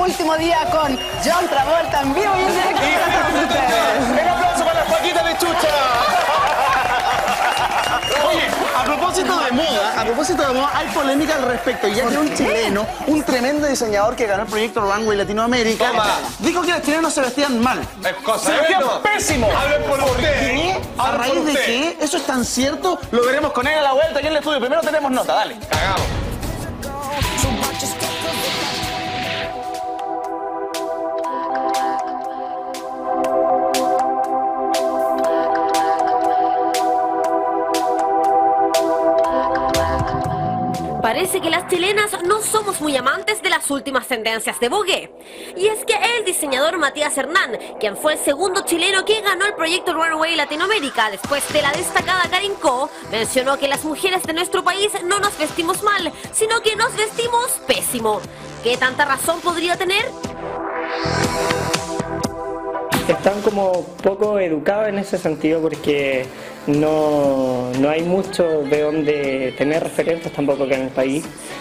último día con John Travolta en vivo y en directo para todos ustedes. ¡Un aplauso para las Paquitas de Chucha! Oye, a propósito de moda, hay polémica al respecto, ya que un chileno, un tremendo diseñador que ganó el proyecto Runway Latinoamérica, dijo que los chilenos se vestían mal. Se vestían pésimo. Hablen por usted. ¿A raíz de qué? ¿Eso es tan cierto? Lo veremos con él a la vuelta aquí en el estudio. Primero tenemos nota, dale. Cagamos. Parece que las chilenas no somos muy amantes de las últimas tendencias de Vogue. Y es que el diseñador Matías Hernán, quien fue el segundo chileno que ganó el proyecto Runway Latinoamérica después de la destacada Karen Co, mencionó que las mujeres de nuestro país no nos vestimos mal, sino que nos vestimos pésimo. ¿Qué tanta razón podría tener? Están como poco educados en ese sentido porque no hay mucho de donde tener referentes tampoco acá en el país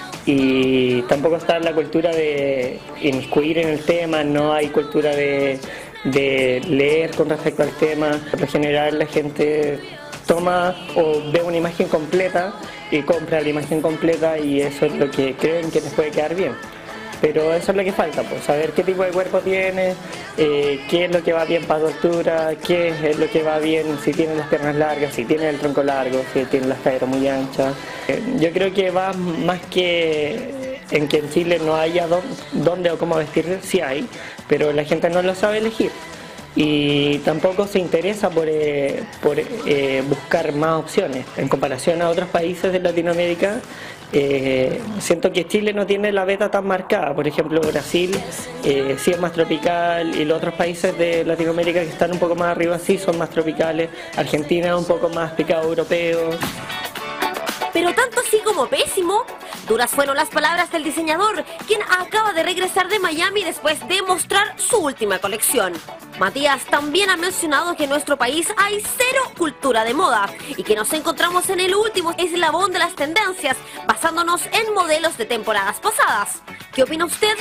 y tampoco está la cultura de inmiscuir en el tema, no hay cultura de leer con respecto al tema. Por lo general la gente toma o ve una imagen completa y compra la imagen completa y eso es lo que creen que les puede quedar bien. Pero eso es lo que falta, pues, saber qué tipo de cuerpo tiene, qué es lo que va bien para tu altura, qué es lo que va bien si tiene las piernas largas, si tiene el tronco largo, si tiene las caderas muy anchas. Yo creo que va más que en que en Chile no haya dónde o cómo vestir, sí hay, pero la gente no lo sabe elegir. Y tampoco se interesa por buscar más opciones. En comparación a otros países de Latinoamérica, siento que Chile no tiene la beta tan marcada. Por ejemplo, Brasil sí es más tropical y los otros países de Latinoamérica que están un poco más arriba sí son más tropicales. Argentina es un poco más picado europeo. Pero tanto así como pésimo. Duras fueron las palabras del diseñador, quien acaba de regresar de Miami después de mostrar su última colección. Matías también ha mencionado que en nuestro país hay cero cultura de moda y que nos encontramos en el último eslabón de las tendencias, basándonos en modelos de temporadas pasadas. ¿Qué opina usted?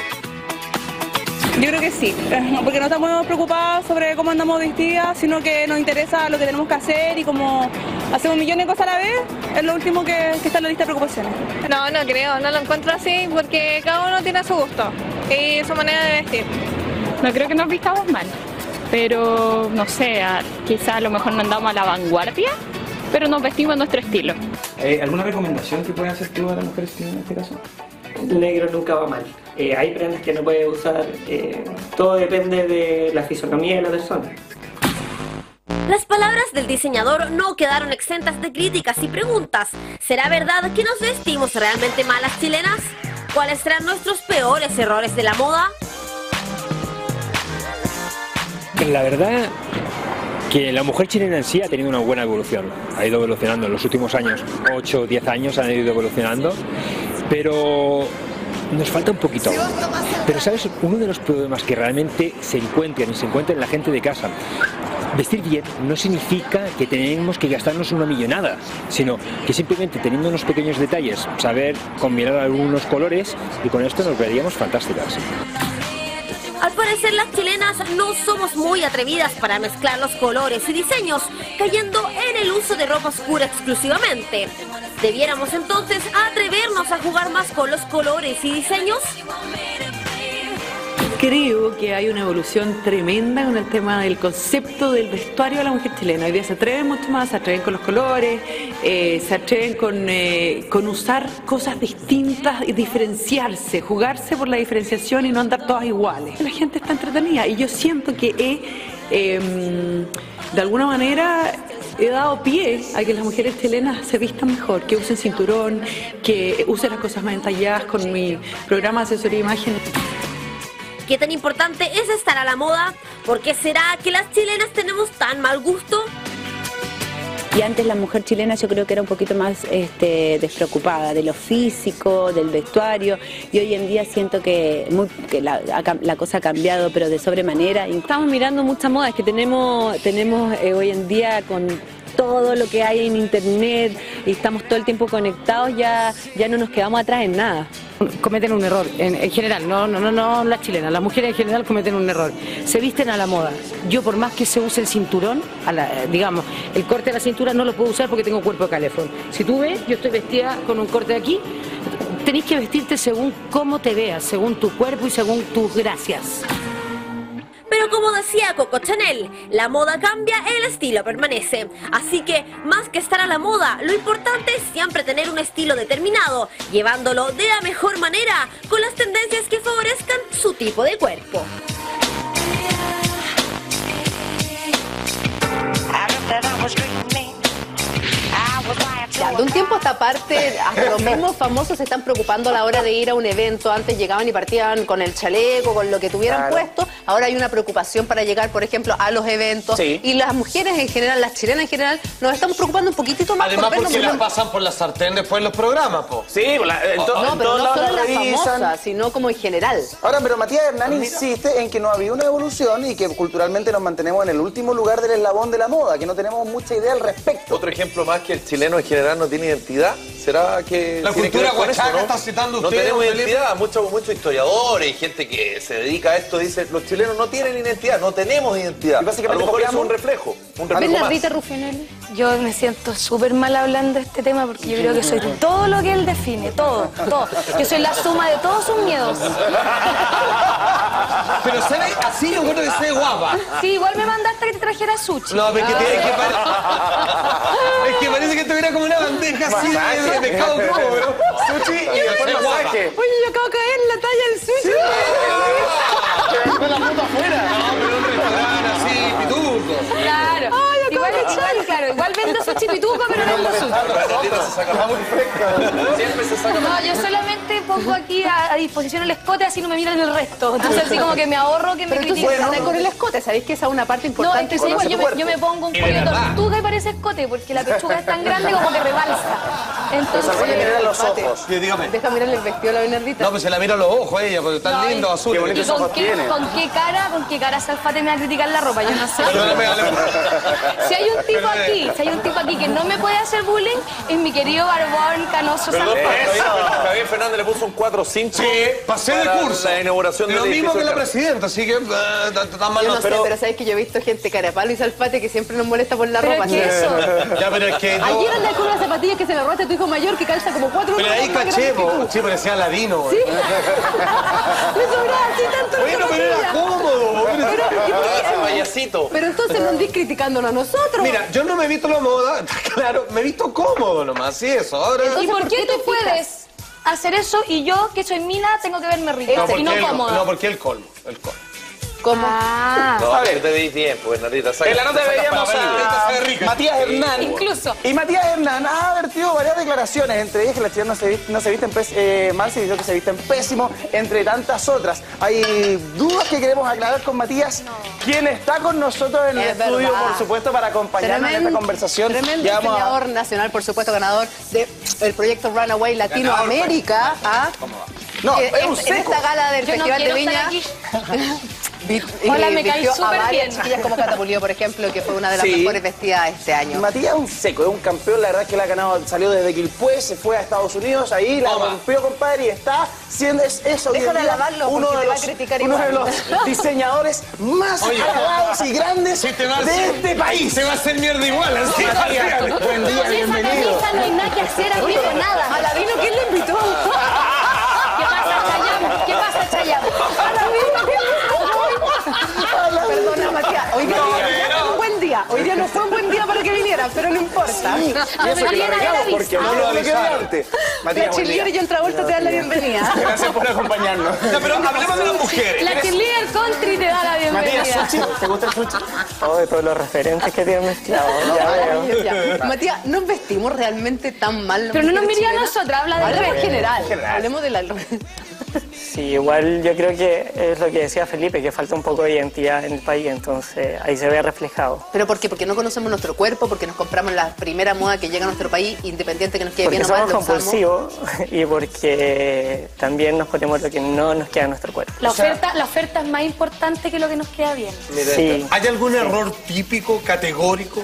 Yo creo que sí, porque no estamos preocupados sobre cómo andamos vestidas, sino que nos interesa lo que tenemos que hacer y como hacemos millones de cosas a la vez, es lo último que está en la lista de preocupaciones. No, no creo, no lo encuentro así porque cada uno tiene su gusto y su manera de vestir. No creo que nos vistamos mal, pero no sé, quizás a lo mejor no andamos a la vanguardia, pero nos vestimos a nuestro estilo. ¿Alguna recomendación que puedan hacer tú a las mujeres en este caso? El negro nunca va mal. Hay prendas que no puedes usar, todo depende de la fisonomía de la persona. Las palabras del diseñador no quedaron exentas de críticas y preguntas. ¿Será verdad que nos vestimos realmente mal las chilenas? ¿Cuáles serán nuestros peores errores de la moda? La verdad que la mujer chilena en sí ha tenido una buena evolución. Ha ido evolucionando en los últimos años, 8 o 10 años han ido evolucionando, pero nos falta un poquito aún. Pero ¿sabes? Uno de los problemas que realmente se encuentran en la gente de casa, vestir bien no significa que tenemos que gastarnos una millonada, sino que simplemente teniendo unos pequeños detalles, saber combinar algunos colores y con esto nos veríamos fantásticas. Al parecer las chilenas no somos muy atrevidas para mezclar los colores y diseños, cayendo en el uso de ropa oscura exclusivamente. ¿Debiéramos entonces atrevernos a jugar más con los colores y diseños? Creo que hay una evolución tremenda con el tema del concepto del vestuario de la mujer chilena. Hoy día se atreven mucho más, se atreven con los colores, se atreven con usar cosas distintas y diferenciarse, jugarse por la diferenciación y no andar todas iguales. La gente está entretenida y yo siento que de alguna manera he dado pie a que las mujeres chilenas se vistan mejor, que usen cinturón, que usen las cosas más entalladas con mi programa de asesoría de imagen. ¿Qué tan importante es estar a la moda? ¿Por qué será que las chilenas tenemos tan mal gusto? Y antes la mujer chilena yo creo que era un poquito más despreocupada de lo físico, del vestuario, y hoy en día siento que la cosa ha cambiado, pero de sobremanera. Estamos mirando mucha moda, es que tenemos hoy en día con todo lo que hay en internet y estamos todo el tiempo conectados, ya no nos quedamos atrás en nada. cometen un error, en general, no las chilenas, las mujeres en general cometen un error. Se visten a la moda. Yo por más que se use el cinturón, digamos, el corte de la cintura no lo puedo usar porque tengo cuerpo de calefón. Si tú ves, yo estoy vestida con un corte de aquí, tenés que vestirte según cómo te veas, según tu cuerpo y según tus gracias. Pero como decía Coco Chanel, la moda cambia, el estilo permanece. Así que, más que estar a la moda, lo importante es siempre tener un estilo determinado, llevándolo de la mejor manera, con las tendencias que favorezcan su tipo de cuerpo. Ya, de un tiempo a esta parte, hasta los mismos famosos se están preocupando a la hora de ir a un evento. Antes llegaban y partían con el chaleco, con lo que tuvieran puesto. Ahora hay una preocupación para llegar, por ejemplo, a los eventos. Sí. Y las mujeres en general, las chilenas en general, nos estamos preocupando un poquitito más. Además, por porque vernos las pasan por la sartén después en los programas, po. Sí, en no, todos pero no lados solo la las revisan. famosas, sino como en general. Ahora, pero Matías Hernán insiste en que no ha habido una evolución y que culturalmente nos mantenemos en el último lugar del eslabón de la moda, que no tenemos mucha idea al respecto. Otro ejemplo más que el chileno en general no tiene identidad. ¿Será que La tiene que cultura ver con eso, huachaca no? está citando No usted, tenemos don Felipe. identidad. Muchos historiadores y gente que se dedica a esto dice los chilenos no tienen identidad, no tenemos identidad. Y básicamente a lo mejor eso es copiamos un reflejo más. Bernardita Ruffinelli. Yo me siento súper mal hablando de este tema porque yo creo que soy todo lo que él define, todo. Yo soy la suma de todos sus miedos. Pero se ve así, yo creo que se ve guapa. Sí, igual me mandaste que te trajera sushi. No, pero es que es que parece que tuviera como una bandeja así de pescado crudo, bro. Sushi y después masaje. Oye, yo acabo de caer en la talla del sushi. Que vengo la puta afuera. No, pero un restaurante así, pituco. Claro. Igual vendo sushi pituco, pero no vendo sushi. Siempre se saca. No, yo solamente pongo aquí a disposición el escote, así no me miran el resto. Entonces así como que me ahorro que me Pero tú critiquen. estás con el escote, ¿sabéis que esa es una parte No, importante? es que igual yo me pongo un cuello de tortuga y parece escote, porque la pechuga es tan grande como que rebalsa. Entonces, los ojos. Sí, dígame. Deja mirarle el vestido a la Bernardita. No, pues se la mira los ojos ella, porque están No, lindos, azules. Qué bonitos ojos tiene. ¿Con qué cara Salfate me va a criticar la ropa? Yo no sé. Perdóname, Si hay un tipo aquí que no me puede hacer bullying, es mi querido barbón canoso Perdón, Salfate. Javier Fernández le puso un 4-5. Sí, pasé de para curso. la inauguración del Lo mismo edificio que la Carmen. presidenta, así que tan mal Yo no. no sé, pero sabes que yo he visto gente carapalo y Salfate que siempre nos molesta por la Pero ropa. es que eso. Ya, pero es que yo... Ayer andé con unas zapatillas que se me robaste a tu hijo mayor que calza como 4 Pero ahí caché, po. Sí, parecía ladino. ¿Sí? Me sobraba así tanto. Bueno, pero era cómodo. Ese payasito. Pero entonces no andís criticándonos a nosotros. Mira, yo no me he visto la moda, claro, me he visto cómodo nomás, sí, eso. Ahora... ¿Y por qué tú puedes hacer eso y yo, que soy mina, tengo que verme rica y no cómoda? No, porque el colmo, el colmo. ¿Cómo? No, a ver, te veis bien, pues, Bernardita. En la nota veíamos a rica. Matías Hernán. Incluso. Y Matías Hernán ha vertido varias declaraciones, entre ellas que las chilenas no se visten mal, se dice que se visten pésimo, entre tantas otras. Hay dudas que queremos aclarar con Matías, quien está con nosotros en el estudio, por supuesto, para acompañarnos en esta conversación. Tremendo diseñador nacional, por supuesto, ganador del proyecto Runaway Latinoamérica. No, es un en seco. esta gala del Yo no Festival de quiero estar Viña. aquí. Hola, me caí vistió a súper varias bien. chiquillas como Cata Pulido, por ejemplo, que fue una de las mejores vestidas este año. Matías es un seco, es un campeón, la verdad es que la ha ganado, salió desde Quilpué, se fue a Estados Unidos, ahí la rompió, compadre, y está siendo eso hoy en Déjala día, lavarlo, uno porque de te va a los, criticar uno de igual. los diseñadores más alabados y grandes Sí, te va a de hacer- este país. Se va a hacer mierda igual, así. Buen día, Con esa bienvenido. camisa no hay nada que hacer, amigo, nada. Aladino, ¿quién le invitó? ¿Qué pasa, Chayanne? ¿Qué pasa, Chayanne? Perdona, Matías. Hoy día no fue un buen día. Hoy día no fue un buen día para que vinieran, pero no importa. Y eso que lo arreglamos porque no lo avisaron. Matías, La buen día. cheerleader y John Travolta te dan la bienvenida. Gracias por acompañarnos. Ya, pero hablemos de las mujeres. La cheerleader country te da la bienvenida. Matías, sushi, ¿te gusta el sushi? Oh, de todos los referentes que tienen mezclados, ya veo. Ya. Matías, ¿nos vestimos realmente tan mal? Pero no nos mire a nosotras, habla del Hablemos en resto. general. Hablemos de la... Sí, igual yo creo que es lo que decía Felipe, que falta un poco de identidad en el país, entonces ahí se ve reflejado. ¿Pero por qué? Porque no conocemos nuestro cuerpo, porque nos compramos la primera moda que llega a nuestro país, independiente que nos quede Porque bien o mal, somos lo usamos. compulsivos y porque también nos ponemos lo que no nos queda en nuestro cuerpo. La oferta es más importante que lo que nos queda bien. Sí. ¿Hay algún error típico, categórico?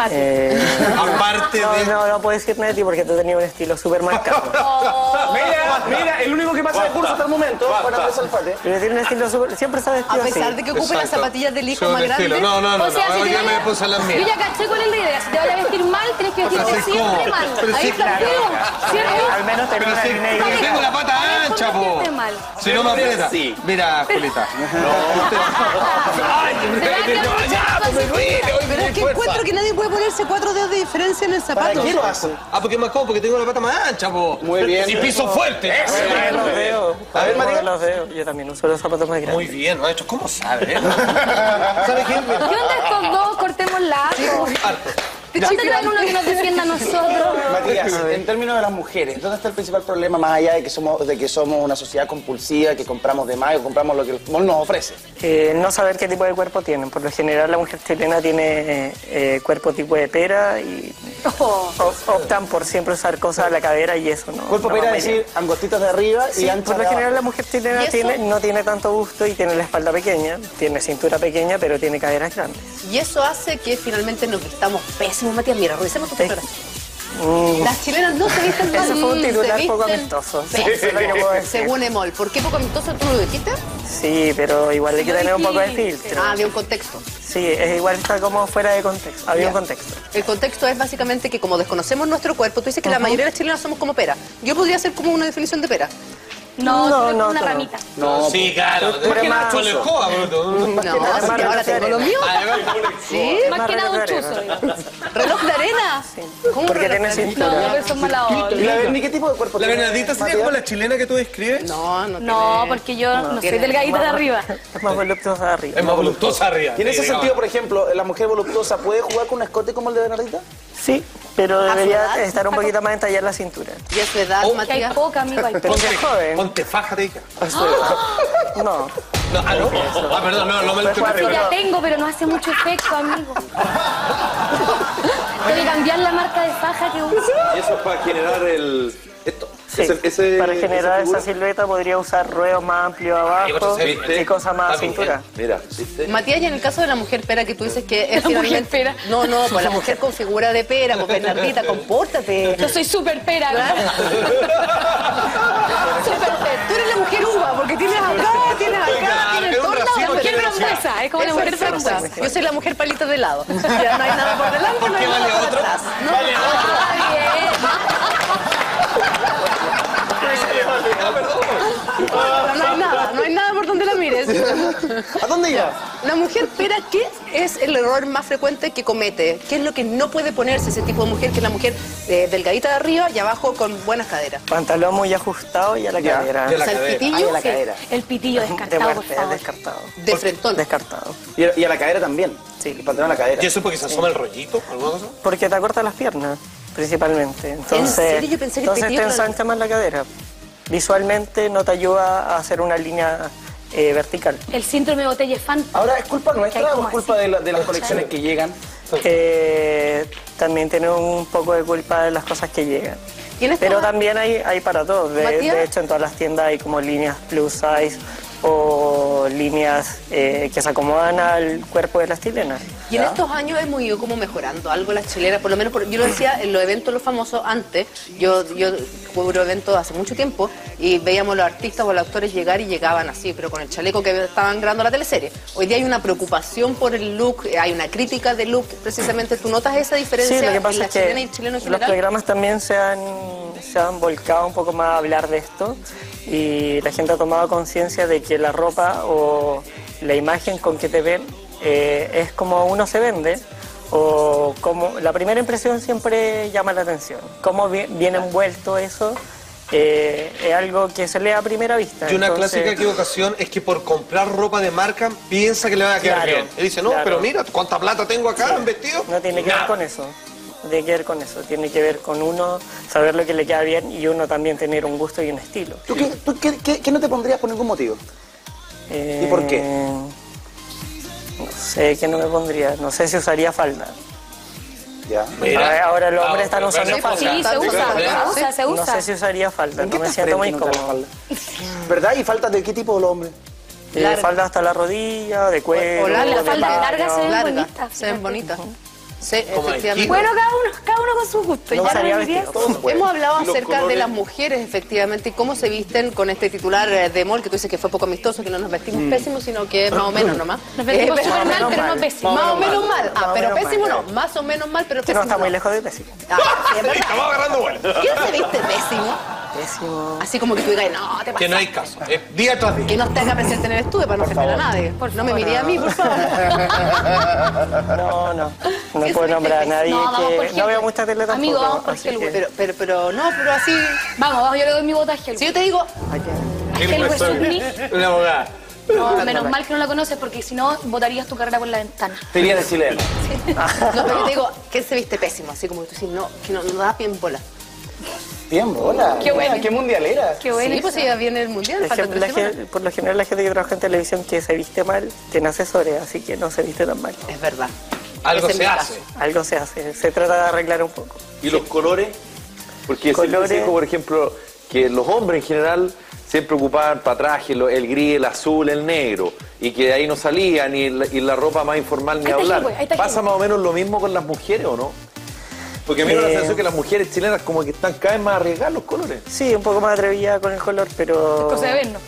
Salfate. Aparte de... No puedo decir nada de ti porque tú tenías un estilo súper marcado. ¡Mira! Mira, el único que pasa de curso hasta el momento, Juan Andrés Alfate. Pero tiene un estilo súper... Siempre se ha vestido A pesar así. de que ocupe las zapatillas del hijo más grande. No, O sea, si hoy te día vaya- me puse las mías. Yo ya caché cuál es la idea. Si te vayas a vestir mal, tienes que vestirte siempre mal. Ahí está el juego, ¿cierto? Al menos Pero termina en pero tengo la pata ancha, po. Vestirte mal. Si no me aprieta. Sí. Mira, Julita. Pero es que encuentro que nadie puede ponerse 4 dedos de diferencia en el zapato. ¿Para qué lo hacen? Ah, porque es más cómodo, porque tengo la pata más ancha, po. Muy bien. Y piso fuerte. Los dedos. A ver, Matías. Los dedos. Yo también uso los zapatos más grandes. Muy bien, maestro. ¿Cómo sabe? ¿Sabe qué? ¿Qué onda estos dos? Cortemos lazo. ¿Dónde traen uno que nos defienda a nosotros? Matías, en términos de las mujeres, ¿dónde está el principal problema más allá de que somos una sociedad compulsiva, que compramos de más o compramos lo que el mall nos ofrece? No saber qué tipo de cuerpo tienen. Por lo general la mujer chilena tiene cuerpo tipo de pera y optan por siempre usar cosas a la cadera y eso no. Cuerpo no pera, va es muy decir, angostitos de arriba Sí, y anchos por lo de general abajo. la mujer chilena ¿Y eso? no tiene tanto gusto y tiene la espalda pequeña, tiene cintura pequeña, pero tiene caderas grandes. Y eso hace que finalmente nos vistamos pésimos, Matías. Mira, revisemos tu fotografía. Las chilenas no se visten mal. Eso fue un se titular poco visten amistoso. pésimo. Eso es lo que puedo decir. Según Emol. ¿Por qué poco amistoso? ¿Tú lo dijiste? Sí, pero igual hay que tener un poco de filtro. Ah, había un contexto. Sí, es igual está como fuera de contexto. Había un contexto. El contexto es básicamente que como desconocemos nuestro cuerpo, tú dices que la mayoría de las chilenas somos como pera. Yo podría hacer como una definición de pera. No, una ramita. No, sí, claro. Tú eres más Con el escoba, bruto. No, porque ahora tengo lo mío. ¿Sí? Más que nada un chuzo. ¿Reloj de arena? ¿Cómo Porque reloj tiene de arena? cintura. No, pero son mala onda. ¿Y la Berni qué tipo de cuerpo ¿La tiene? Bernardita sería Matías? como la chilena que tú describes? No, No, porque yo no soy delgadita de arriba. Es más voluptuosa de arriba. Es más voluptuosa arriba. Y en ese Sí, sentido, por ejemplo, la mujer voluptuosa puede jugar con un escote como el de Bernardita. Sí, pero ¿A su debería edad? estar un poquito más entallar la cintura. ¿Y a su edad, Que hay Matías? poca, amigo, hay Pero poca. es joven. Ponte faja, te dije. No. No, ah, no. Ah, perdón, no me lo Sí, ya tengo, pero no hace mucho efecto, amigo. Tengo que cambiar la marca de faja que uso. Y eso es para generar esto. Sí, para generar esa silueta podría usar ruedos más amplios abajo y cosas más a cintura. Mira, ¿viste? Matías, y en el caso de la mujer pera, que tú dices que es La mujer finalmente... pera. No, pues la mujer con figura de pera, pues Bernardita, compórtate. Yo soy súper pera. Súper pera. Tú eres la mujer uva, porque tienes acá, tienes torta. La mujer frambuesa, es como la mujer frambuesa. Yo soy la mujer palito de helado. Ya no hay nada por delante, ¿Por no qué hay vale nada por otro? atrás. No, Vale no hay nada por donde la mires. ¿A dónde iba? La mujer pera, ¿qué es el error más frecuente que comete? ¿Qué es lo que no puede ponerse ese tipo de mujer, que es la mujer delgadita de arriba y abajo con buenas caderas? Pantalón muy ajustado y a la cadera. O sea, el pitillo, a la cadera. El pitillo De descartado, por muerte, favor. descartado. de frentón. Descartado. Y a la cadera también. Sí. El pantalón a la cadera. ¿Y eso es porque se asoma el rollito? ¿Alguna cosa? Porque te acorta las piernas, principalmente. Entonces, serio? Yo pensé que entonces te te quiebra la- ensancha más la cadera. Visualmente no te ayuda a hacer una línea vertical. El síndrome de botella es fan. Ahora, ¿es culpa Que nuestra hay o como es culpa así. de las colecciones que llegan? También tiene un poco de culpa de las cosas que llegan. ¿Tienes Pero toda- también hay para todos. Matías. De hecho, en todas las tiendas hay como líneas plus size o líneas que se acomodan al cuerpo de las chilenas. Y en estos años hemos ido como mejorando algo las chilenas, por lo menos yo lo decía en los eventos los famosos antes, yo cubro eventos hace mucho tiempo y veíamos a los artistas o a los actores llegar y llegaban así, pero con el chaleco que estaban grabando la teleserie. Hoy día hay una preocupación por el look, hay una crítica del look, precisamente. ¿Tú notas esa diferencia Sí, lo que en pasa la es que chilena y el chileno en los general? programas también se han volcado un poco más a hablar de esto y la gente ha tomado conciencia de que la ropa o la imagen con que te ven es como uno se vende o como la primera impresión siempre llama la atención. Cómo viene envuelto eso es algo que se lee a primera vista. Y una Entonces, clásica equivocación es que por comprar ropa de marca piensa que le va a quedar Claro, bien. Y dice, no, claro. pero mira, ¿cuánta plata tengo acá en vestido? No tiene que ver con eso. No tiene que ver con eso. Tiene que ver con uno saber lo que le queda bien y uno también tener un gusto y un estilo. ¿Tú qué no te pondrías por ningún motivo? ¿Y por qué? No sé qué no me pondría. No sé si usaría falda. Ya. Ahora los hombres están usando falda. Sí, se No usa. sé si usaría falda. ¿En qué No me te siento muy frente no te cómodo. la falda? ¿Verdad? ¿Y falta de qué tipo de hombre? Falda hasta la rodilla, de cuello, O larga, de falda paño. larga se ven Larga, bonitas. se ven bonitas. Sí, efectivamente. Bueno, cada uno con su gusto. No Ya usaría no diría- Hemos hablado Y los acerca de colores. las mujeres, efectivamente, y cómo se visten con este titular de MOL, que tú dices que fue poco amistoso, que no nos vestimos pésimos, sino que más o menos nomás. Nos vestimos pero- súper mal, pero no pésimo. Más o menos mal. Más o Pero menos pésimo mal, no. Más o menos mal, pero Que pésimo no está muy no. lejos de pésimo. Ah, sí, es verdad. Estamos agarrando vuelo. ¿Quién se viste pésimo? Pésimo. Así como que tú digas, no, te pasa. Que no hay caso. Día tras día. Que no te haga presente en el estudio para no ofender a nadie. No me miré a mí, por favor. No puedo nombrar a nadie No, vamos por que... Helwig. No veo mucha tele tampoco. Amigo, vamos por así Helwig. que- Pero no, pero así. Vamos, yo le doy mi voto a Helwig. Si yo te digo, Helwig Subni. Una abogada. No, menos mal que no la conoces porque si no, votarías tu carrera por la ventana. Te iría de chileno. no, pero yo te digo, ¿quién se viste pésimo? Así como que tú dices, no, que no da pie en bola. Bien, bola. Qué bueno. ¿Qué mundialera? Qué bueno. Sí, pues ya viene el mundial, La faltan gente- 3 semanas. por lo general la gente que trabaja en televisión que se viste mal tiene asesores, así que no se viste tan mal. Es verdad. Algo Ese es se mi hace. caso. Algo se hace, se trata de arreglar un poco. ¿Y los colores? Porque siempre Colores. se dijo, por ejemplo, que los hombres en general siempre ocupaban para traje el gris, el azul, el negro, y que de ahí no salían, y la ropa más informal ni Ahí está hablar. Helwig, ahí está ¿Pasa Helwig. más o menos lo mismo con las mujeres o no? Porque a mí me da la sensación que las mujeres chilenas como que están cada vez más arriesgadas los colores. Sí, un poco más atrevida con el color, pero... Cosa de vernos.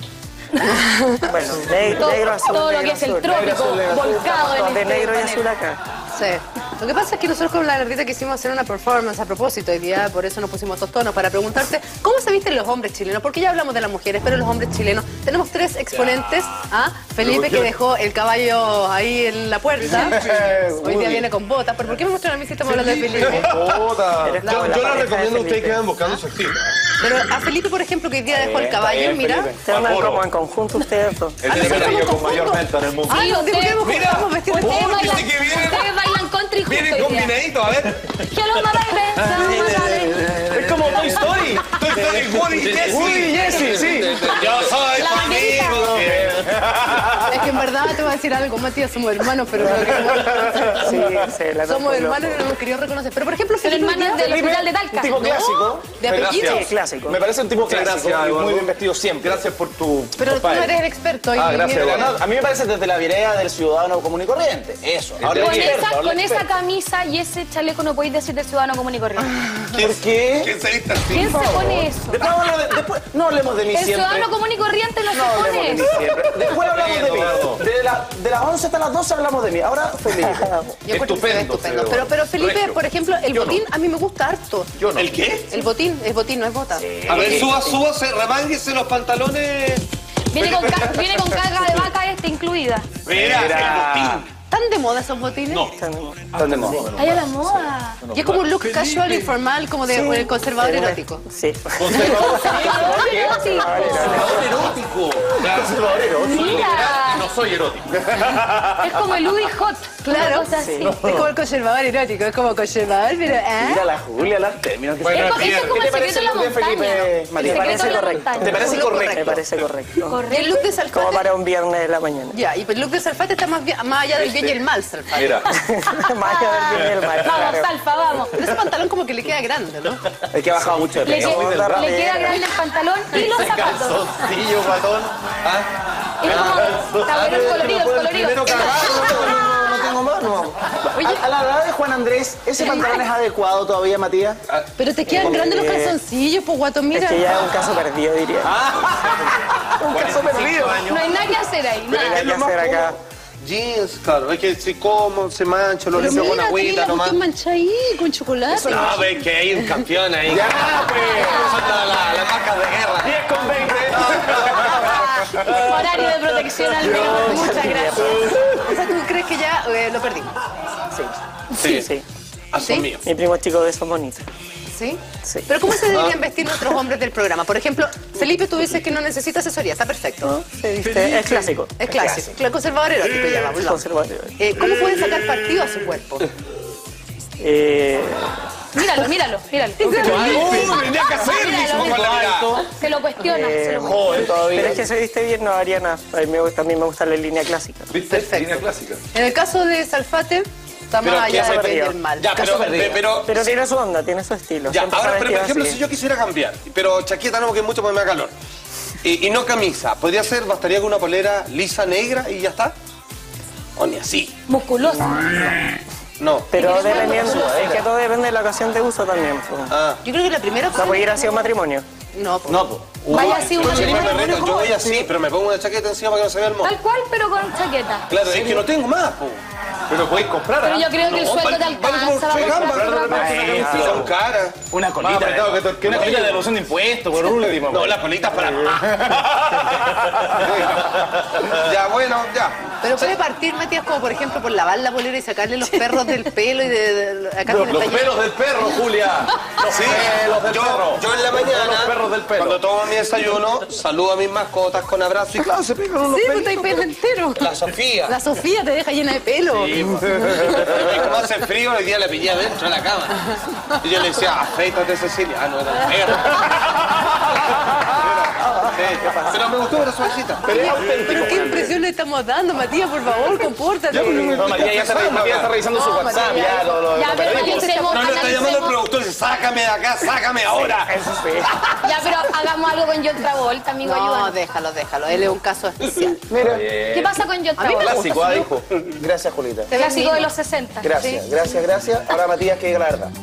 Bueno, negro, azul, Todo lo negro, que es el azul. trópico, volcado en De este negro y panel. azul acá. Sí. Lo que pasa es que nosotros con la Nerdita quisimos hacer una performance a propósito hoy día, por eso nos pusimos estos tonos, para preguntarte cómo se visten los hombres chilenos, porque ya hablamos de las mujeres, pero los hombres chilenos. Tenemos 3 exponentes. ¿Ah? Felipe, que dejó el caballo ahí en la puerta. Hoy día viene con botas. ¿Pero por qué me muestran a mí si estamos hablando de Felipe? Eres como la Yo les pareja de recomiendo a ustedes que Felipe. vayan buscando su estilo. Pero a Felipe, por ejemplo, que hoy día dejó el caballo, mira. Se andan como en conjunto ustedes dos. El escenario con mayor venta en el mundo. Ah, nos dijo que Mira, estamos vestidos de oh, negro. dice que viene, Ustedes bailan country viene juntos hoy día. combinadito, a ver. Hello, my baby. Hello, my baby. Es como Toy Story. Toy Story, Woody y Jessie. Woody y Jessie, sí. Yo soy La tu banderita. amigo. Es que en verdad te voy a decir algo, Matías, somos hermanos, pero no queremos reconocer. Sí, se la Somos notó, hermanos y no loco. hemos querido reconocer. Pero, por ejemplo, Son Felipe hermanos del Felipe, hospital de Un Talca. tipo clásico. de apellido. Sí, clásico. Me parece un tipo Muchas clásico gracias, y muy Eduardo. bien vestido siempre. Gracias por tu... Pero tú no compadre. eres el experto. Ah, gracias, Pero Eduardo. no, a mí me parece desde la vereda del ciudadano común y corriente. Eso. Ahora Con el experto, ahora el con esa experto. camisa y ese chaleco no podéis decir de ciudadano común y corriente. ¿Por qué? ¿Quién se viste así? ¿Quién se pone eso? Después no hablemos de mí El siempre. ciudadano común y corriente no se No hablemos pone de mí eso. siempre. Después hablamos de mí. Eduardo. De las 11 hasta las 12 hablamos de mí. Ahora, Felipe. Yo encuentro que se ve estupendo. Pero Felipe, Regio. por ejemplo, el Yo no. botín a mí me gusta harto. Yo no. ¿El qué? El botín, no es bota. A ver, súbase, remánguese los pantalones. Viene con carga de vaca incluida. Mira, el botín. ¿Están de moda esos botines? No. Están de moda. Ay, a la moda. Y es como un look casual y formal, como de conservador erótico. Sí. erótico. Mira. No soy erótico. Es como el Udi Hot. Claro, Una cosa así. es como el conservador erótico, es como conservador, pero Mira la Julia, los términos que Bueno, Es como ¿Qué el te parece secreto de la el look de montaña. Felipe El Matías? secreto de la correcto. montaña. ¿Te parece correcto? Me parece correcto. ¿Y el look de Como Salfate? para un viernes de la mañana. Ya, y el look de Salfate está más allá del bien y el mal, Salfate. Mira. Más allá del bien y el mal. Vamos, claro. Salfa, vamos. Pero ese pantalón como que le queda grande, ¿no? Es que ha bajado mucho de Le, peso. le queda grande el pantalón y los zapatos. Calzoncillo, patón. ¿Ah? Es como tabureros coloridos, coloridos. Primero cagar, no tengo mano. A la edad de Juan Andrés, ¿ese pantalón es adecuado todavía, Matías? Pero te quedan grandes los calzoncillos, pues guato, Es mira. que ya es un caso perdido, diría. Un caso perdido. No hay nada que hacer ahí, ¿Qué nada. hay que hacer acá? Jeans, claro, es que si como, se mancha, lo Pero limpio con mira, agüita tía, nomás. ¿por qué mancha ahí con chocolate? No, ves que hay un campeón ahí. Ya, pues. Son las marcas de guerra. 10 con 20. Horario de protección al menos. Muchas gracias. O sea, ¿tú crees que ya lo perdimos? Sí, sí. Asumido. Mi primo chico de son bonitos. ¿Sí? Sí. Pero ¿cómo se deberían vestir nuestros hombres del programa? Por ejemplo, Felipe, tú dices que no necesita asesoría, está perfecto. Se viste, es clásico. Es clásico. El conservador erótico ya vamos. Conservador. ¿Cómo pueden sacar partido a su cuerpo? Míralo, míralo, míralo. Tenía que hacer, Míralo, con la mirada. Se lo cuestiona. se lo cuestiona. Joder, todavía. Pero es que se viste bien, no haría nada. A mí también me gusta la línea clásica. ¿Viste? Perfecto. Línea clásica. En el caso de Salfate, está más allá del bien y del mal. Ya, pero Pero tiene su onda, tiene su estilo. ya, Siempre ahora, se pero por vestía ejemplo, así. si yo quisiera cambiar, pero chaqueta no, porque es mucho porque me da calor. Y no camisa, ¿podría ser, bastaría con una polera lisa negra y ya está? O ni así. Musculosa. No. Pero dependiendo, es que todo depende de la ocasión de uso también. Yo creo que la primera opción... No puede ir así a un matrimonio. No, no, pues. Vaya así un matrimonio. Yo voy así, pero me pongo una chaqueta encima para que no se vea el mono. Tal cual, pero con chaqueta. Claro, es que no tengo más, pues. Pero podéis comprar. Pero yo creo que el sueldo te alcanza para Son caras. Una colita. Una colita de devolución de impuestos, por último. No, las colitas para. Ya, bueno, ya. Pero puede partir, Matías, como por ejemplo por lavar la polera y sacarle los perros del pelo y acá Los pelos del perro, Julia. Los pelos del perro. Yo en la mañana, los perros del pelo. cuando tomo mi desayuno, saludo a mis mascotas con abrazo y claro, se pegan unos Sí, pelitos. pues te hay pelo entero. La Sofía. La Sofía te deja llena de pelo. Sí, y como hace frío, hoy día le pillé adentro de la cama. Y yo le decía, afeítate, Cecilia. Ah, no, era el perro. Sí, pero me gustó la suavecita. Pero qué impresión le estamos dando, Matías, por favor, compórtate. No, Matías ya está revisando su WhatsApp, ya lo analicemos. No le está llamando el productor y dice, sácame de acá, sácame ahora. Ya, pero hagamos algo con John Travolta, amigo. No, déjalo. Él es un caso especial. Mira. ¿Qué pasa con John Travolta? Clásico, dijo. Gracias, Julita. Clásico de los 60. Gracias. Ahora Matías, que diga la verdad.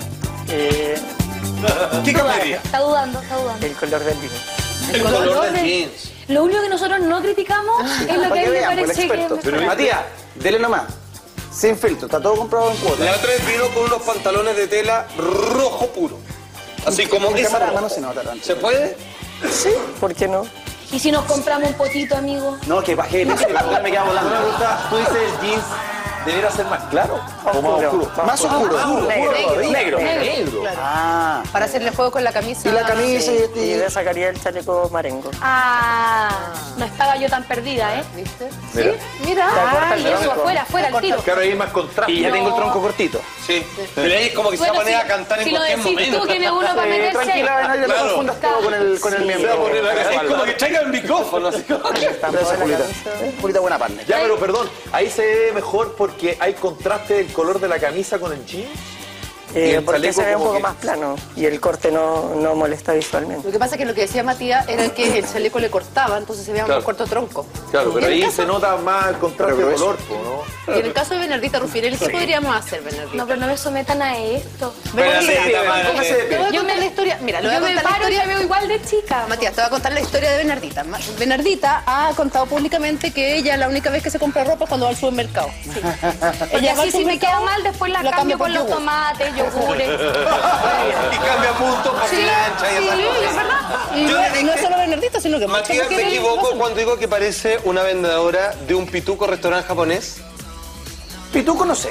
¿Qué cambiaría? Está dudando. El color del vino. El color del jeans. Lo único que nosotros no criticamos es lo que a mí me parece que... Matías, dele nomás. Sin filtro, está todo comprado en cuotas. La otra vez vino con unos pantalones de tela rojo puro. Así como esa. No se nota tanto. ¿Se puede? Sí, ¿por qué no? ¿Y si nos compramos un potito, amigo? No, que bajé, me queda volando. No me gusta, tú dices el jeans debiera ser más claro o más oscuro. Más oscuro. Negro. Ah. Para hacerle juego con la camisa. Y la camisa Y le sacaría el chaleco marengo. No estaba yo tan perdida, ¿eh? ¿Viste? Mira. Mira. Ay, eso, afuera, al tiro. Claro, ahí hay más contraste. Y ya tengo el tronco cortito. Sí. Pero ahí es como que se va a poner a cantar en cualquier momento. Si lo decís tú, tiene uno para meterse. Tranquila, nadie lo confundas todo con el miembro. Es como que traiga el micrófono. Así como... Gracias, Julita. Julita, buena partner. Ya, pero perdón, ahí se ve mejor porque hay contraste del color de la camisa con el jeans. Porque se ve un poco más plano y el corte no molesta visualmente. Lo que pasa es que lo que decía Matías era que el chaleco le cortaba, entonces se veía más corto tronco. Claro, pero ahí caso... se nota más el contraste de color, ¿no? Y en el caso de Bernardita Ruffinelli, ¿qué podríamos hacer, Bernardita? No, pero no me sometan a esto. Yo me la historia. Mira, yo me paro y me veo igual de chica. Matías, te voy a contar la historia de Bernardita. Bernardita ha contado públicamente que ella la única vez que se compra ropa es cuando va al supermercado. Sí. Ella va al si me queda mal, después la cambio con los tomates, yogures. Y cambia puntos por plancha y es verdad. Y no es solo Bernardita, sino que Matías, me equivoco cuando digo que parece una vendedora de un pituco restaurante japonés. Pituco no sé.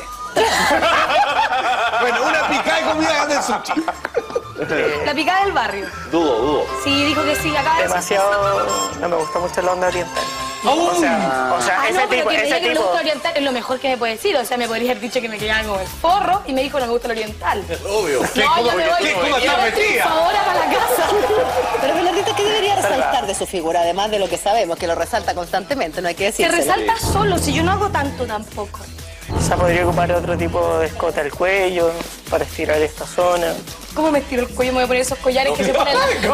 Bueno, una picada de comida de sushi. La picada del barrio. Dudo. Sí, dijo que sí, acá. Demasiado. No me gusta mucho la onda oriental. O sea, ese tipo. Que me gusta el oriental es lo mejor que me puede decir. O sea, me podría haber dicho que me quería como el forro y me dijo no me gusta el oriental. Obvio. No, yo me voy. Yo ahora para la casa. Pero Bernardita, ¿qué debería resaltar de su figura? Además de lo que sabemos, que lo resalta constantemente, no hay que decirlo. Se resalta solo, si yo no hago tanto tampoco. O sea, podría ocupar otro tipo de escote al cuello para estirar esta zona. ¿Cómo me estiro el cuello? Me voy a poner esos collares que se ponen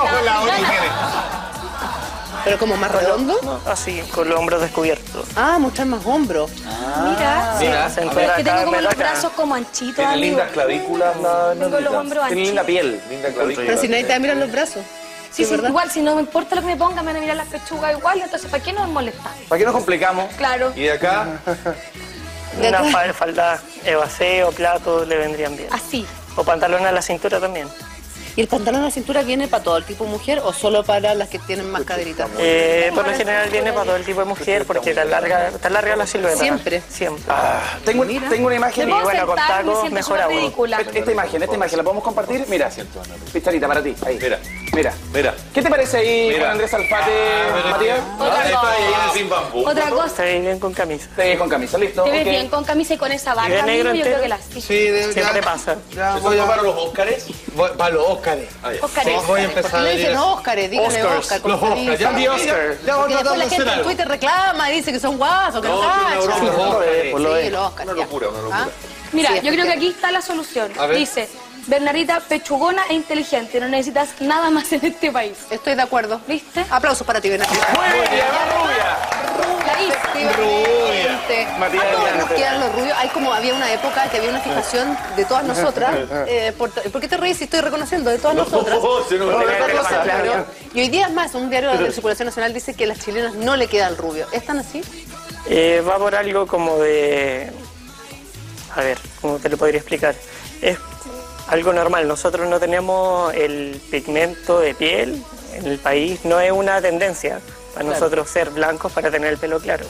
¿Pero como más redondo? No, así, con los hombros descubiertos. Ah, mostrar más hombros. Mira, pero es que tengo como los brazos como anchitos, Tiene amigo. lindas clavículas. Tengo los hombros anchitos. Tiene linda piel. Linda clavícula. Pero si nadie te va a mirar los brazsos. Sí, igual, si no me importa lo que me ponga, me van a mirar las pechugas igual, entonces ¿para qué nos molestamos? ¿Para qué nos complicamos? Claro. Y de acá... Una falda evasé o plato le vendrían bien. Así. O pantalón a la cintura también. ¿Y el pantalón a la cintura viene para todo el tipo de mujer o solo para las que tienen más caderitas? Por lo general viene para todo el tipo de mujer porque te alarga la silueta. Siempre. Tengo una imagen y bueno, con tacos mejor aún. Esta imagen, ¿la podemos compartir? Mira, Picharita, para ti. Ahí. Mira. ¿Qué te parece ahí con Andrés Alfate, Matías? Otra cosa. Te ves bien con camisa. Te ves con camisa, listo. Te ves bien con camisa y con esa barba, amigo, yo creo que la sí. Siempre pasa. Voy a para los Óscares. Para los Óscares. Voy a empezar a le dicen Óscares, dígale Óscar. Los Óscar, ya di Óscar. Ya voy a tratar de hacer algo. La gente en Twitter reclama, dice que son guasos, que no cachan. Sí, los Óscar. Una locura. Mira, yo creo que aquí está la solución. Dice, Bernardita, pechugona e inteligente, no necesitas nada más en este país. Estoy de acuerdo. ¿Viste? Aplausos para ti, Bernardita. Muy bien, rubia. La hice. efectivamente. Matías A todos nos Llante. quedan los rubios. Había una época que había una fijación de todas nosotras. ¿Por qué te reís si estoy reconociendo? De todas nosotras. Claro. Y hoy día es más, un diario de circulación nacional dice que a las chilenas no le queda el rubio. ¿Es tan así? Va por algo como de... A ver, ¿cómo te lo podría explicar? Es algo normal. Nosotros no tenemos el pigmento de piel en el país. No es una tendencia para nosotros ser blancos para tener el pelo claro.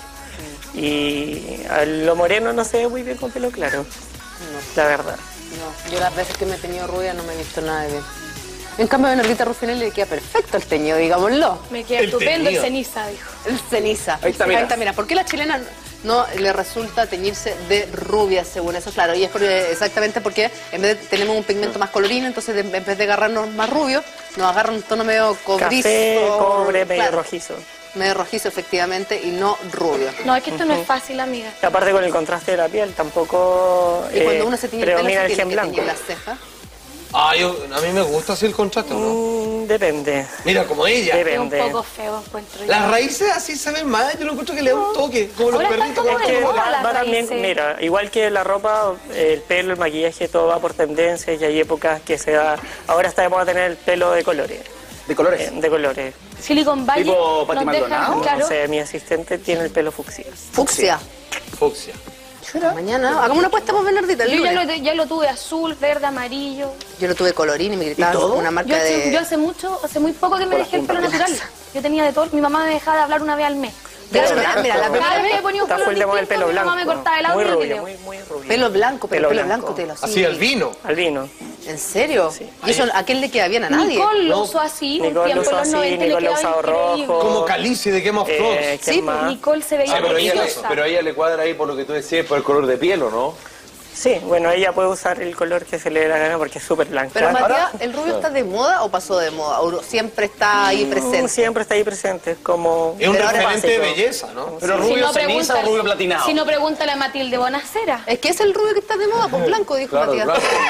Y a lo moreno no se ve muy bien con pelo claro, la verdad. No, yo las veces que me he teñido rubia no me he visto nada de bien. En cambio, a Bernardita Rufinelli le queda perfecto el teñido, digámoslo. Me queda estupendo el ceniza, dijo. El ceniza. Ahí está, mira. Mira. ¿Por qué a la chilena no le resulta teñirse de rubia, según eso? Claro, y es exactamente porque en vez de tenemos un pigmento más colorino, entonces en vez de agarrarnos más rubio, nos agarra un tono medio cobrizo. Café, cobre, medio rojizo. Medio rojizo, efectivamente, y no rubio. No, es que esto no es fácil, amiga. Y aparte con el contraste de la piel, tampoco Y cuando uno se tiñe el pelo, predomina se el tiene gen que blanco. teñir las cejas. A mí me gusta así el contraste, ¿no? Depende. Mira, como ella. Es un poco feo, encuentro yo. Las raíces así se ven más, yo lo encuentro que le da un toque, como los Ahora están perritos. como de moda las Va también, raíces. mira, igual que la ropa, el pelo, el maquillaje, todo va por tendencias y hay épocas que se da... Ahora está de moda tener el pelo de colores. ¿De colores? De colores. Silicon Valley Tipo Pati nos dejan, Maldonado. claro. No sé, mi asistente tiene el pelo fucsia. Fucsia. Fucsia. Mañana, hagamos una apuesta por Bernardita. el Yo lunes. ya lo tuve azul, verde, amarillo. Yo lo tuve colorín y me gritaban todo? una marca Yo hace muy poco que me dejé el pelo natural. Yo tenía de todo. Mi mamá me dejaba de hablar una vez al mes. Mira, la Cada vez que ponía un Está color full de moda el distinto, pelo mi mamá blanco. me cortaba el Muy audio y el rubio, video. muy rubio. pelo blanco, pero Pelo pelo blanco. blanco te lo Así, al vino. Al vino. ¿En serio? Sí. ¿Y eso a quién le queda bien? A nadie. Nicole lo usó así, un Nicole lo tiempo usó en los así, 90 le Nicole lo ha quedaba usado increíble. rojo. Como Calice de Game of Thrones. ¿quién más? Nicole se veía preciosa. Pero a ella le cuadra ahí por lo que tú decías, por el color de piel, ¿o no? Sí, bueno, ella puede usar el color que se le dé la gana porque es súper blanca. Pero Matías, ¿el rubio está de moda o pasó de moda? ¿O siempre está ahí presente? Siempre está ahí presente, es como... Es un Pero ahora referente de básico. belleza, ¿no? Pero rubio ceniza o rubio platinado. Si no, pregúntale a Matilde Bonacera. Es que es el rubio que está de moda, pues blanco, dijo Matías.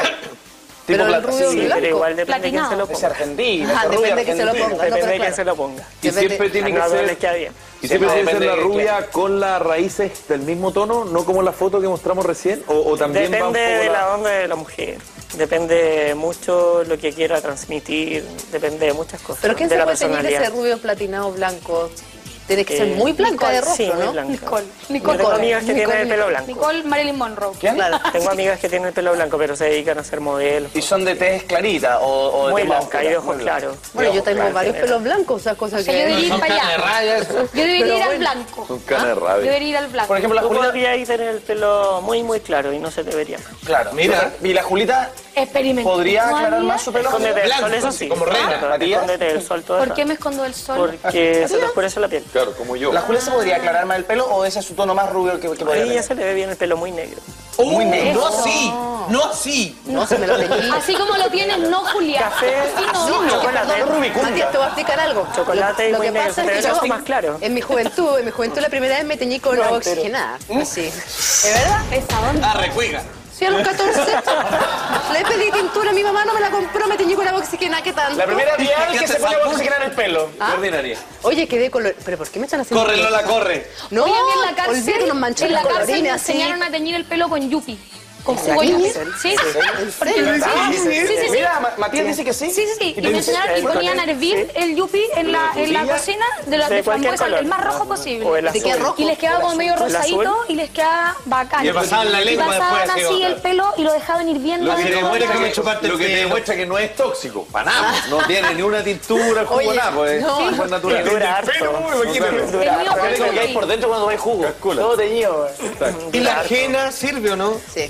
Tipo Pero el plata, rubio sí, blanco. Pero igual depende de quién se lo Es ponga. argentino, Ajá, es rubio depende de quién se lo argentino. ponga. No, Depende pero de quién se claro. lo ponga. Y siempre tiene que A todos ser... les queda bien. ¿Y siempre tiene que ser la Depende de rubia con las raíces del mismo tono, no como la foto que mostramos recién? ¿O también va un Depende poco de la onda de la mujer. Depende mucho lo que quiera transmitir. Depende de muchas cosas. ¿Pero quién de se la puede teñir ese personalidad. rubio platinado blanco? Tiene que ser muy blanca de rostro, Sí, muy ¿no? blanca. Nicole. Yo tengo amigas que tienen el pelo blanco. Nicole Marilyn Monroe. ¿Quién? Claro. Tengo amigas que tienen el pelo blanco, pero se dedican a ser modelos. ¿Y son de tez clarita o de Muy tez más blanca y de oscura? ojos claros. Bueno, yo tengo Claro, varios general. pelos blancos, o sea, cosas O sea, yo que... debería ir Son para canas de allá. rayas. Yo debería Pero ir al bueno. blanco. Son canas de Yo rabia. debería ir al blanco. Por ejemplo, la Tú Julita... podrías tener el pelo muy claro y no se te vería. Claro. Mira. ¿Y la Julita Experimenta. podría ¿No, aclarar amiga? más su pelo? Escóndete del Blanco, sol, eso sí. como reina. Exacto, Matías. Escóndete del sol todo el ¿Por rato. qué me escondo del sol? Porque se te oscurece la piel. Claro, como yo. ¿La Julia se podría aclarar más el pelo o ese es su tono más rubio que podría A ella tener? se le ve bien el pelo muy negro. Muy negro. No así, no así. No, se me lo teñí. Así como lo tienes, no, Julián. Café, Así no. sí, chocolate. Matías, te voy a explicar algo. Chocolate y Lo muy que negro, pasa se te es ve que los ojos yo, más claros. en mi juventud la primera vez me teñí con agua oxigenada. Así. ¿Es verdad? ¿Esa onda? Ah, recuiga. Sí, a los 14. Le pedí tintura, mi mamá no me la compró, me teñí con agua oxigenada, ¿qué tanto? La primera vial que ¿Qué se te pone sacó? a oxigenar el pelo. ¿Ah? Qué ordinaria. Oye, quedé color... ¿Pero por qué me están haciendo Corre, esto? Lola, corre. No, Oye, a mí en la cárcel, olvídate, unos manchones en la cárcel me colorines así. enseñaron a teñir el pelo con yupi. Con ¿En jugo la yupi. cárcel? Sí, ¿En porque serio? sí. Mira, Matías dice que sí. Sí. Y me enseñaron y ponían a hervir el yupi en la cocina de De cualquier frambuesa, color. el más rojo O posible. el azul. Y les quedaba como medio ¿El azul? rosadito y les quedaba bacán. Y le pasaban la lengua pasaban después, así así, el pelo y lo dejaban hirviendo. Lo que dentro demuestra de- que me chupaste el Lo que te pelo. demuestra que no es tóxico. Para nada. No tiene ni una tintura, jugo, Oye, nada. Pues no. es natural. Dura harto. El mío con Lo que hay yupi. por dentro cuando vais jugo. Todo teñido. ¿Y la ajena sirve o no? Sí.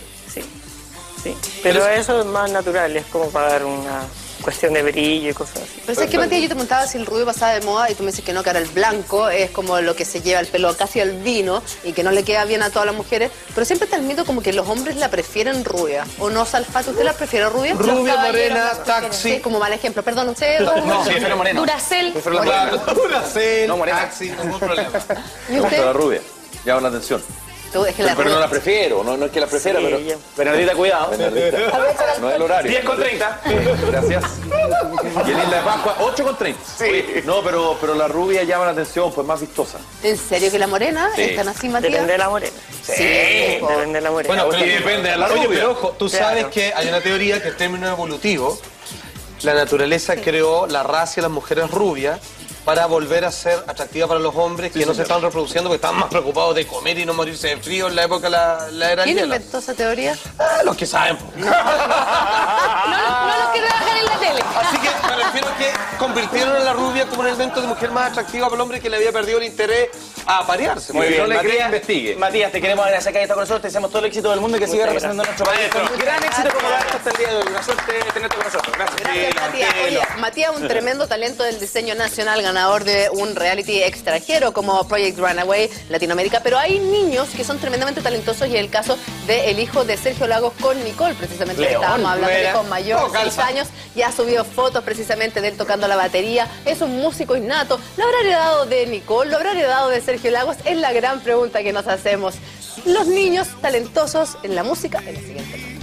Sí. Pero eso es más natural, es como para dar una cuestión de brillo y cosas así. Pero es que, Matías, yo te preguntaba si el rubio pasaba de moda y tú me dices que no, que ahora el blanco es como lo que se lleva el pelo casi al vino y que no le queda bien a todas las mujeres. Pero siempre está el mito como que los hombres la prefieren rubia. ¿O no, Salfato? ¿Usted la prefiere rubia? Rubia, caballeros morena, la prefieren. taxi. Sí, como mal ejemplo. Perdón, usted... No, sí, prefiero moreno. Duracell. Prefiero la Claro, morena. una cel, No, morena. taxi, ningún problema. ¿Y Me gusta la usted? rubia. Llama la atención. Pero no la prefiero, no es que la prefiera, pero... Bernardita, cuidado. Bernardita. No es el horario. 10:30. Gracias. Y el Isla de Pascua, 8:30. Sí. No, pero la rubia llama la atención, pues más vistosa. ¿En serio que la morena? Sí. ¿Están así, Matías? Depende de la morena. Sí. Depende de la morena. Bueno, pero Y depende de la rubia. pero ojo, tú sabes que hay una teoría que en términos evolutivos, la naturaleza creó la raza y las mujeres rubias para volver a ser atractiva para los hombres que no se están reproduciendo porque estaban más preocupados de comer y no morirse de frío en la época de la era ¿Quién hielo. inventó esa teoría? Los que saben. No los que trabajan en la tele. Así que me refiero a que convirtieron a la rubia como un elemento de mujer más atractiva para el hombre que le había perdido el interés a aparearse. Muy bien, no le Matías, crea, investigue. Matías, te queremos agradecer que hayas estado con nosotros, te deseamos todo el éxito del mundo y que sigas representando a nuestro país con gran éxito como lo has hecho hasta el día de hoy. Una suerte tenerte con nosotros. Gracias. Gracias, Matías. Oye, Matías, un tremendo talento del diseño nacional, ganador de un reality extranjero como Project Runaway Latinoamérica, pero hay niños que son tremendamente talentosos y el caso del hijo de Sergio Lagos con Nicole, precisamente León, estábamos hablando de con mayor, No, 6 años, y ha subido fotos precisamente de él tocando la batería, es un músico innato, ¿lo habrá heredado de Nicole? ¿Lo habrá heredado de Sergio Lagos? Es la gran pregunta que nos hacemos. Los niños talentosos en la música en el siguiente.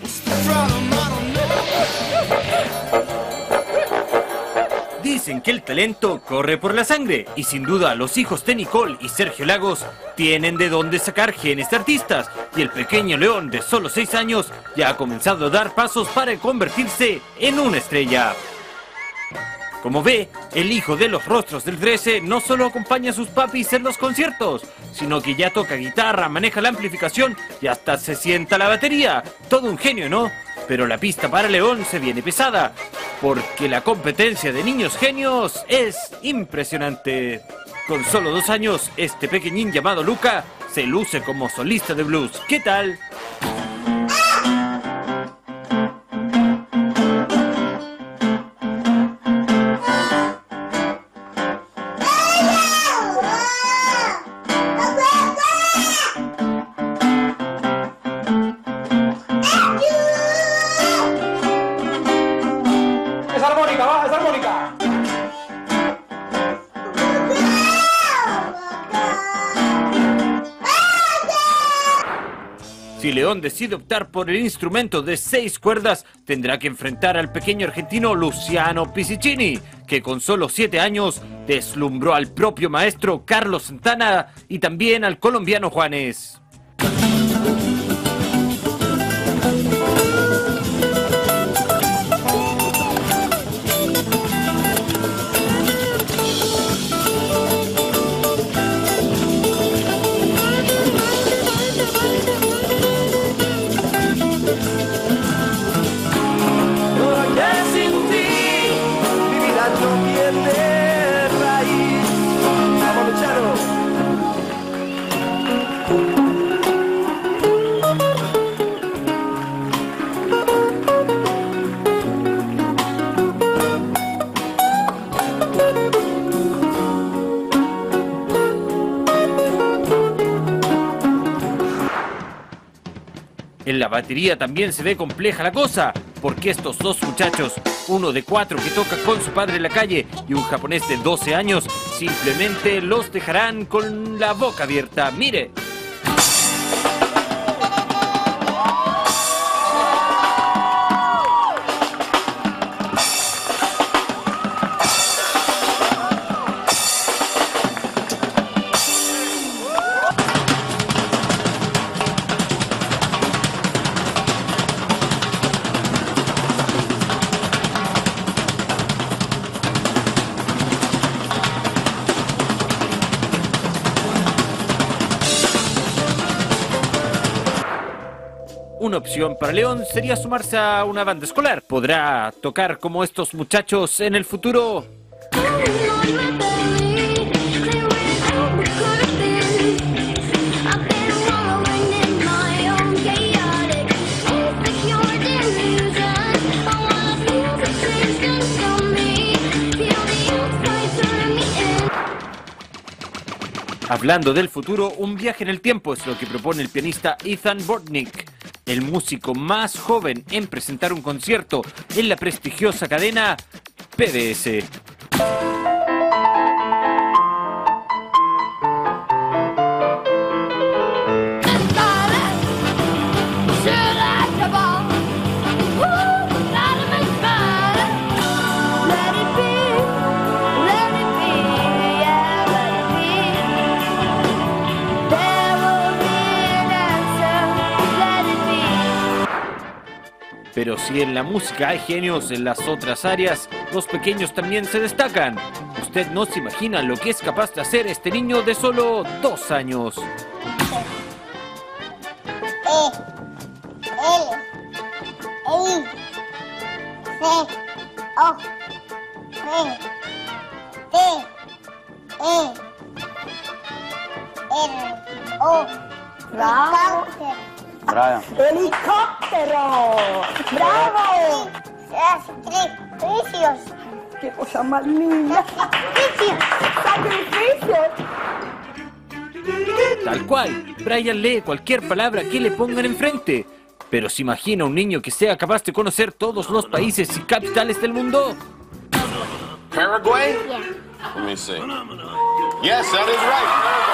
Dicen que el talento corre por la sangre y sin duda los hijos de Nicole y Sergio Lagos tienen de dónde sacar genes de artistas y el pequeño León de solo 6 años ya ha comenzado a dar pasos para convertirse en una estrella. Como ve, el hijo de los rostros del 13 no solo acompaña a sus papis en los conciertos, sino que ya toca guitarra, maneja la amplificación y hasta se sienta la batería. Todo un genio, ¿no? Pero la pista para León se viene pesada, porque la competencia de niños genios es impresionante. Con solo 2 años, este pequeñín llamado Luca se luce como solista de blues. ¿Qué tal? Si León decide optar por el instrumento de 6 cuerdas, tendrá que enfrentar al pequeño argentino Luciano Pisicini, que con solo 7 años deslumbró al propio maestro Carlos Santana y también al colombiano Juanes. En la batería también se ve compleja la cosa, porque estos 2 muchachos, uno de 4 que toca con su padre en la calle y un japonés de 12 años, simplemente los dejarán con la boca abierta. ¡Mire! Una opción para León sería sumarse a una banda escolar. ¿Podrá tocar como estos muchachos en el futuro? Hablando del futuro, un viaje en el tiempo es lo que propone el pianista Ethan Bortnick, el músico más joven en presentar un concierto en la prestigiosa cadena PBS. Pero si en la música hay genios, en las otras áreas, los pequeños también se destacan. Usted no se imagina lo que es capaz de hacer este niño de solo 2 años. Bravo. Bravo. ¡Helicóptero! ¡Bravo! ¡Sacrificios! ¡Qué cosa más linda! ¡Sacrificios! Tal cual, Brian lee cualquier palabra que le pongan enfrente. Pero ¿se imagina un niño que sea capaz de conocer todos los países y capitales del mundo? Paraguay? Yeah. Let me see. Yes, that is right.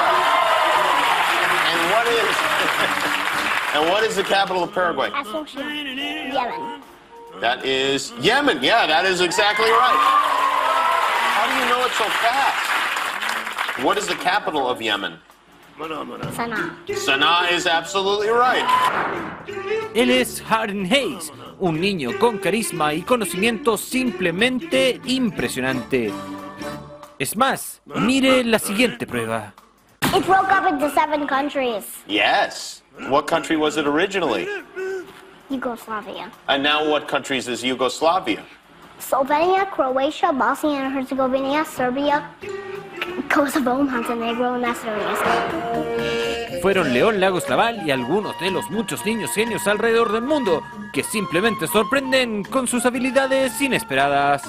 And what is the capital of Paraguay? Yemen. That is Yemen. Yeah, that is exactly right. How do you know it so fast? What is the capital of Yemen? Sanaa. Sanaa is absolutely right. Él es Harden Hayes, un niño con carisma y conocimiento simplemente impresionante. Es más, mire la siguiente prueba. It broke up into 7 countries. Yes. What country was it originally? Yugoslavia. And now what countries is Yugoslavia? Slovenia, Croatia, Bosnia and Herzegovina, Serbia, Kosovo, Montenegro, and Macedonia. Fueron León Lagos Laval y algunos de los muchos niños genios alrededor del mundo que simplemente sorprenden con sus habilidades inesperadas.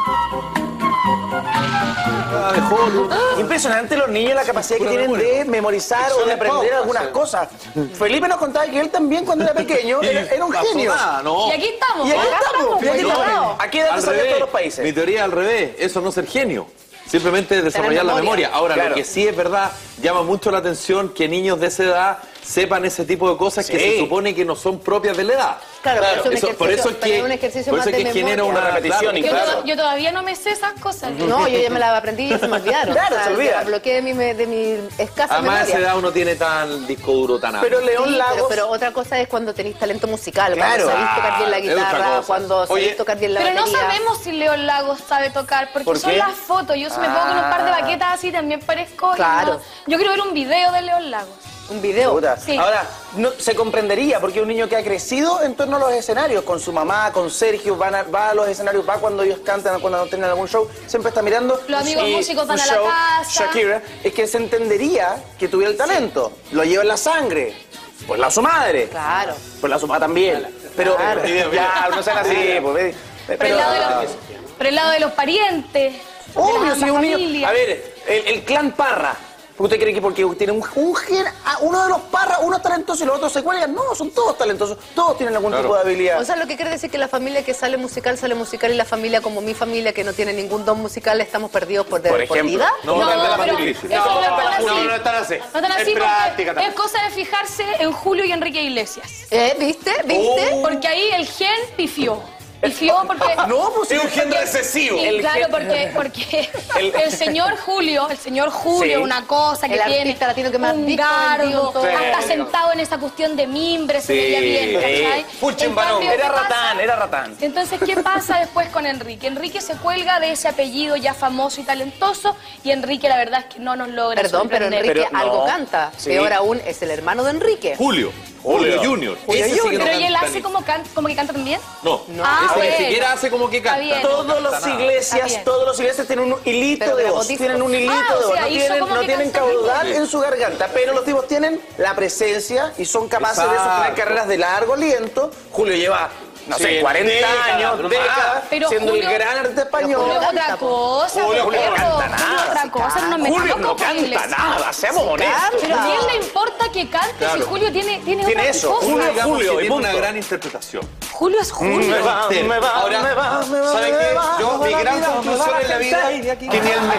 Impresionante los niños, la capacidad que tienen de memorizar o de aprender algunas cosas. Felipe nos contaba que él también cuando era pequeño era un genio. Y aquí estamos. Y aquí estamos. ¿A qué edad te sabías todos los países? Mi teoría es al revés, eso no es ser genio. Simplemente desarrollar la memoria. Ahora, Claro. lo que sí es verdad, llama mucho la atención que niños de esa edad sepan ese tipo de cosas que se supone que no son propias de la edad. Claro, por eso es que, un ejercicio por eso más es de que genera memoria. una repetición. Yo todavía no me sé esas cosas. No, yo ya me las aprendí y se me olvidaron. Claro, se olvida. La bloqueé de mi escasa Además, a esa memoria. edad uno tiene tan disco duro tan amplio. Pero León Sí, Lagos... pero otra cosa es cuando tenéis talento musical, Claro. cuando sabéis tocar bien la es otra guitarra, cosa. cuando sabéis Oye, tocar bien la Pero no batería. sabemos si León Lagos sabe tocar, porque ¿Por son qué? las fotos. Yo si me pongo con un par de baquetas así también parezco. y Claro. no. Yo quiero ver un video de León Lagos. Un video. Puta. Sí. Ahora, no, se comprendería porque es un niño que ha crecido en torno a los escenarios, con su mamá, con Sergio, va a los escenarios, va cuando ellos cantan, cuando tienen algún show, siempre está mirando. Los amigos y músicos van un a la show, casa. Shakira, es que se entendería que tuviera el talento, lo lleva en la sangre, por la su madre, Claro. por la su papá también, pero Claro. ya, no sean así, pues, Por el lado de los parientes. obvio, de si la un niño, familia. a ver, el clan Parra. ¿Usted cree que porque tiene un gen, uno de los Parra, uno es talentoso y los otros se cuelgan? No, son todos talentosos, todos tienen algún tipo de habilidad. O sea, lo que quiere decir que la familia que sale musical y la familia como mi familia que no tiene ningún don musical estamos perdidos por ejemplo. vida. No, pero eso no es tan así. no están así. No tan así Es práctica porque también. es cosa de fijarse en Julio y Enrique Iglesias. ¿Viste? ¿Viste? Porque ahí el gen pifió. Pifió porque... No, pues es un gen porque- recesivo. y claro, porque el señor Julio, Sí. una cosa que El tiene artista latino que más un discos vendió garbo, en todo hasta Sí. sentado en esa cuestión de mimbre, se veía bien, ¿cachai? En cambio, Era ¿qué pasa? ratán, era ratán. Entonces, ¿qué pasa después con Enrique? Enrique se cuelga de ese apellido ya famoso y talentoso y Enrique la verdad es que no nos logra Perdón, pero sorprender. Enrique Pero algo no. canta. Sí. Peor aún, es el hermano de Enrique. Julio Junior. Julio Ese sí que Junior. no Pero ¿y él canta hace ni- como que canta también? No, Ah, ese bueno. ni siquiera hace como que Está canta. bien. Todos los Está iglesias, bien. todos los iglesias tienen un hilito Pero de de voz, bautizos. tienen un hilito Ah, o de voz, sea, no hizo tienen, como no que tienen canta caudal bien. en su garganta, pero los tipos tienen la presencia y son capaces de sostener Exacto. carreras de largo aliento. Julio lleva, no sé, 40 años, décadas, Pero siendo Julio- el gran arte español. Julio es otra cosa, Julio no perro. canta Julio nada. es otra cosa, no me Julio meto no con canta Iglesias. nada, seamos honestos. Pero ¿a quién le importa que cante si Claro. Julio tiene Tiene otra eso, cosa? Julio, Digamos Julio, que y tiene una punto. gran interpretación. Julio es Julio. Ahora, ¿saben qué? Yo, mi gran conclusión en la vida que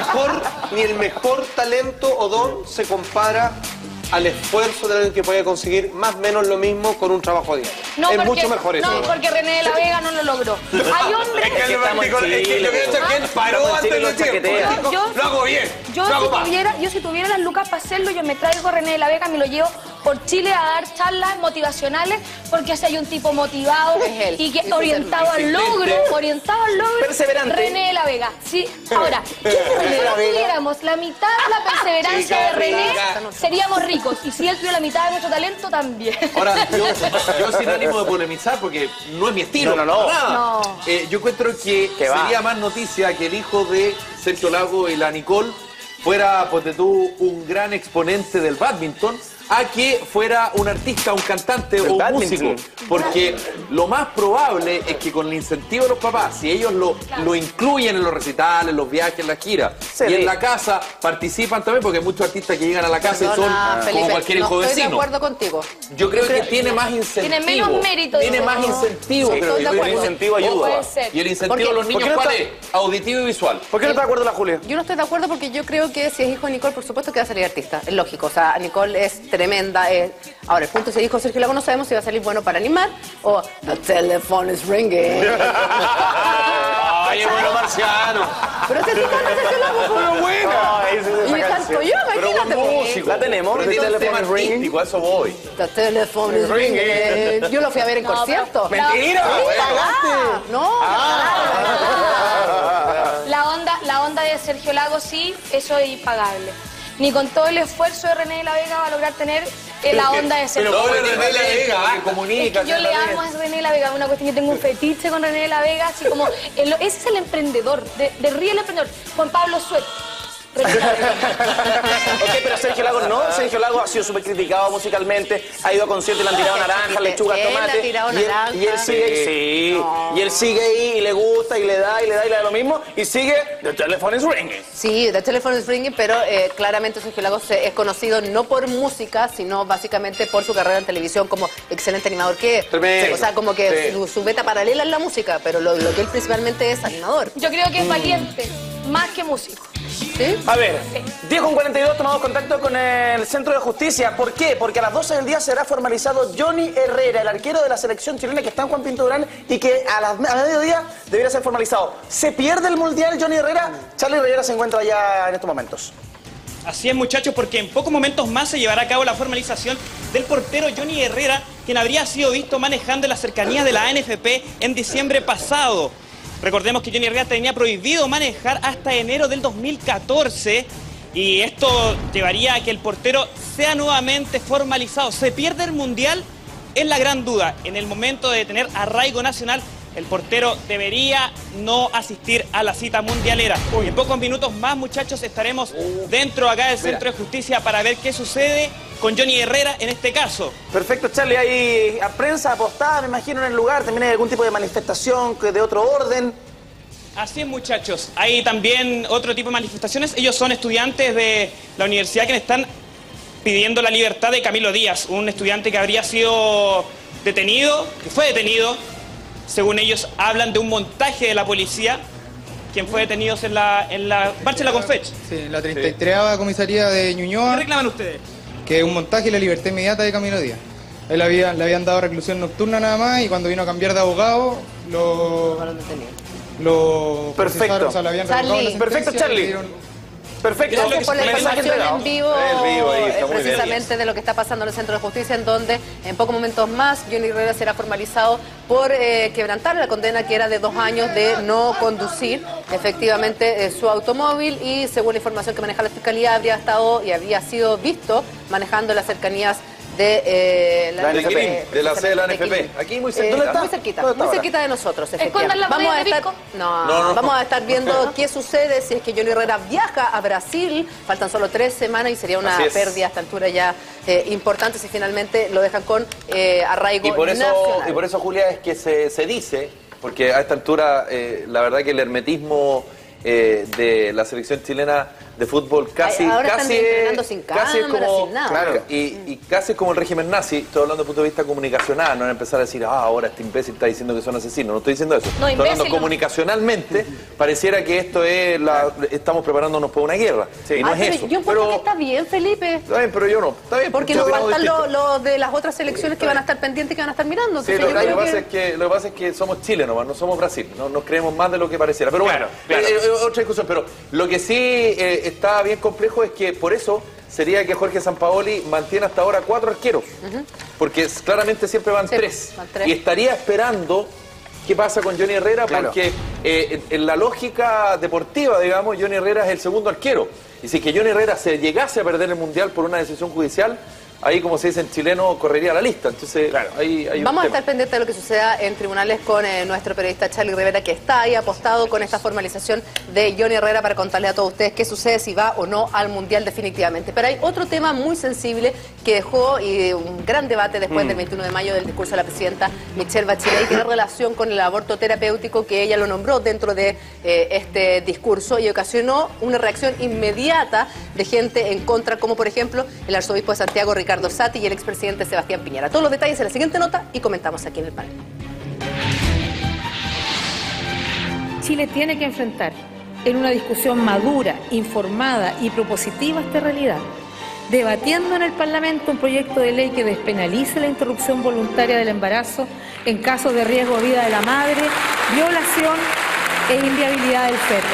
ni el mejor talento o don se compara al esfuerzo de alguien que puede conseguir más o menos lo mismo con un trabajo diario. No, es porque, mucho mejor eso. no, porque René de la Vega no lo logró. Hay hombres... Es que lo que hecho es que él paró antes del tiempo. Yo- Lo hago bien. Yo lo hago más. si tuviera las lucas para hacerlo, yo me traigo a René de la Vega, me lo llevo por Chile a dar charlas motivacionales, porque así hay un tipo motivado y que orientado al logro, perseverante. René de la Vega. Sí, ahora, ¿qué si nosotros tuviéramos la mitad de la perseverancia de René, seríamos ricos? Y si él tuviera la mitad de nuestro talento, también. Ahora, yo sin ánimo de polemizar, porque no es mi estilo. No. Yo encuentro que sería más noticia que el hijo de Sergio Lago y la Nicole fuera, ponte tú, un gran exponente del bádminton, a que fuera un artista, un cantante o un músico. Porque lo más probable es que con el incentivo de los papás, si ellos lo incluyen en los recitales, los viajes, las giras, y en la casa participan también, porque hay muchos artistas que llegan a la casa y son como cualquier hijo vecino. Estoy de acuerdo contigo. Yo creo que tiene más incentivo. Tiene menos mérito. Tiene más incentivo. Sí, pero el incentivo ayuda. Puede ser. Y el incentivo a los niños, ¿cuál es? Auditivo y visual. ¿Por qué no está de acuerdo la Julia? Yo no estoy de acuerdo porque yo creo que si es hijo de Nicole, por supuesto que va a salir artista. Es lógico. O sea, Nicole es tremenda. Ahora, el punto es que dijo Sergio Lago, no sabemos si va a salir bueno para animar o the telephone is ringing. Ay, es bueno Marciano. Pero se canta Sergio Lago. Pero bueno. Y canto yo, imagínate. Músico. La tenemos. Pero tiene el tema artístico, a eso voy. The telephone is ringing. Yo lo fui a ver en concierto. ¡Mentira! No. La onda de Sergio Lago, sí, eso es impagable. Ni con todo el esfuerzo de René de la Vega va a lograr tener la onda de Sergio Lago. Pero René de la Vega, que comunica. Es que yo le amo a René de la Vega, una cuestión, yo tengo un fetiche con René de la Vega, así como, ese es el emprendedor, de Riel emprendedor, Juan Pablo Suet. Ok, pero Sergio Lago no. Sergio Lago ha sido súper criticado musicalmente, ha ido a conciertos y le han tirado naranjas, lechugas, tomate. Y él sigue, y él sigue ahí y le gusta y le da lo mismo y sigue The Telephone is Ringing. Sí, The Telephone is Ringing, pero claramente Sergio Lago es conocido no por música, sino básicamente por su carrera en televisión como excelente animador que es. Tremendo. O sea, como que su beta paralela es la música, pero lo que él principalmente es animador. Yo creo que es valiente, más que músico. ¿Sí? A ver, 10:42 tomamos contacto con el Centro de Justicia. ¿Por qué? Porque a las 12 del día será formalizado Johnny Herrera, el arquero de la selección chilena que está en Juan Pinto Durán y que a mediodía debería ser formalizado. ¿Se pierde el Mundial Johnny Herrera? Charly Rivera se encuentra allá en estos momentos. Así es, muchachos, porque en pocos momentos más se llevará a cabo la formalización del portero Johnny Herrera, quien habría sido visto manejando en las cercanías de la ANFP en diciembre pasado. Recordemos que Johnny Herrera tenía prohibido manejar hasta enero del 2014 y esto llevaría a que el portero sea nuevamente formalizado. ¿Se pierde el Mundial? Es la gran duda. En el momento de tener arraigo nacional, el portero debería no asistir a la cita mundialera. En pocos minutos más, muchachos, estaremos dentro acá del Centro de Justicia para ver qué sucede con Johnny Herrera en este caso. Perfecto, Charly. Hay prensa apostada, me imagino, en el lugar. También hay algún tipo de manifestación de otro orden. Así es, muchachos. Hay también otro tipo de manifestaciones. Ellos son estudiantes de la universidad que están pidiendo la libertad de Camilo Díaz, un estudiante que habría sido detenido, que fue detenido. Según ellos, hablan de un montaje de la policía, quien fue detenido en la marcha de la Confech. Sí, en la 33ª comisaría de Ñuñoa. ¿Qué reclaman ustedes? Que es un montaje y la libertad inmediata de Camilo Díaz. Él le habían dado reclusión nocturna nada más y cuando vino a cambiar de abogado, lo perfecto. O sea, lo habían revocado la perfecto, Charly. Perfecto. Gracias por la información en vivo, ahí, está muy precisamente bien. de lo que está pasando en el Centro de Justicia, en donde en pocos momentos más Johnny Herrera será formalizado por quebrantar la condena que era de 2 años de no conducir efectivamente su automóvil y según la información que maneja la Fiscalía habría estado y había sido visto manejando las cercanías de la NFP, de la sede de la NFP. Aquí muy cerquita. Muy cerquita de nosotros, efectivamente. La vamos a estar viendo qué sucede si es que Johnny Herrera viaja a Brasil. Faltan solo 3 semanas y sería una pérdida a esta altura ya importante si finalmente lo dejan con arraigo nacional. Y por eso, Julia, es que se dice, porque a esta altura la verdad que el hermetismo de la selección chilena de fútbol casi es como, sin nada. Claro, y casi es como el régimen nazi. Estoy hablando desde el punto de vista comunicacional, no van a empezar a decir, ahora este imbécil está diciendo que son asesinos. No estoy diciendo eso. No, estoy hablando comunicacionalmente, pareciera que esto es estamos preparándonos para una guerra. Sí, no es eso. Yo encuentro que está bien, Felipe. Está bien, pero yo no. Está bien. Porque nos faltan los de las otras selecciones que van a estar pendientes y que van a estar mirando. Sí, lo que pasa es que somos Chile nomás, no somos Brasil. No nos creemos más de lo que pareciera. Pero bueno, otra discusión. Pero lo que sí está bien complejo es que por eso sería que Jorge Sampaoli mantiene hasta ahora 4 arqueros. Porque claramente siempre van 3. Y estaría esperando qué pasa con Johnny Herrera, porque en la lógica deportiva, digamos, Johnny Herrera es el segundo arquero. Y si que Johnny Herrera se llegase a perder el Mundial por una decisión judicial, ahí, como se dice en chileno, correría la lista. Entonces, ahí hay Vamos a un estar pendientes de lo que suceda en tribunales con nuestro periodista Charlie Rivera, que está ahí apostado con esta formalización de Johnny Herrera para contarle a todos ustedes qué sucede, si va o no al Mundial definitivamente. Pero hay otro tema muy sensible que dejó un gran debate después del 21 de mayo del discurso de la presidenta Michelle Bachelet, y tiene relación con el aborto terapéutico, que ella lo nombró dentro de este discurso, y ocasionó una reacción inmediata de gente en contra, como por ejemplo el arzobispo de Santiago, Ricardo Sati, y el expresidente Sebastián Piñera. Todos los detalles en la siguiente nota y comentamos aquí en el panel. Chile tiene que enfrentar en una discusión madura, informada y propositiva esta realidad, debatiendo en el Parlamento un proyecto de ley que despenalice la interrupción voluntaria del embarazo en casos de riesgo de vida de la madre, violación e inviabilidad del feto.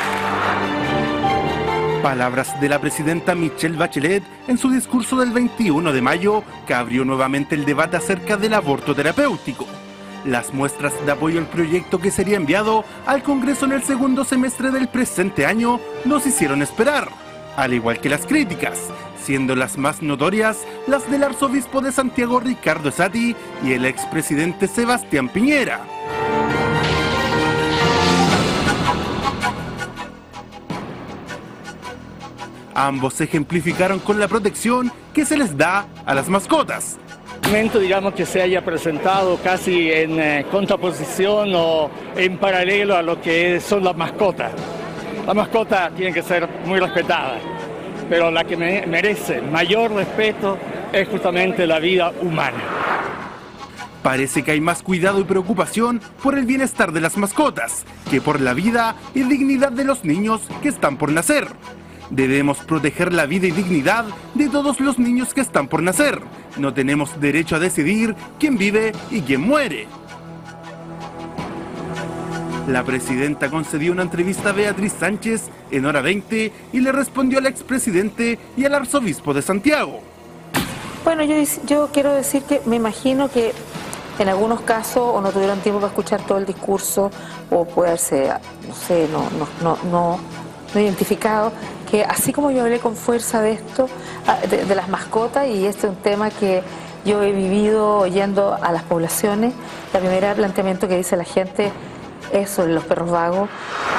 Palabras de la presidenta Michelle Bachelet en su discurso del 21 de mayo, que abrió nuevamente el debate acerca del aborto terapéutico. Las muestras de apoyo al proyecto, que sería enviado al Congreso en el segundo semestre del presente año, nos hicieron esperar, al igual que las críticas, siendo las más notorias las del arzobispo de Santiago, Ricardo Sati, y el expresidente Sebastián Piñera. Ambos ejemplificaron con la protección que se les da a las mascotas. Digamos que se haya presentado casi en contraposición o en paralelo a lo que son las mascotas. Las mascotas tienen que ser muy respetadas, pero la que merece mayor respeto es justamente la vida humana. Parece que hay más cuidado y preocupación por el bienestar de las mascotas que por la vida y dignidad de los niños que están por nacer. Debemos proteger la vida y dignidad de todos los niños que están por nacer. No tenemos derecho a decidir quién vive y quién muere. La presidenta concedió una entrevista a Beatriz Sánchez en Hora 20 y le respondió al expresidente y al arzobispo de Santiago. Bueno, yo quiero decir que me imagino que en algunos casos o no tuvieron tiempo para escuchar todo el discurso, o puede haberse, no sé, no identificado, que así como yo hablé con fuerza de esto, de las mascotas, y este es un tema que yo he vivido oyendo a las poblaciones, la primera planteamiento que dice la gente es sobre los perros vagos.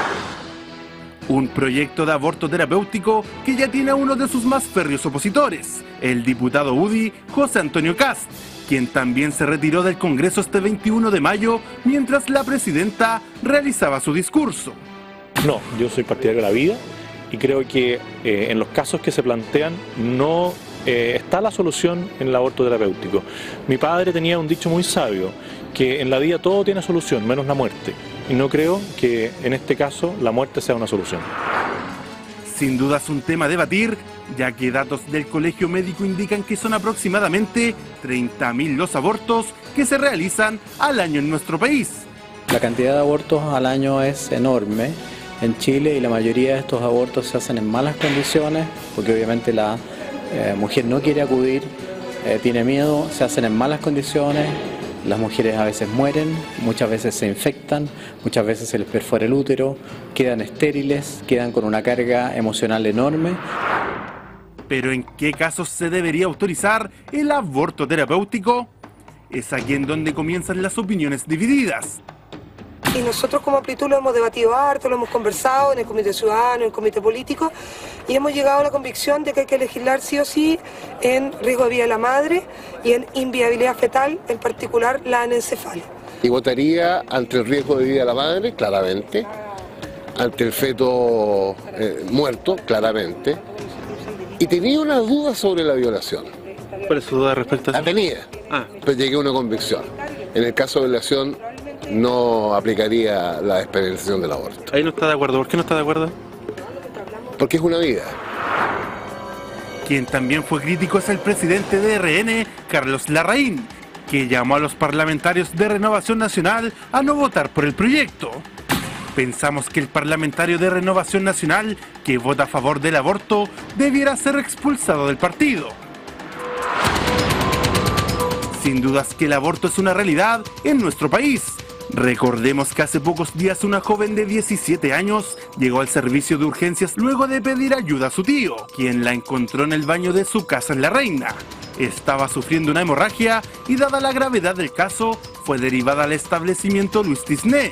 Un proyecto de aborto terapéutico que ya tiene a uno de sus más férreos opositores, el diputado UDI, José Antonio Kast, quien también se retiró del Congreso este 21 de mayo mientras la presidenta realizaba su discurso. No, yo soy partidario de la vida y creo que en los casos que se plantean no está la solución en el aborto terapéutico. Mi padre tenía un dicho muy sabio, que en la vida todo tiene solución, menos la muerte. Y no creo que en este caso la muerte sea una solución. Sin duda es un tema a debatir, ya que datos del Colegio Médico indican que son aproximadamente 30.000 los abortos que se realizan al año en nuestro país. La cantidad de abortos al año es enorme en Chile, y la mayoría de estos abortos se hacen en malas condiciones, porque obviamente la mujer no quiere acudir, tiene miedo, se hacen en malas condiciones. Las mujeres a veces mueren, muchas veces se infectan, muchas veces se les perfora el útero, quedan estériles, quedan con una carga emocional enorme. ¿Pero en qué casos se debería autorizar el aborto terapéutico? Es aquí en donde comienzan las opiniones divididas. Y nosotros como Amplitud lo hemos debatido harto, lo hemos conversado en el Comité Ciudadano, en el Comité Político, y hemos llegado a la convicción de que hay que legislar sí o sí en riesgo de vida de la madre y en inviabilidad fetal, en particular la anencefalia. Y votaría ante el riesgo de vida de la madre, claramente, ante el feto muerto, claramente, y tenía una duda sobre la violación. ¿Cuál es su duda respecto a eso? La tenía, pero llegué a una convicción. En el caso de violación no aplicaría la despenalización del aborto. Ahí no está de acuerdo. ¿Por qué no está de acuerdo? Porque es una vida. Quien también fue crítico es el presidente de RN, Carlos Larraín, que llamó a los parlamentarios de Renovación Nacional a no votar por el proyecto. Pensamos que el parlamentario de Renovación Nacional, que vota a favor del aborto, debiera ser expulsado del partido. Sin dudas que el aborto es una realidad en nuestro país. Recordemos que hace pocos días una joven de 17 años llegó al servicio de urgencias luego de pedir ayuda a su tío, quien la encontró en el baño de su casa en La Reina. Estaba sufriendo una hemorragia y, dada la gravedad del caso, fue derivada al establecimiento Luis Tisné.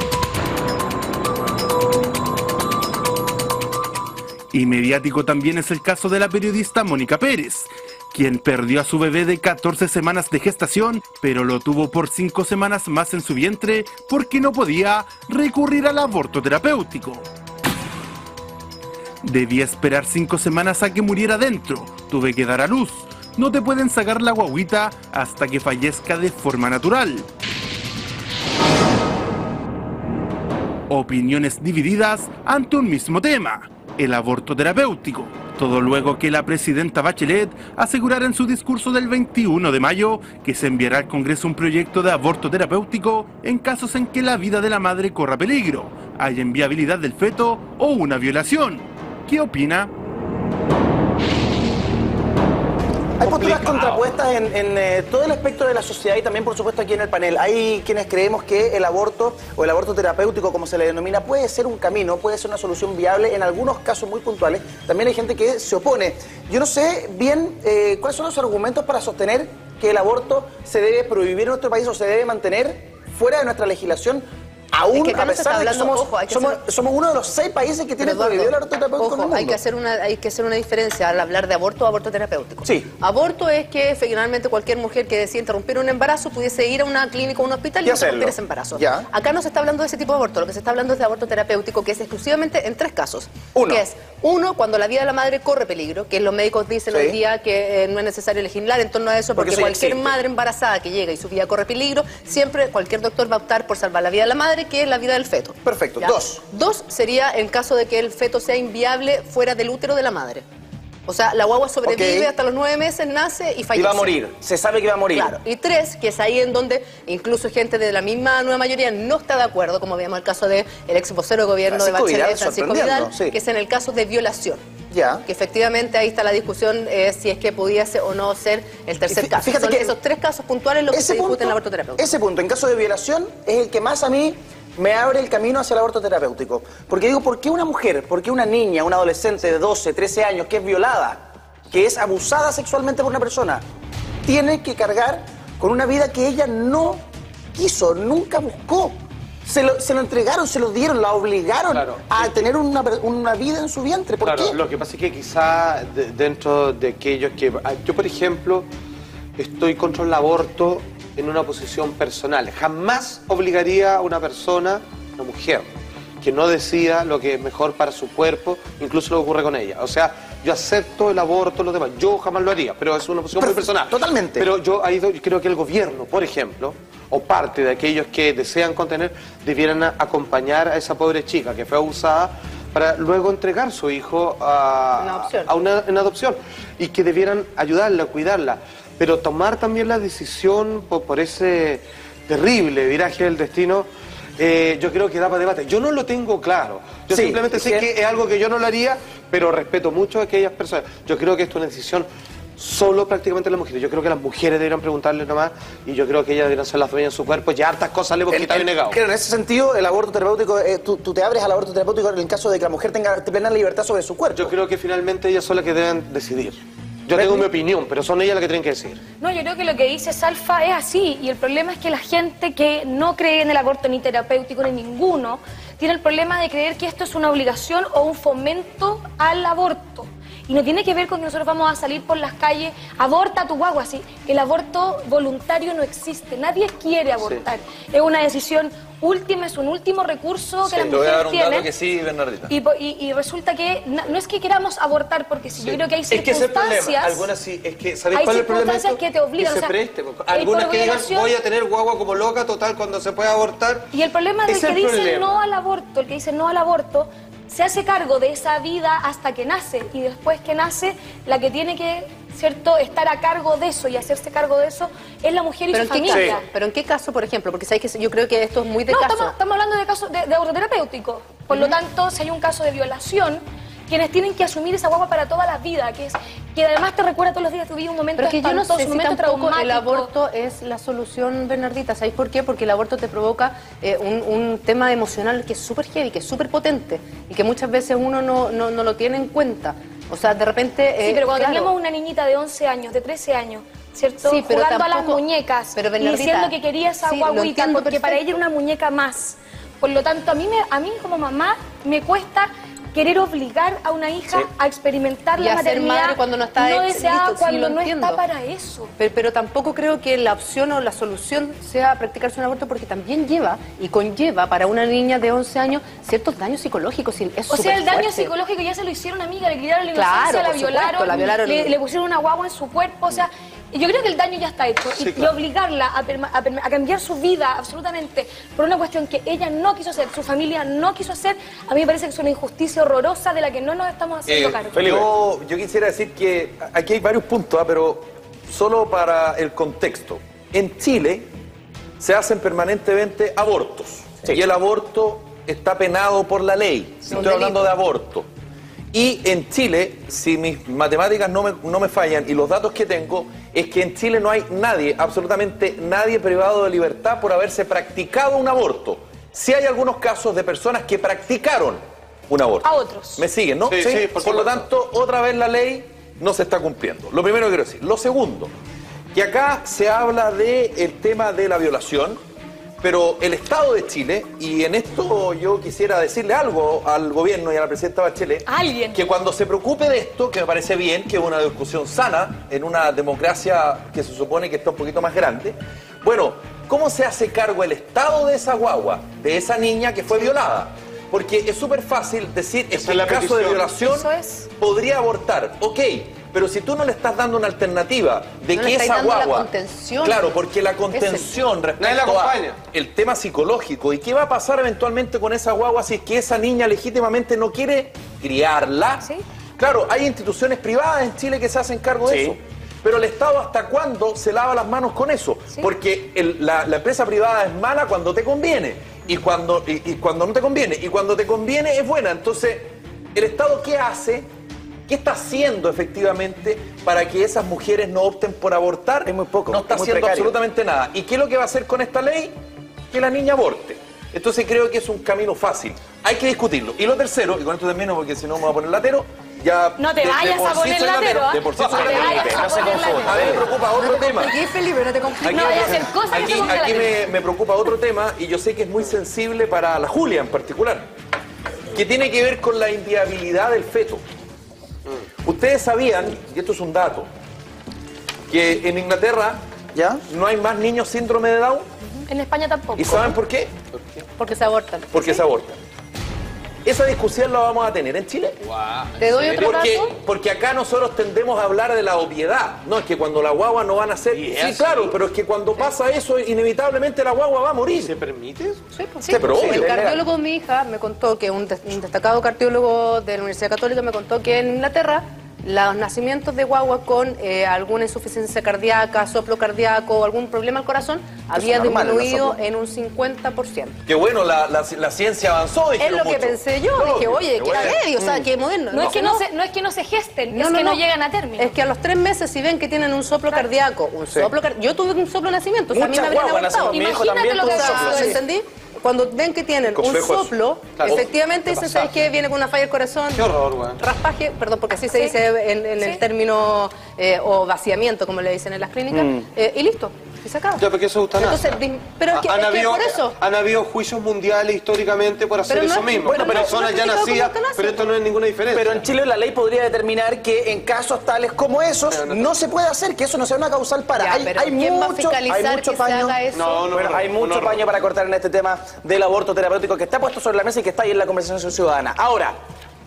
Y mediático también es el caso de la periodista Mónica Pérez, quien perdió a su bebé de 14 semanas de gestación, pero lo tuvo por 5 semanas más en su vientre porque no podía recurrir al aborto terapéutico. Debía esperar 5 semanas a que muriera dentro. Tuve que dar a luz. No te pueden sacar la guagüita hasta que fallezca de forma natural. Opiniones divididas ante un mismo tema: el aborto terapéutico. Todo luego que la presidenta Bachelet asegurara en su discurso del 21 de mayo que se enviará al Congreso un proyecto de aborto terapéutico en casos en que la vida de la madre corra peligro, haya inviabilidad del feto o una violación. ¿Qué opina? Hay posturas contrapuestas en todo el espectro de la sociedad y también, por supuesto, aquí en el panel. Hay quienes creemos que el aborto o el aborto terapéutico, como se le denomina, puede ser un camino, puede ser una solución viable en algunos casos muy puntuales. También hay gente que se opone. Yo no sé bien cuáles son los argumentos para sostener que el aborto se debe prohibir en nuestro país o se debe mantener fuera de nuestra legislación. Aún a pesar de que somos uno de los 6 países que tienen prohibido el aborto terapéutico en el mundo. Hay que hacer una diferencia al hablar de aborto o aborto terapéutico. Sí. Aborto es que finalmente cualquier mujer que decida interrumpir un embarazo pudiese ir a una clínica o un hospital y interrumpir ese embarazo. Ya. Acá no se está hablando de ese tipo de aborto, lo que se está hablando es de aborto terapéutico, que es exclusivamente en 3 casos. Uno, cuando la vida de la madre corre peligro, que los médicos dicen hoy día que no es necesario legislar en torno a eso, porque cualquier madre embarazada que llega y su vida corre peligro, siempre cualquier doctor va a optar por salvar la vida de la madre, que es la vida del feto. Perfecto. ¿Ya? 2. 2 sería en caso de que el feto sea inviable fuera del útero de la madre. O sea, la guagua sobrevive hasta los 9 meses, nace y fallece. Y va a morir. Se sabe que va a morir. Claro. Y 3, que es ahí en donde incluso gente de la misma nueva mayoría no está de acuerdo, como veíamos el caso del ex vocero de gobierno de Bachelet, Francisco Vidal, que es en el caso de violación. Ya. Que efectivamente ahí está la discusión si es que pudiese o no ser el tercer caso. Fíjate Son que esos 3 casos puntuales los que se discuten en el aborto terapéutico. Ese punto, en caso de violación, es el que más a mí me abre el camino hacia el aborto terapéutico. Porque digo, ¿por qué una mujer, por qué una niña, una adolescente de 12, 13 años que es violada, que es abusada sexualmente por una persona, tiene que cargar con una vida que ella no quiso, nunca buscó? Se lo entregaron, se lo dieron, la obligaron a tener una vida en su vientre. ¿Por qué? Lo que pasa es que quizá dentro de aquellos que... Yo, por ejemplo, estoy contra el aborto en una posición personal. Jamás obligaría a una persona, una mujer, que no decida lo que es mejor para su cuerpo, incluso lo que ocurre con ella. O sea, yo acepto el aborto, los demás. Yo jamás lo haría, pero es una posición muy personal. Totalmente. Pero yo creo que el gobierno, por ejemplo, o parte de aquellos que desean contener, debieran acompañar a esa pobre chica que fue abusada para luego entregar su hijo en adopción. Y que debieran ayudarla, cuidarla. Pero tomar también la decisión por ese terrible viraje del destino, yo creo que da para debate. Yo no lo tengo claro. Yo simplemente sé que es algo que yo no lo haría, pero respeto mucho a aquellas personas. Yo creo que esto es una decisión solo prácticamente las mujeres. Yo creo que las mujeres deberían preguntarle nomás y yo creo que ellas deberían ser las dueñas de su cuerpo. Ya hartas cosas le hemos quitado y negado. Claro, en ese sentido, el aborto terapéutico, tú te abres al aborto terapéutico en el caso de que la mujer tenga plena libertad sobre su cuerpo. Yo creo que finalmente ellas son las que deben decidir. Yo tengo mi opinión, pero son ellas las que tienen que decir. No, yo creo que lo que dice Salfa es así, y el problema es que la gente que no cree en el aborto ni terapéutico ni ninguno, tiene el problema de creer que esto es una obligación o un fomento al aborto. Y no tiene que ver con que nosotros vamos a salir por las calles, aborta a tu guagua, así. El aborto voluntario no existe, nadie quiere abortar. Es una decisión última, es un último recurso que las mujeres tienen. Que sí, Bernardita. Y resulta que no es que queramos abortar, porque yo creo que hay circunstancias... Algunas sí, es que ¿sabéis cuál es el problema? Que te obligan, que se preste. Algunas que digan, voy a tener guagua como loca, total, cuando se puede abortar. Y el problema del que dice no al aborto, el que dice no al aborto, se hace cargo de esa vida hasta que nace, y después que nace, la que tiene que ¿cierto?, estar a cargo de eso y hacerse cargo de eso es la mujer y su familia. ¿Pero en qué caso, por ejemplo? Porque sabes que yo creo que esto es muy de no, caso. Estamos hablando de casos de aborto terapéutico. Por lo tanto, si hay un caso de violación, quienes tienen que asumir esa guagua para toda la vida, que además te recuerda todos los días que viví un momento espantoso, yo no sé un momento si tampoco traumático. el aborto es la solución, Bernardita. ¿Sabéis por qué? Porque el aborto te provoca un tema emocional que es súper heavy, que es súper potente y que muchas veces uno no lo tiene en cuenta. O sea, de repente... sí, pero cuando claro, teníamos una niñita de 11 años, de 13 años, ¿cierto? Sí, pero jugando tampoco, a las muñecas pero y diciendo que quería esa guaguita porque para ella era una muñeca más. Por lo tanto, a mí como mamá me cuesta querer obligar a una hija a experimentar y la a ser maternidad madre cuando no está deseada, listo, cuando sí, no entiendo. está para eso. Pero tampoco creo que la opción o la solución sea practicarse un aborto, porque también lleva y conlleva para una niña de 11 años ciertos daños psicológicos. O sea, el daño psicológico ya se lo hicieron a amiga, le quitaron la inocencia, la violaron, le pusieron una guagua en su cuerpo, o sea... Yo creo que el daño ya está hecho y obligarla a cambiar su vida absolutamente por una cuestión que ella no quiso hacer, su familia no quiso hacer, a mí me parece que es una injusticia horrorosa de la que no nos estamos haciendo cargo. Yo quisiera decir que aquí hay varios puntos, pero solo para el contexto. En Chile se hacen permanentemente abortos y el aborto está penado por la ley. Estoy hablando de aborto. Y en Chile, si mis matemáticas no me fallan y los datos que tengo, es que en Chile no hay nadie, absolutamente nadie privado de libertad por haberse practicado un aborto. Sí hay algunos casos de personas que practicaron un aborto. A otros. ¿Me siguen, no? Sí, por lo tanto, otra vez la ley no se está cumpliendo. Lo primero que quiero decir. Lo segundo, que acá se habla del tema de la violación, pero el Estado de Chile, y en esto yo quisiera decirle algo al gobierno y a la presidenta Bachelet, que cuando se preocupe de esto, que me parece bien, que es una discusión sana en una democracia que se supone que está un poquito más grande, bueno, ¿cómo se hace cargo el Estado de esa guagua, de esa niña que fue violada? Porque es súper fácil decir, es que en caso de violación podría abortar, ok. Pero si tú no le estás dando una alternativa de que esa guagua... Claro, porque la contención respecto a el tema psicológico y qué va a pasar eventualmente con esa guagua si es que esa niña legítimamente no quiere criarla. Claro, hay instituciones privadas en Chile que se hacen cargo de eso. Pero el Estado, ¿hasta cuándo se lava las manos con eso? Porque la empresa privada es mala cuando te conviene y cuando no te conviene. Y cuando te conviene es buena. Entonces, ¿el Estado qué hace? ¿Qué está haciendo efectivamente para que esas mujeres no opten por abortar? Es muy poco. No está haciendo absolutamente nada. ¿Y qué es lo que va a hacer con esta ley? Que la niña aborte. Entonces creo que es un camino fácil. Hay que discutirlo. Y lo tercero, y con esto termino porque si no me voy a poner latero, ya... No te vayas a poner latero, De por sí soy latero. A mí me preocupa otro tema. Aquí, Felipe, no te compliques. No vayas a hacer cosas que te Aquí me preocupa otro tema, y yo sé que es muy sensible para la Julia en particular, que tiene que ver con la inviabilidad del feto. Ustedes sabían, y esto es un dato, que en Inglaterra no hay más niños síndrome de Down. En España tampoco. ¿Y saben por qué? Porque se abortan. Porque se abortan. Esa discusión la vamos a tener en Chile. ¿Te doy otro dato? Porque acá nosotros tendemos a hablar de la obviedad. No, es que cuando la guagua no van a nacer... Sí, claro, pero es que cuando pasa eso, inevitablemente la guagua va a morir. ¿Se permite? Sí, pues sí. El cardiólogo de mi hija me contó que un destacado cardiólogo de la Universidad Católica me contó que en Inglaterra los nacimientos de guagua con alguna insuficiencia cardíaca, soplo cardíaco o algún problema al corazón había disminuido en un 50%. Qué bueno, la ciencia avanzó. Es lo que pensé yo. Dije, oye, que era medio, o sea, que moderno. No es que no se gesten, es que no llegan a término. Es que a los 3 meses, si ven que tienen un soplo cardíaco, yo tuve un soplo de nacimiento, o sea, a mí me habrían abortado. Imagínate lo que ¿me entendí? Cuando ven que tienen un soplo, efectivamente dicen, ¿sabes qué? Viene con una falla del corazón. Qué horror, güey. Raspaje, perdón, porque así se dice en el término, o vaciamiento, como le dicen en las clínicas, y listo. Y se acaba. Ya, porque eso gusta nada. Entonces, pero es que por eso. Han habido juicios mundiales históricamente por hacer eso mismo. Bueno, personas ya nacidas, pero esto no es ninguna diferencia. Pero en Chile la ley podría determinar que en casos tales como esos no se puede hacer, que eso no sea una causal para. Hay mucho paño. Hay mucho paño para cortar en este tema del aborto terapéutico que está puesto sobre la mesa y que está ahí en la conversación ciudadana. Ahora,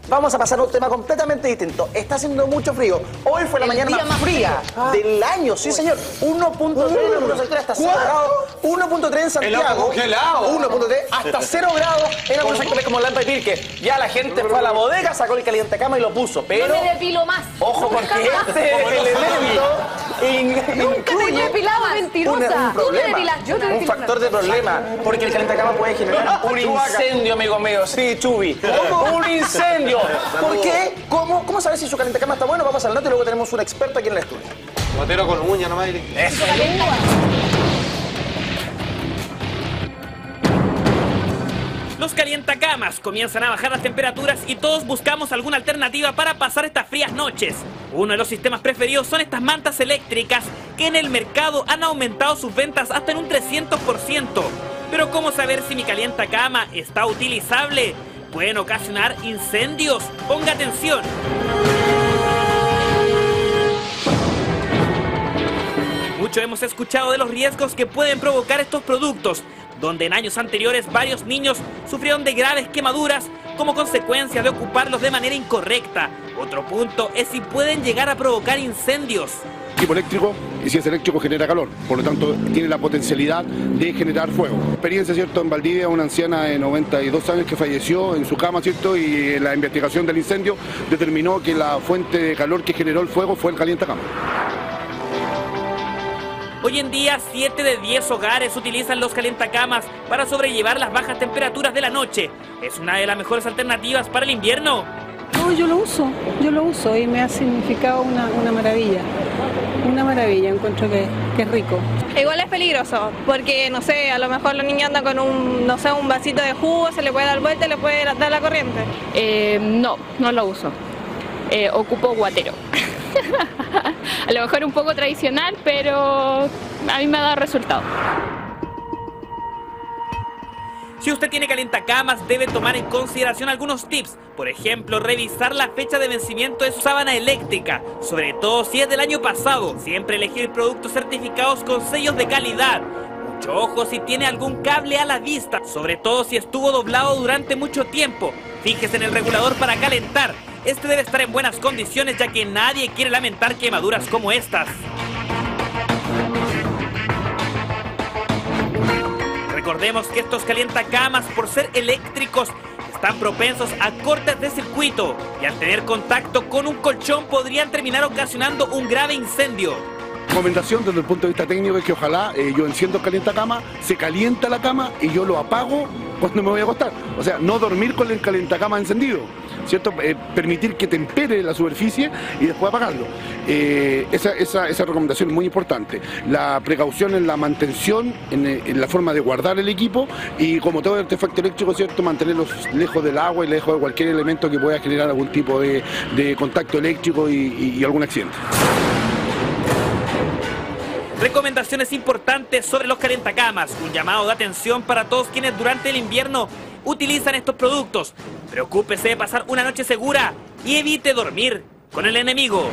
Vamos a pasar a un tema completamente distinto. Está haciendo mucho frío. Hoy fue la mañana más fría del año, sí señor. 1.3 en algunos sectores hasta 0 grados. 1.3 en Santiago. 1.3 hasta 0 grados en algunos sectores como Lampa y Pirque. Ya la gente fue a la bodega, sacó el calientacama y lo puso. Pero no me depilo más. Ojo, porque este elemento nunca te he depilado, mentirosa. un problema, un factor de problema, porque el calentacama puede generar un incendio, amigo mío. Sí, Chubi. Un incendio. ¿Por qué? ¿Cómo sabes si su calentacama está bueno? Vamos al norte y luego tenemos un experto aquí en el estudio. Guatero con uña nomás. Eso. Los calientacamas comienzan a bajar las temperaturas y todos buscamos alguna alternativa para pasar estas frías noches. Uno de los sistemas preferidos son estas mantas eléctricas que en el mercado han aumentado sus ventas hasta en un 300%. Pero ¿cómo saber si mi calientacama está utilizable? Pueden ocasionar incendios. Ponga atención. Mucho hemos escuchado de los riesgos que pueden provocar estos productos, donde en años anteriores varios niños sufrieron de graves quemaduras como consecuencia de ocuparlos de manera incorrecta. Otro punto es si pueden llegar a provocar incendios. Equipo eléctrico, y si es eléctrico genera calor, por lo tanto tiene la potencialidad de generar fuego. Experiencia, ¿cierto? En Valdivia, una anciana de 92 años que falleció en su cama, ¿cierto? Y la investigación del incendio determinó que la fuente de calor que generó el fuego fue el calientacama. Hoy en día, 7 de 10 hogares utilizan los calientacamas para sobrellevar las bajas temperaturas de la noche. ¿Es una de las mejores alternativas para el invierno? No, yo lo uso y me ha significado una maravilla. Una maravilla, encuentro que es rico. Igual es peligroso, porque no sé, a lo mejor los niños andan con un vasito de jugo, se le puede dar vuelta y le puede dar la corriente. No lo uso. Ocupo guatero. A lo mejor un poco tradicional, pero a mí me ha dado resultado. Si usted tiene calientacamas, debe tomar en consideración algunos tips. Por ejemplo, revisar la fecha de vencimiento de su sábana eléctrica, sobre todo si es del año pasado. Siempre elegir productos certificados con sellos de calidad. Mucho ojo si tiene algún cable a la vista, sobre todo si estuvo doblado durante mucho tiempo. Fíjese en el regulador para calentar. Este debe estar en buenas condiciones, ya que nadie quiere lamentar quemaduras como estas. Recordemos que estos calientacamas, por ser eléctricos, están propensos a cortes de circuito y al tener contacto con un colchón podrían terminar ocasionando un grave incendio. Recomendación desde el punto de vista técnico es que ojalá yo enciendo el calientacama, se calienta la cama y yo lo apago cuando me voy a acostar. O sea, no dormir con el calientacama encendido, ¿cierto? Permitir que tempere la superficie y después apagarlo. Esa recomendación es muy importante. La precaución en la mantención, en la forma de guardar el equipo y como todo artefacto eléctrico, ¿cierto? Mantenerlos lejos del agua y lejos de cualquier elemento que pueda generar algún tipo de contacto eléctrico y algún accidente. Recomendaciones importantes sobre los calientacamas. Un llamado de atención para todos quienes durante el invierno utilizan estos productos. Preocúpese de pasar una noche segura y evite dormir con el enemigo.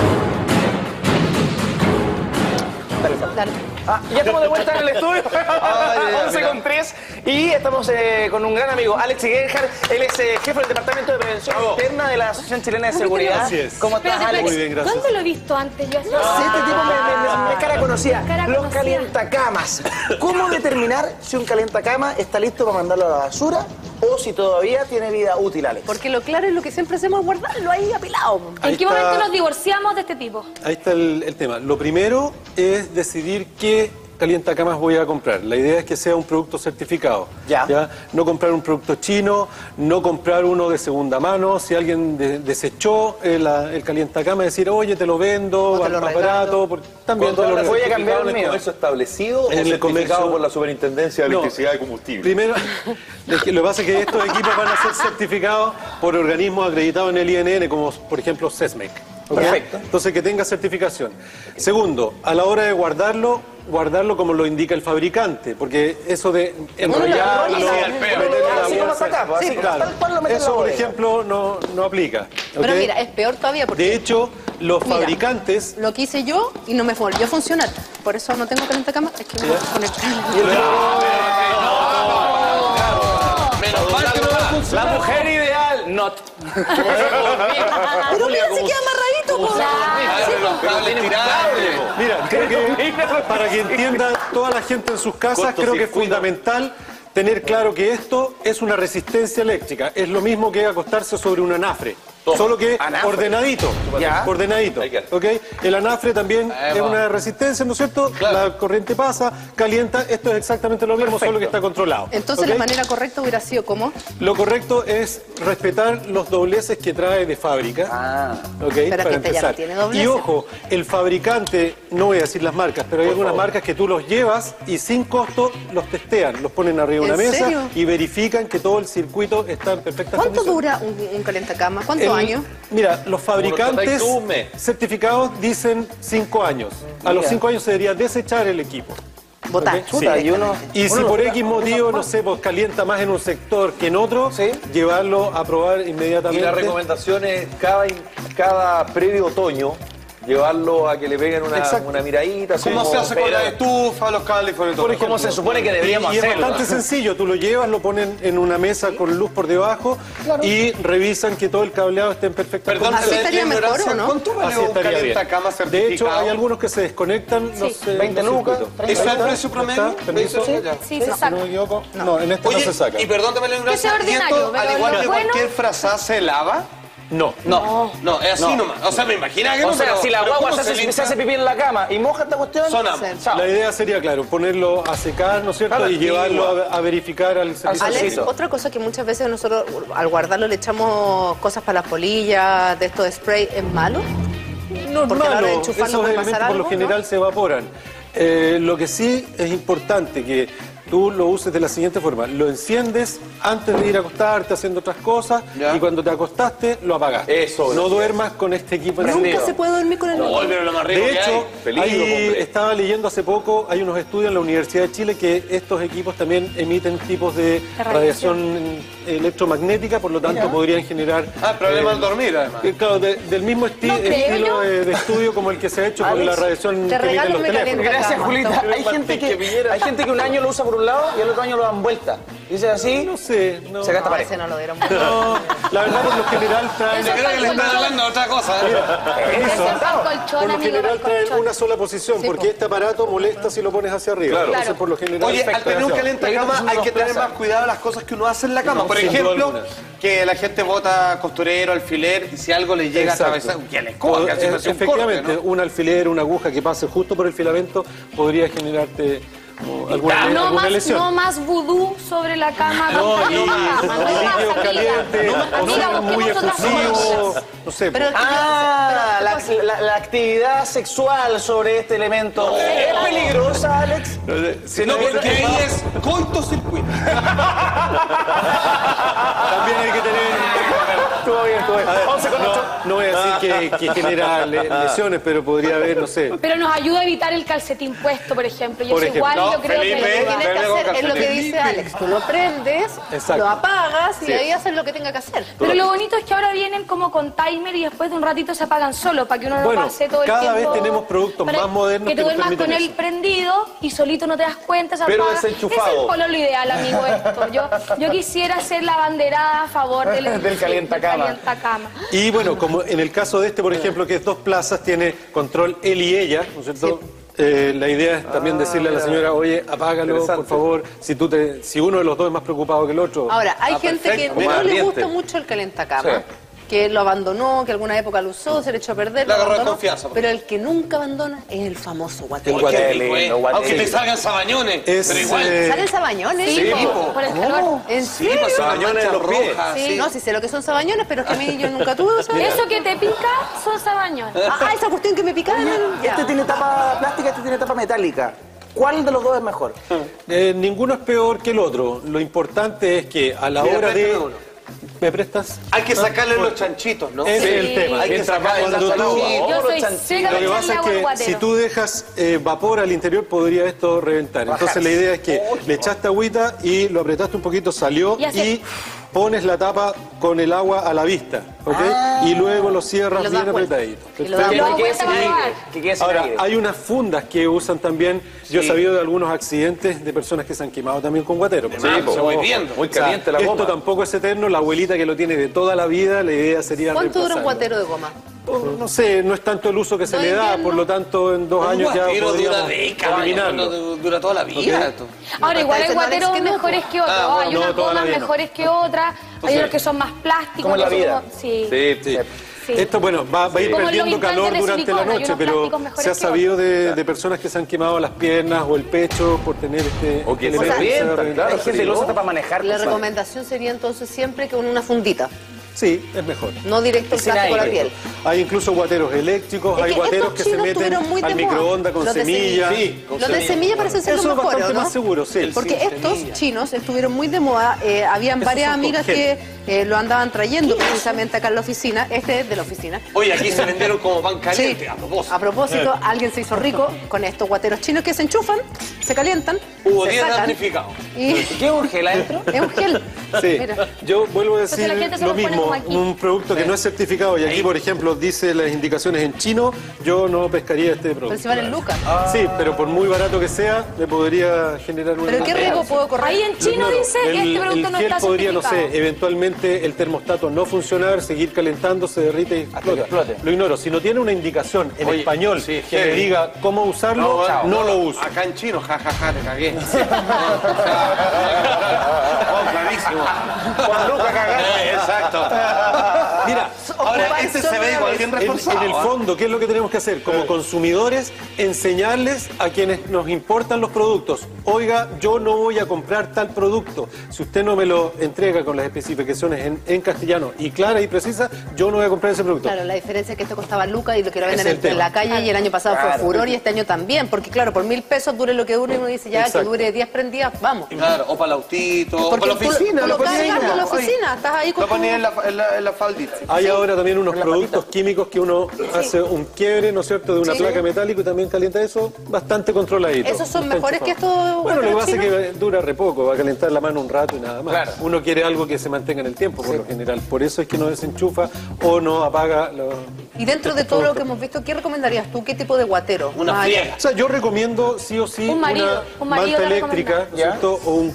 Ya estamos de vuelta en el estudio, 11:03, y estamos con un gran amigo, Alex Gerhard. Él es jefe del Departamento de Prevención Interna de la Asociación Chilena de Seguridad. Así es. ¿Cómo estás, Alex? Muy bien, gracias. ¿Dónde lo he visto antes? Yo No sé, este tipo me es cara conocida. Los calientacamas. ¿Cómo determinar si un calientacama está listo para mandarlo a la basura o si todavía tiene vida útil, Alex? Porque lo claro es lo que siempre hacemos, guardarlo ahí apilado. ¿En qué momento nos divorciamos de este tipo? Ahí está el tema. Lo primero es decidir qué calientacamas voy a comprar. La idea es que sea un producto certificado. ¿Ya? No comprar un producto chino, no comprar uno de segunda mano. Si alguien desechó el calientacama, decir, oye, te lo vendo, va más barato. También te lo voy a cambiar el mío. ¿Comercio establecido o certificado por la Superintendencia de Electricidad y Combustible? Primero, lo que pasa es que estos equipos van a ser certificados por organismos acreditados en el INN, como por ejemplo CESMEC. Perfecto. Entonces, que tenga certificación. Segundo, a la hora de guardarlo como lo indica el fabricante, porque eso de enrollarlo, eso por ejemplo no aplica. Pero mira, es peor todavía porque... De hecho, los fabricantes... Lo que hice yo y no me volvió a funcionar. Por eso no tengo calientacama, es que me voy a poner... La mujer ideal. not. Pero mira, se queda amarradito, Mira, creo que para que entienda toda la gente en sus casas, creo que es fundamental tener claro que esto es una resistencia eléctrica. Es lo mismo que acostarse sobre un anafre. Solo que ordenadito, ordenadito, ¿ok? El anafre también es una resistencia, ¿no es cierto? La corriente pasa, calienta, esto es exactamente lo mismo, solo que está controlado. Entonces, ¿okay? la manera correcta hubiera sido ¿cómo? Lo correcto es respetar los dobleces que trae de fábrica, ¿ok? Pero Para este ya no empezar. tiene dobleces. Y ojo, el fabricante, no voy a decir las marcas, pero hay algunas marcas que tú los llevas y sin costo los testean, los ponen arriba de una ¿En mesa serio? y verifican que todo el circuito está en perfectas ¿Cuánto condiciones. dura un calentacama? ¿Cuántos años? Mira, los fabricantes certificados dicen 5 años. A los 5 años se debería desechar el equipo. Botar. ¿Okay? Sí. Y si por X motivo, no sé, pues calienta más en un sector que en otro, llevarlo a probar inmediatamente. Y la recomendación es cada previo otoño llevarlo a que le peguen una miradita. ¿Cómo se hace con la estufa, los cables y todo? Por ejemplo, ¿cómo se supone que deberíamos hacerlo? Y es bastante sencillo, tú lo llevas, lo ponen en una mesa con luz por debajo y revisan que todo el cableado esté en perfecta condición. ¿Así estaría mejor o no? ¿Cuánto vale un calentacama certificado? De hecho, hay algunos que se desconectan los 20 lucas. ¿Eso es el precio promedio? ¿Permiso? Sí, se saca. No me equivoco. No, en este no se saca. Y perdón, te me lo Que sea ordinario, al pero igual lo que bueno- cualquier frazada se lava. No. No, es así nomás. O sea, me imagino que no. O sea, pero- si la pero guagua ¿cómo se limpia? hace pipí en la cama y moja esta cuestión, chao. La idea sería, claro, ponerlo a secar, ¿no es cierto? Y llevarlo a verificar al servicio. Alex, otra cosa que muchas veces nosotros al guardarlo le echamos cosas para las polillas, de estos de spray, ¿es malo? No es Porque a la hora de malo, enchufarlo esos puede elementos pasar por lo algo, general ¿no? se evaporan. Lo que sí es importante que tú lo uses de la siguiente forma. Lo enciendes antes de ir a acostarte haciendo otras cosas y cuando te acostaste lo apagas. Eso. No duermas con este equipo encendido. Nunca se puede dormir con el pero lo más rico De que hecho, hay. Peligro, hombre. estaba leyendo hace poco, hay unos estudios en la Universidad de Chile que estos equipos también emiten tipos de radiación electromagnética, por lo tanto podrían generar... problema al dormir, además. Claro, del mismo estilo de estudio como el que se ha hecho con la radiación te que emiten los regalo mi teléfonos. Gracias, Julita. Hay gente que un año lo usa por un lado y el otro año lo dan vuelta. Dice así, no sé, se gasta pareja. Ese no lo dieron. No, la verdad por lo general traen... Yo creo que le están hablando de otra cosa. Por lo general traen una sola posición, porque este aparato molesta si lo pones hacia arriba. Entonces, por lo general... Oye, al tener un calentacama hay que tener más cuidado de las cosas que uno hace en la cama. Por ejemplo, que la gente bota costurero, alfiler, y si algo le llega a atravesar, que le coja, si me hace un efectivamente, corte, ¿no? un alfiler, una aguja que pase justo por el filamento podría generarte alguna lesión. No más vudú sobre la cama. No, y líquidos calientes, o ser muy efusivo, no sé. La actividad sexual sobre este elemento es peligrosa, Alex. No, porque ahí es cortocircuito. También hay que tener... Estuvo bien. No voy a decir que genera lesiones, pero podría haber, no sé. Pero nos ayuda a evitar el calcetín puesto, por ejemplo. Y Por eso igual ejemplo. yo creo Lo que que... tienes que hacer es lo que dice Alex. Tú lo prendes, Exacto. lo apagas y ahí haces lo que tenga que hacer. Pero lo bonito es que ahora vienen como con timer y después de un ratito se apagan solo para que uno no pase todo el tiempo. Cada vez tenemos productos para más modernos que que tú nos duermas con permiten él eso. prendido y solito no te das cuenta, se Pero apaga. desenchufado. Es el pololo ideal, amigo, esto. Yo quisiera ser la banderada a favor del calentacama. Y bueno, como en el caso de este, por ejemplo, que es 2 plazas, tiene control él y ella, ¿no es cierto? La idea es también decirle a la señora, oye, apágalo, por favor, si uno de los dos es más preocupado que el otro. Ahora, hay gente que no le gusta mucho el calentacama, que lo abandonó, que alguna época lo usó, se le echó a perder, lo Le agarró abandonó, desconfianza. pero el que nunca abandona es el famoso guatero. El guatero. Aunque te salgan sabañones, pero igual. ¿Salen sabañones? Sí, por el calor. ¿En serio? pues sabañones en los pies. Sí. No, sí sé lo que son sabañones, pero es que a mí yo nunca tuve. ¿Sabes? Eso que te pica son sabañones. Esa cuestión que me picaron. Este tiene tapa plástica, este tiene tapa metálica. ¿Cuál de los dos es mejor? Ninguno es peor que el otro. Lo importante es que a la hora de... ¿Me prestas? Hay que sacarle los chanchitos, ¿no? Ese es el tema. Hay que sacarle Cuando los tú- chanchitos. Yo soy seca Lo de que pasa echarle es agua al que guatero. si tú dejas vapor al interior podría esto reventar. Entonces la idea es que le echaste agüita y lo apretaste un poquito, salió Y hace- y pones la tapa con el agua a la vista, ¿ok? Y luego lo cierras bien apretadito. Ahora, hay unas fundas que usan también, yo he sabido de algunos accidentes de personas que se han quemado también con guatero. Muy caliente la goma. Esto tampoco es eterno, la abuelita que lo tiene de toda la vida, la idea sería ¿cuánto dura un guatero de goma? No sé, no es tanto el uso que se le da, por lo tanto en 2 años ya podríamos eliminarlo. Dura toda la vida. Ahora, igual hay guateros mejores que otros. Hay unas gomas mejores que otras, hay otros que son más plásticos. Como la vida. Sí. Esto, bueno, va a ir perdiendo calor durante la noche, pero se ha sabido de personas que se han quemado las piernas o el pecho por tener o que se revientan, claro. Hay gente que lo usa para manejar. La recomendación sería entonces siempre con una fundita. Sí, es mejor. No directo el plástico a la piel. Hay incluso guateros eléctricos, hay guateros que se meten al microondas con semillas. Los de semilla parecen ser los mejores, ¿no? bastante más seguros, sí. Porque estos chinos estuvieron muy de moda. Habían varias amigas que lo andaban trayendo precisamente acá en la oficina. Este es de la oficina. Oye, aquí se vendieron como pan caliente, a propósito. A propósito, alguien se hizo rico con estos guateros chinos que se enchufan, se calientan, Hubo se 10 sacan. damnificados. ¿Qué es un gel adentro? Es un gel. Sí, Mira. yo vuelvo a decir Entonces, lo mismo, un producto que no es certificado y aquí, por ejemplo, dice las indicaciones en chino, yo no pescaría este producto. Pero si valen lucas. Sí, pero por muy barato que sea, me podría generar una... ¿Pero qué riesgo puedo correr? Ahí en chino dice este producto no gel está podría, no certificado. sé, eventualmente el termostato no funcionar, seguir calentando, se derrite y explota. Lo ignoro. Si no tiene una indicación en español que me diga cómo usarlo, no lo uso. Acá en chino, jajaja, te cagué. Clarísimo. Juan Lucas cagaste. Exacto. Mira, ahora este se ve igual bien reforzado. En el fondo, ¿qué es lo que tenemos que hacer? Como consumidores, enseñarles a quienes nos importan los productos. Oiga, yo no voy a comprar tal producto. Si usted no me lo entrega con las especificaciones en castellano y clara y precisa, yo no voy a comprar ese producto. Claro, la diferencia es que esto costaba lucas y lo quiero vender en la calle y el año pasado fue furor y este año también. Porque claro, por 1.000 pesos dure lo que dure y uno dice ya que dure 10 prendidas, vamos. Claro, o para el autito, o para la oficina. Lo cargas en la oficina, estás ahí con lo ponías en la faldita. Hay ahora también unos productos químicos que uno hace un quiebre, ¿no es cierto?, de una placa metálica y también calienta eso bastante controladito. ¿Esos son mejores que estos? Bueno, lo que pasa es que dura re poco, va a calentar la mano un rato y nada más. Claro. Uno quiere algo que se mantenga en el tiempo, por lo general. Por eso es que no desenchufa o no apaga los... Y dentro de todo lo que hemos visto, ¿qué recomendarías tú? ¿Qué tipo de guatero? Una friega. O sea, yo recomiendo sí o sí Un marido manta eléctrica, ¿no es cierto? O un...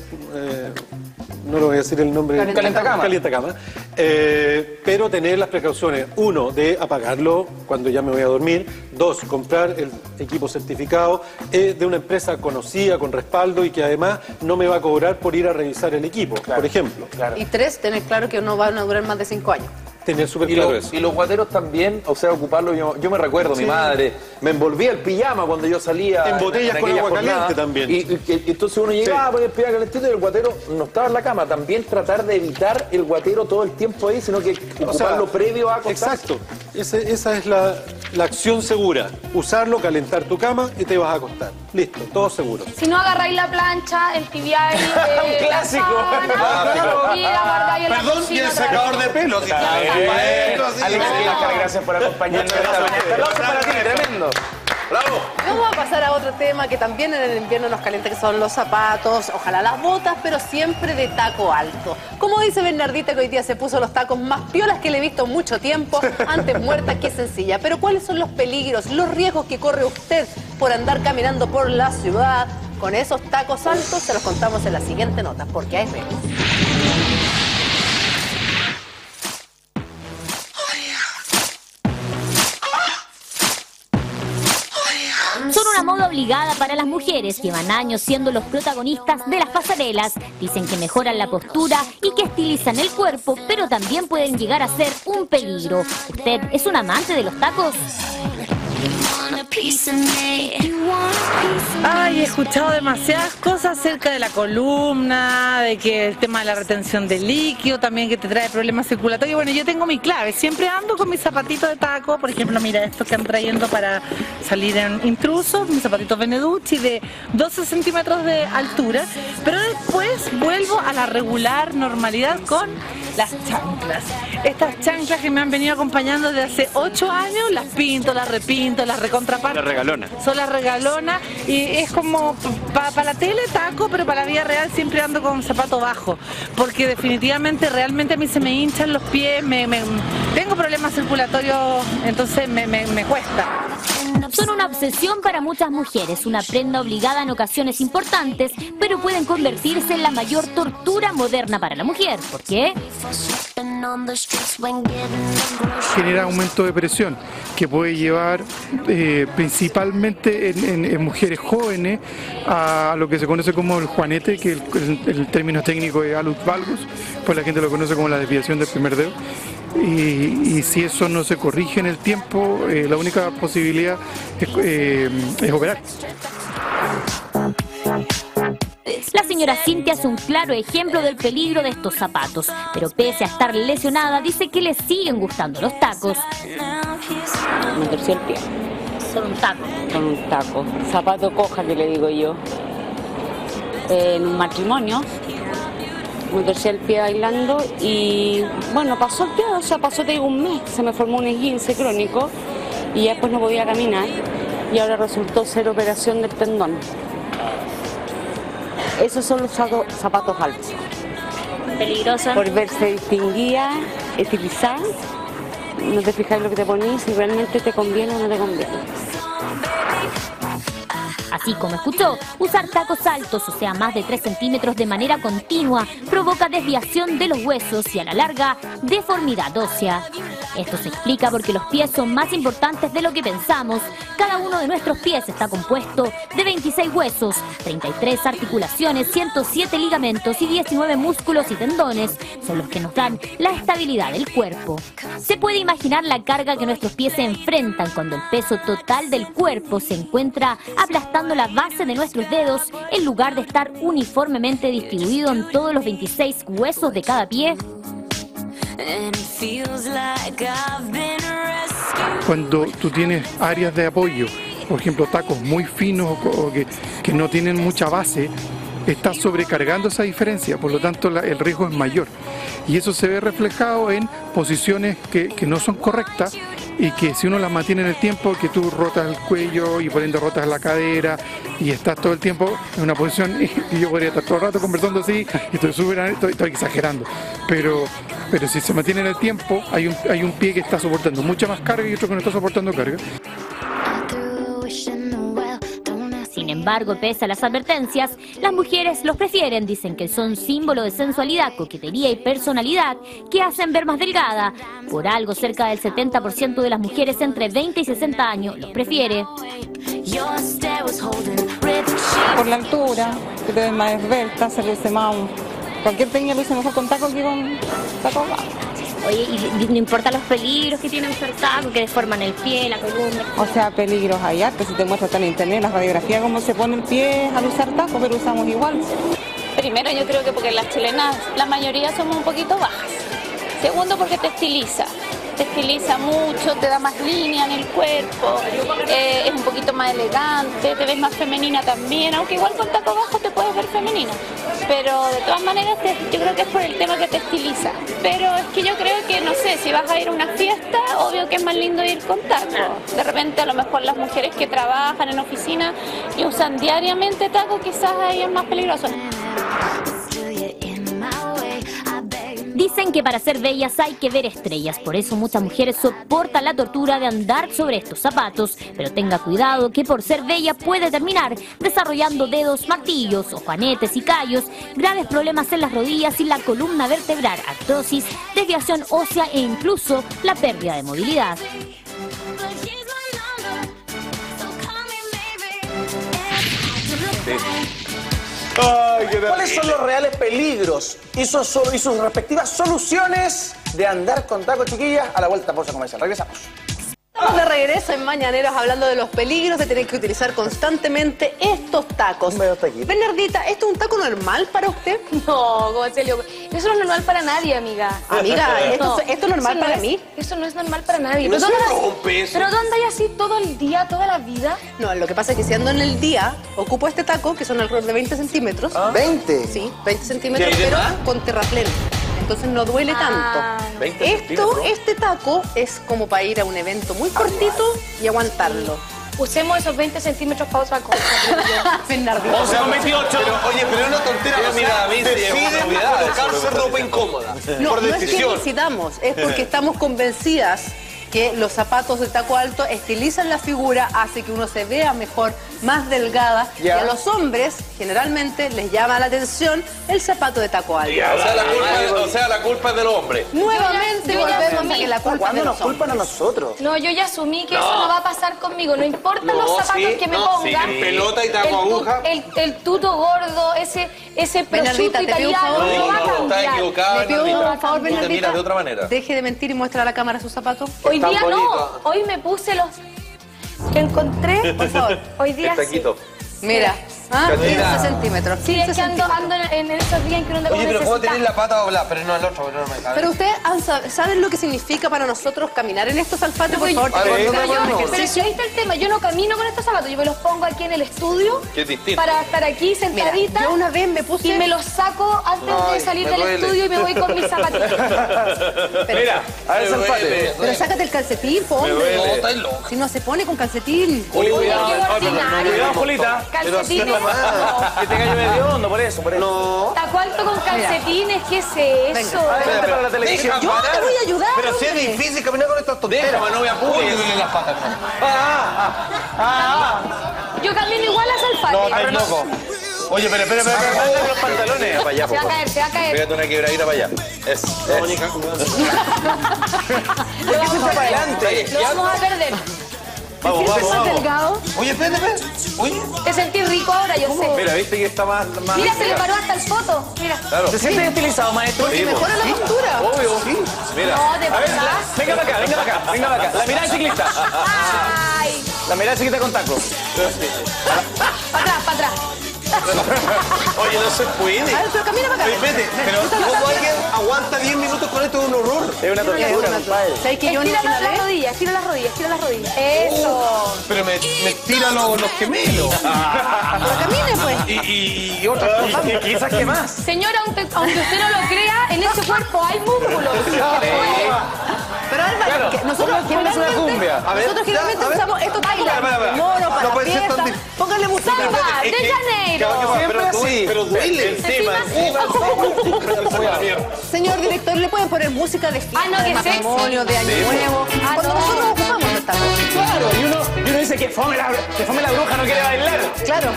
no lo voy a decir el nombre. Calientacama. Pero tener las precauciones. 1, de apagarlo cuando ya me voy a dormir. 2, comprar el equipo certificado de una empresa conocida, con respaldo y que además no me va a cobrar por ir a revisar el equipo, por ejemplo. Y 3, tener claro que no van a durar más de 5 años. Tener súper claro eso. Y los guateros también, o sea, ocuparlo. Yo me recuerdo, mi madre me envolvía el pijama cuando yo salía. En botellas con agua caliente también. Y entonces uno llegaba a poner el pijama calentito y el guatero no estaba en la cama. También tratar de evitar el guatero todo el tiempo ahí, sino que ocuparlo previo a acostarse. Exacto. Esa es la acción segura. Usarlo, calentar tu cama y te vas a acostar. Listo, todo seguro. Si no agarráis la plancha, el tibial, un clásico. Perdón, y el secador de pelo. Alex, gracias por acompañarnos esta mañana. Aplausos para ti, tremendo. ¡Bravo! Vamos a pasar a otro tema que también en el invierno nos calienta, que son los zapatos, ojalá las botas, pero siempre de taco alto. Como dice Bernardita, que hoy día se puso los tacos más piolas que le he visto en mucho tiempo, antes muerta que sencilla. Pero ¿cuáles son los peligros, los riesgos que corre usted por andar caminando por la ciudad con esos tacos altos? Se los contamos en la siguiente nota, porque hay riesgos. Son una moda obligada para las mujeres. Llevan años siendo los protagonistas de las pasarelas. Dicen que mejoran la postura y que estilizan el cuerpo, pero también pueden llegar a ser un peligro. ¿Usted es un amante de los tacos? Ay, he escuchado demasiadas cosas acerca de la columna, de que el tema de la retención de líquido, también que te trae problemas circulatorios. Bueno, yo tengo mi clave, siempre ando con mis zapatitos de taco, por ejemplo, mira estos que ando trayendo para salir en intrusos, mis zapatitos Beneducci de 12 centímetros de altura, pero después vuelvo a la regular normalidad con las chanclas. Estas chanclas que me han venido acompañando desde hace 8 años, las pinto, las repinto, las recontrapaso aparte. La regalona. Son las regalonas y es como para la tele taco, pero para la vida real siempre ando con zapato bajo, porque definitivamente realmente a mí se me hinchan los pies, tengo problemas circulatorios, entonces me cuesta. Son una obsesión para muchas mujeres, una prenda obligada en ocasiones importantes, pero pueden convertirse en la mayor tortura moderna para la mujer. ¿Por qué? Genera aumento de presión que puede llevar principalmente en mujeres jóvenes a lo que se conoce como el juanete, que el término técnico es hallux valgus, pues la gente lo conoce como la desviación del primer dedo. Y si eso no se corrige en el tiempo, la única posibilidad es operar. La señora Cintia es un claro ejemplo del peligro de estos zapatos, pero pese a estar lesionada, dice que le siguen gustando los tacos. Me torció el pie. Son un taco. Con un taco. Zapato coja, que le digo yo. En un matrimonio me torcí el pie bailando y bueno, pasó el pie, o sea, pasó te digo un mes, se me formó un esguince crónico y ya después no podía caminar y ahora resultó ser operación del tendón. Esos son los zapatos altos. Peligrosa. Por verse distinguida, estilizada, no te fijas en lo que te ponís, si realmente te conviene o no te conviene. Así como escuchó, usar tacos altos, o sea, más de 3 centímetros de manera continua, provoca desviación de los huesos y a la larga, deformidad ósea. Esto se explica porque los pies son más importantes de lo que pensamos. Cada uno de nuestros pies está compuesto de 26 huesos, 33 articulaciones, 107 ligamentos y 19 músculos y tendones. Son los que nos dan la estabilidad del cuerpo. Se puede imaginar la carga que nuestros pies se enfrentan cuando el peso total del cuerpo se encuentra aplastando la base de nuestros dedos en lugar de estar uniformemente distribuido en todos los 26 huesos de cada pie. Cuando tú tienes áreas de apoyo, por ejemplo tacos muy finos o que no tienen mucha base, estás sobrecargando esa diferencia, por lo tanto el riesgo es mayor. Y eso se ve reflejado en posiciones que no son correctas y que si uno las mantiene en el tiempo, que tú rotas el cuello y por ende rotas la cadera y estás todo el tiempo en una posición, y yo podría estar todo el rato conversando así y estoy exagerando, pero si se mantiene en el tiempo hay un pie que está soportando mucha más carga y otro que no está soportando carga. Sin embargo, pese a las advertencias, las mujeres los prefieren, dicen que son símbolo de sensualidad, coquetería y personalidad que hacen ver más delgada. Por algo, cerca del 70% de las mujeres entre 20 y 60 años los prefiere. Por la altura, que te ves más esbelta, se luce más cualquier técnica luce mejor con tacos que con tacos bajos. Oye, y no importa los peligros que tienen usar tacos, que deforman el pie, la columna. O sea, peligros hay hartos, si te muestras en internet, las radiografías, cómo se pone el pie al usar tacos, pero usamos igual. Primero, yo creo que porque las chilenas, la mayoría somos un poquito bajas. Segundo, porque te estiliza mucho, te da más línea en el cuerpo, es un poquito más elegante, te ves más femenina también, aunque igual con taco bajo te puedes ver femenina. Pero de todas maneras yo creo que es por el tema que te estiliza. Pero es que yo creo que, no sé, si vas a ir a una fiesta, obvio que es más lindo ir con tacos. De repente a lo mejor las mujeres que trabajan en oficina y usan diariamente tacos, quizás ahí es más peligroso. Dicen que para ser bellas hay que ver estrellas, por eso muchas mujeres soportan la tortura de andar sobre estos zapatos, pero tenga cuidado que por ser bella puede terminar desarrollando dedos, martillos, juanetes y callos, graves problemas en las rodillas y la columna vertebral, artrosis, desviación ósea e incluso la pérdida de movilidad. ¿Cuáles son los reales peligros y sus respectivas soluciones de andar con tacos, chiquillas? A la vuelta, pausa comercial. Regresamos. Estamos de regreso en Mañaneros hablando de los peligros de tener que utilizar constantemente estos tacos. Bernardita, ¿esto es un taco normal para usted? No, como se le ocurre. Eso no es normal para nadie, amiga. Amiga, ¿esto es normal para mí? Eso no es normal para nadie. No se rompe eso. ¿Pero dónde hay así todo el día, toda la vida? No, lo que pasa es que si ando en el día, ocupo este taco, que son alrededor de 20 centímetros. ¿20? Sí, 20 centímetros, pero con terraplén. Entonces no duele tanto. Este taco es como para ir a un evento muy cortito y aguantarlo. usemos esos 20 centímetros para otra cosa. Bernardino. O sea, 28. Oye, pero es una tontera. Mira, Deciden colocarse ropa incómoda. No, por no es que decisión. necesitamos, es porque estamos convencidas que los zapatos de taco alto estilizan la figura, hace que uno se vea mejor, más delgada. Y a los hombres, generalmente, les llama la atención el zapato de taco alto. O sea, la culpa es del hombre. Nuevamente Yo ya volvemos a asumí. que la culpa es ¿Cuándo de nos los hombres. culpan a nosotros? No, yo ya asumí que eso no va a pasar conmigo. No importan los zapatos que me ponga. En pelota y taco aguja. El tuto gordo, ese Bernardita, prosciutto te pido un italiano favor. no va a Estás cambiar. equivocada, Le pido un Bernardita. favor, Tú te miras Bernardita. de otra manera. Deje de mentir y muestra a la cámara sus zapatos. Hoy Están día no. bonitos. Hoy me puse los que encontré. Por favor. Hoy día El sí. taquito. Mira, 15 centímetros. Sí, 15 es que ando centímetros. en esos días en que uno anda Oye, como pero ¿cómo necesita. tenés la pata doblada? Pero no el otro, pero no me cabe. Pero ustedes saben lo que significa para nosotros caminar en estos zapatos, por favor. Pero te yo- voy a hacer un pero ejercicio. ahí está el tema, yo no camino con estos zapatos, yo me los pongo aquí en el estudio Que es distinto. para estar aquí Mira, sentadita. yo una vez me puse... Y me los saco antes de salir me del duele. estudio y me voy con mis zapatitos. Mira, a ver, Me duele. Salfate. Pero sácate el calcetín, po, hombre. duele. No, estáis loco. Si no se pone con calcetín. Oye, cuidado. qué ordinario. Cuidado, Julita. Calcetines. Que te gallo medio hondo, por eso, por eso. No. Taco alto con calcetines, ¿qué es eso? Adelante para la televisión. Yo te voy a ayudar, Pero si es hombre. difícil caminar con estas tonteras. Déjame, no me apures. Uy, me duelen las patas. Yo camino igual a Salfate. No, estás loco. Oye, espera. Mándame los pantalones. Para allá, Se va a por caer, se va a caer. Pégate una quebradita para allá. ¿Por qué se fue para adelante? Lo vamos a perder. Vamos, ¿Estás vamos. delgado? Oye, espérate. Oye. Te sentí rico ahora, yo sé. Mira, viste que está más... Mira, se le paró hasta el foto. Mira. Claro. ¿Se siente estilizado, maestro? Sí, Mejora la postura. Obvio. Sí. Mira. No, de A ver, verdad. venga para acá, venga para acá, venga para acá. La mirada ciclista. Ay. La mirada ciclista con taco. Para atrás, para atrás. Oye, no se puede. A ver, pero camina para acá. Oye, espérate. Pero ¿cómo alguien aguanta 10 minutos con esto? Es un horror. Es una tortura, compadre. ¿Sabes que yo Estira una las vez? rodillas, estira las rodillas, estira las rodillas. Eso. Pero me tira los gemelos. Pero camine, pues. Y otra cosa. Quizás que más. Señora, aunque usted no lo crea, en ese cuerpo hay músculos. Pero Álvaro, Claro, que nosotros póngase una cumbia. A ver, nosotros generalmente a ver. usamos estos Para. bailes. Mono para No la puede ser tan fiesta. difícil. Pónganle música. Samba, Es de que- Janeiro. Pero duele. Señor director, ¿le pueden poner música de fiesta, Ah, no, de que sexy. matrimonio, de año nuevo? Cuando no. nosotros ocupamos nuestra voz. Claro, y uno dice que fome la bruja, no quiere bailar. Claro.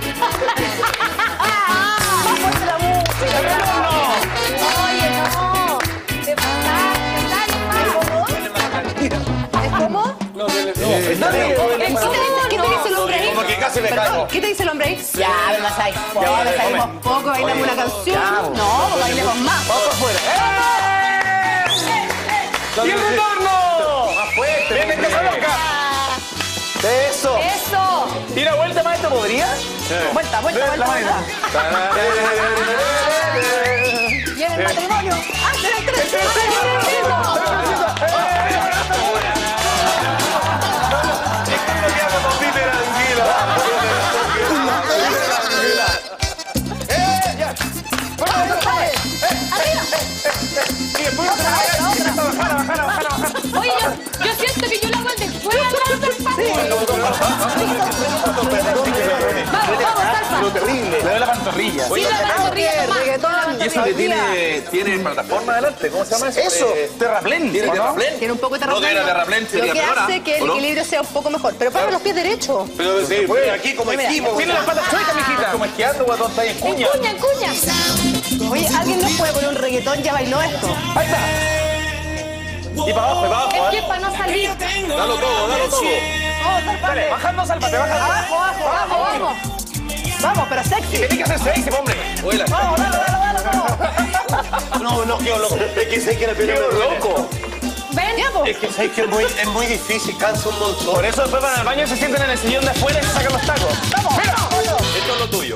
Vamos a la música. Oye, no. De verdad, ¿Es cómo? ¿Qué te dice el hombre ahí? Como que casi me Perdón, caigo. ¿qué te dice el hombre ahí? Ya, me masáis. Bailemos poco, bailamos una canción. No, bailemos más. Vamos para afuera. ¡Y el retorno! Más fuerte. ¡Viene Casablanca! Eso. Eso. Tira vuelta, maestro, ¿podría? Vuelta, vuelta, La vuelta, manita. vuelta. Y en el matrimonio. ¡Antes del 13! Oye, yo siento que yo lo hago después de hablar del Vamos, Salfa. terrible. Le doy la pantorrilla. Sí, la pantorrilla nomás. ¿Y eso que tiene plataforma adelante? ¿Cómo se llama eso? Eso, terraplén. ¿Tiene ¿no? terraplén? Tiene un poco de No terraplén. tiene terraplén, Lo sería que peor, hace que el ¿o no? equilibrio sea un poco mejor. Pero para los pies derechos. Pero sí, aquí como Mira, esquimo. Tiene las patas chuecas, mijita. Como esquiando, guatón, está ahí en cuña. En cuña, en cuña. Oye, ¿alguien nos puede poner un reggaetón? ¿Ya bailó esto? Ahí está. Y para abajo, y para abajo. Es que para no salir. Dalo todo, dalo todo. Dale, bajando, Salfate, bajando. Abajo, abajo, abajo, vamos. Vamos, pero sexy. Tiene que hacer sexy, hombre. Vuela. Vamos, dale. No, quedo loco. Es que sé que la pelota Qué es loco. Ven. Es que sé que es muy difícil, cansa un montón. Por eso después van al baño y se sienten en el sillón de afuera y se sacan los tacos. ¡Vamos! ¡Mira! Esto es lo tuyo.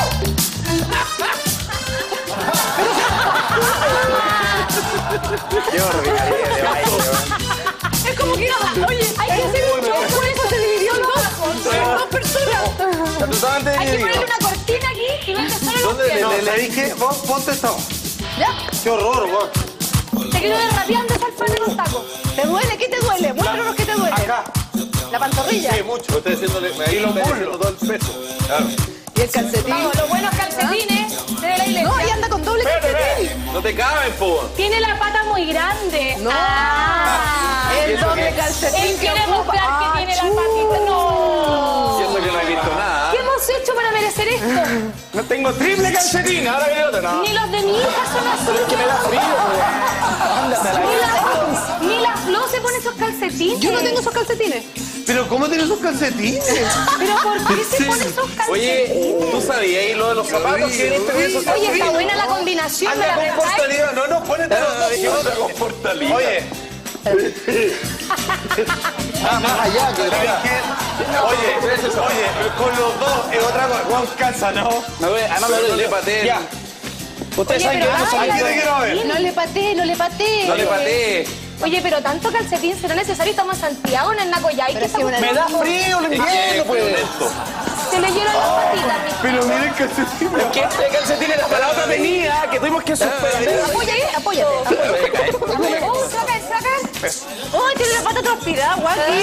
Qué ordinaria de baile. Es como que, oye, hay que hacer un show, por eso se dividió en dos personas. Está totalmente Hay que dividido. ponerle una cortina aquí y vente solo los ¿Dónde pies. le dije? Vos ponte esto. ¿Ya? Qué horror, vos. Te quedo derrapeando Salfate los tacos. ¿Te duele? ¿Qué te duele? Muéstranos qué te duele. Acá. La pantorrilla. Sí, mucho. Estoy haciéndole ahí los muslos, todo el peso. Claro. Y el calcetín. Vamos, los buenos calcetines de la iglesia. No, y anda con doble calcetín. No te caben, po. Tiene la pata muy grande. No. El doble calcetín Él que quiere ocupa. mostrar que tiene la patita. No. Siento que no he visto nada. ¿Qué hemos hecho para merecer esto? No tengo triple calcetín, ahora viene otro. No. Ni los de mi hija son así. Pero es que me da frío. Ándate a la Ni la Flo se pone esos calcetines. Yo no tengo esos calcetines. ¿Pero cómo tienes esos calcetines? ¿Pero por qué se pone esos calcetines? Oye, ¿tú sabías ahí lo de los zapatos que viste esos zapatos? Oye, está buena la combinación. Anda ¿me la con prestáis? portalida, no, ponete los dos. ¿Qué onda con portalida? Oye. más allá que Oye, con los dos es otra cosa. Juan calza, ¿no? Además me duele. Ya. Ustedes saben que vamos a No le patee, no le patee. No le patee. Oye, pero tanto calcetín será necesario. Estamos en Santiago, en el Nacoyay. ¿Qué estamos Me da frío, lo entiendo, pues. Se le llenan las patitas. Pero miren el calcetín. Es que este calcetín era para la otra avenida que tuvimos que suspender. Apóyate. Saca. ¡Oh, tiene la pata transpirada, Joaquín!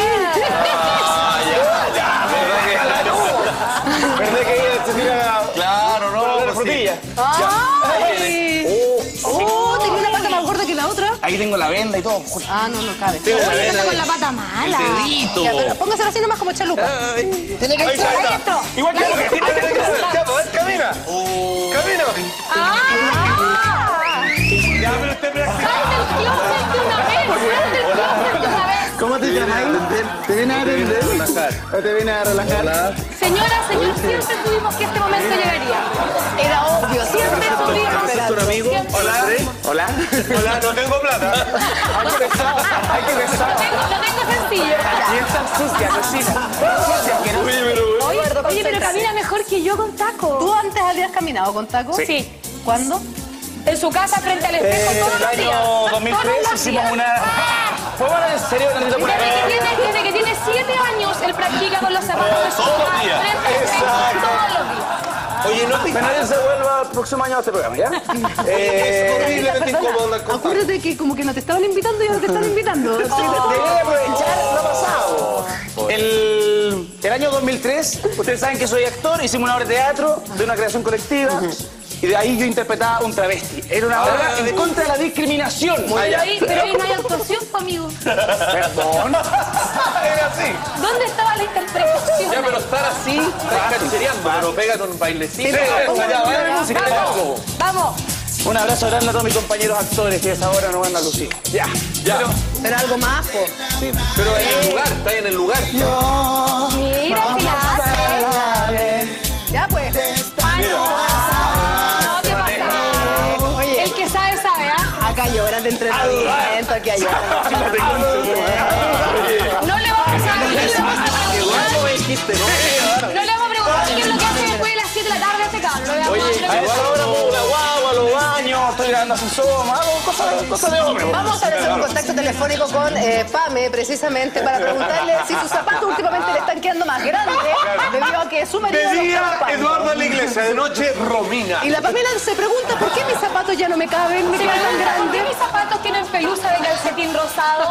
¿Verdad que se tira? Claro, no. La frutilla. ¡Ay! ¡Oh, tenía una pata más gorda que la otra! Ahí tengo la venda y todo. Ah, no cabe. Anda con la pata mala. Ya, pero póngaselo así nomás como chalupa. Tiene que Ahí está. igual que lo que tiene que hacer. Ya, pues, camina. Camina. Ya, pero usted me ¿Cómo te llamas? ¿Te viene a atender? ¿O te viene a relajar? Señora, señor, siempre tuvimos que este momento llegaría. Era obvio. Siempre tuvimos. ¿Es tu amigo? Hola. Hola. Hola, no tengo plata. Hay que besar. Lo tengo sencillo. Y esta sucia, cocina. Oye, pero camina mejor que yo con taco. ¿Tú antes habías caminado con taco? Sí. ¿Cuándo? En su casa frente al espejo todos los días. En el año 2003 hicimos una... ¿Fue bueno en serio? Desde que tiene 7 años, él practica con los zapatos de su mamá frente al espejo todos los días. Oye, no te... Que nadie se vuelva el próximo año a este programa, ¿ya? horriblemente incómodo hablar con Acuérdate que como que no te estaban invitando y ahora te están invitando. Debí aprovechar lo pasado. El año 2003, ustedes saben que soy actor, hicimos una obra de teatro de una creación colectiva. Y de ahí yo interpretaba un travesti. Era una obra en contra de la discriminación. Pero ahí no hay actuación, amigo. Perdón. Era así. ¿Dónde estaba la interpretación? Ya, pero estar así, estás canchereando, pero pégate un bailecito. Vamos. Un abrazo grande a todos mis compañeros actores que a esa hora no van a lucir. Ya. Pero algo más, po. Sí, pero en el lugar, está en el lugar. Mira que la hace. Ya, pues. Oye, el que sabe, sabe, ¿ah? Acá lloran de entretenimiento, aquí hay lloran. No le vamos a preguntar qué es lo que hace después de las 7 de la tarde este cabrón. Oye, a esa hora pongo la guagua, los baños, estoy grabando ascensor, hago cosas de hombre. Vamos a establecer un contacto telefónico con Pame, precisamente, para preguntarle si sus zapatos últimamente le están quedando más grandes, debido a que su marido De los día, está ocupando. Eduardo en la iglesia, de noche, Romina. Y la Pamela se pregunta, ¿por qué mis zapatos ya no me caben? Me quedan tan ¿Por qué grandes. mis zapatos tienen pelusa de calcetín rosado?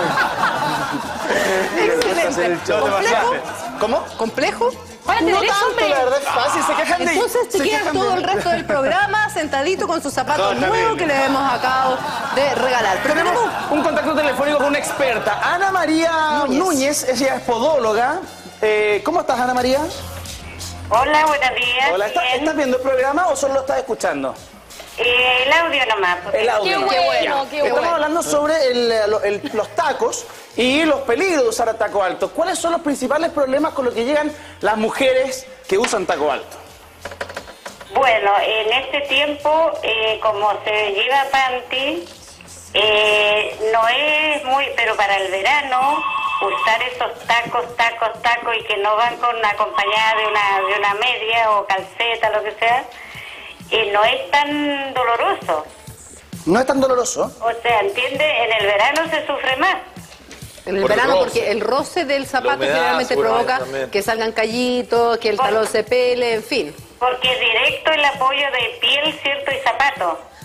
Excelente. ¿Complejo? ¿Cómo? ¿Complejo? Párate No derecho, tanto, hombre. la verdad es fácil, se quejan de Entonces se te quedas quejan todo de- el resto del programa sentadito con sus zapatos nuevos que le hemos acabado de regalar. Pero Tenemos un contacto telefónico con una experta, Ana María Núñez, ella es podóloga. ¿Cómo estás, Ana María? Hola, buenos días. Hola, ¿estás viendo el programa o solo lo estás escuchando? El audio nomás. El audio. Qué bueno, qué Estamos bueno. hablando sobre los tacos y los peligros de usar taco alto. ¿Cuáles son los principales problemas con los que llegan las mujeres que usan taco alto? Bueno, en este tiempo, como se lleva panty, no es muy, pero para el verano, usar esos tacos y que no van con acompañada de una media o calceta, lo que sea, no es tan doloroso. ¿No es tan doloroso? O sea, ¿entiende? En el verano se sufre más. En el Por el verano, roce. porque el roce del zapato La humedad, generalmente seguramente, provoca también. que salgan callitos, que el talón se pele, en fin. Porque es directo el apoyo de piel, ¿cierto? Y zapato.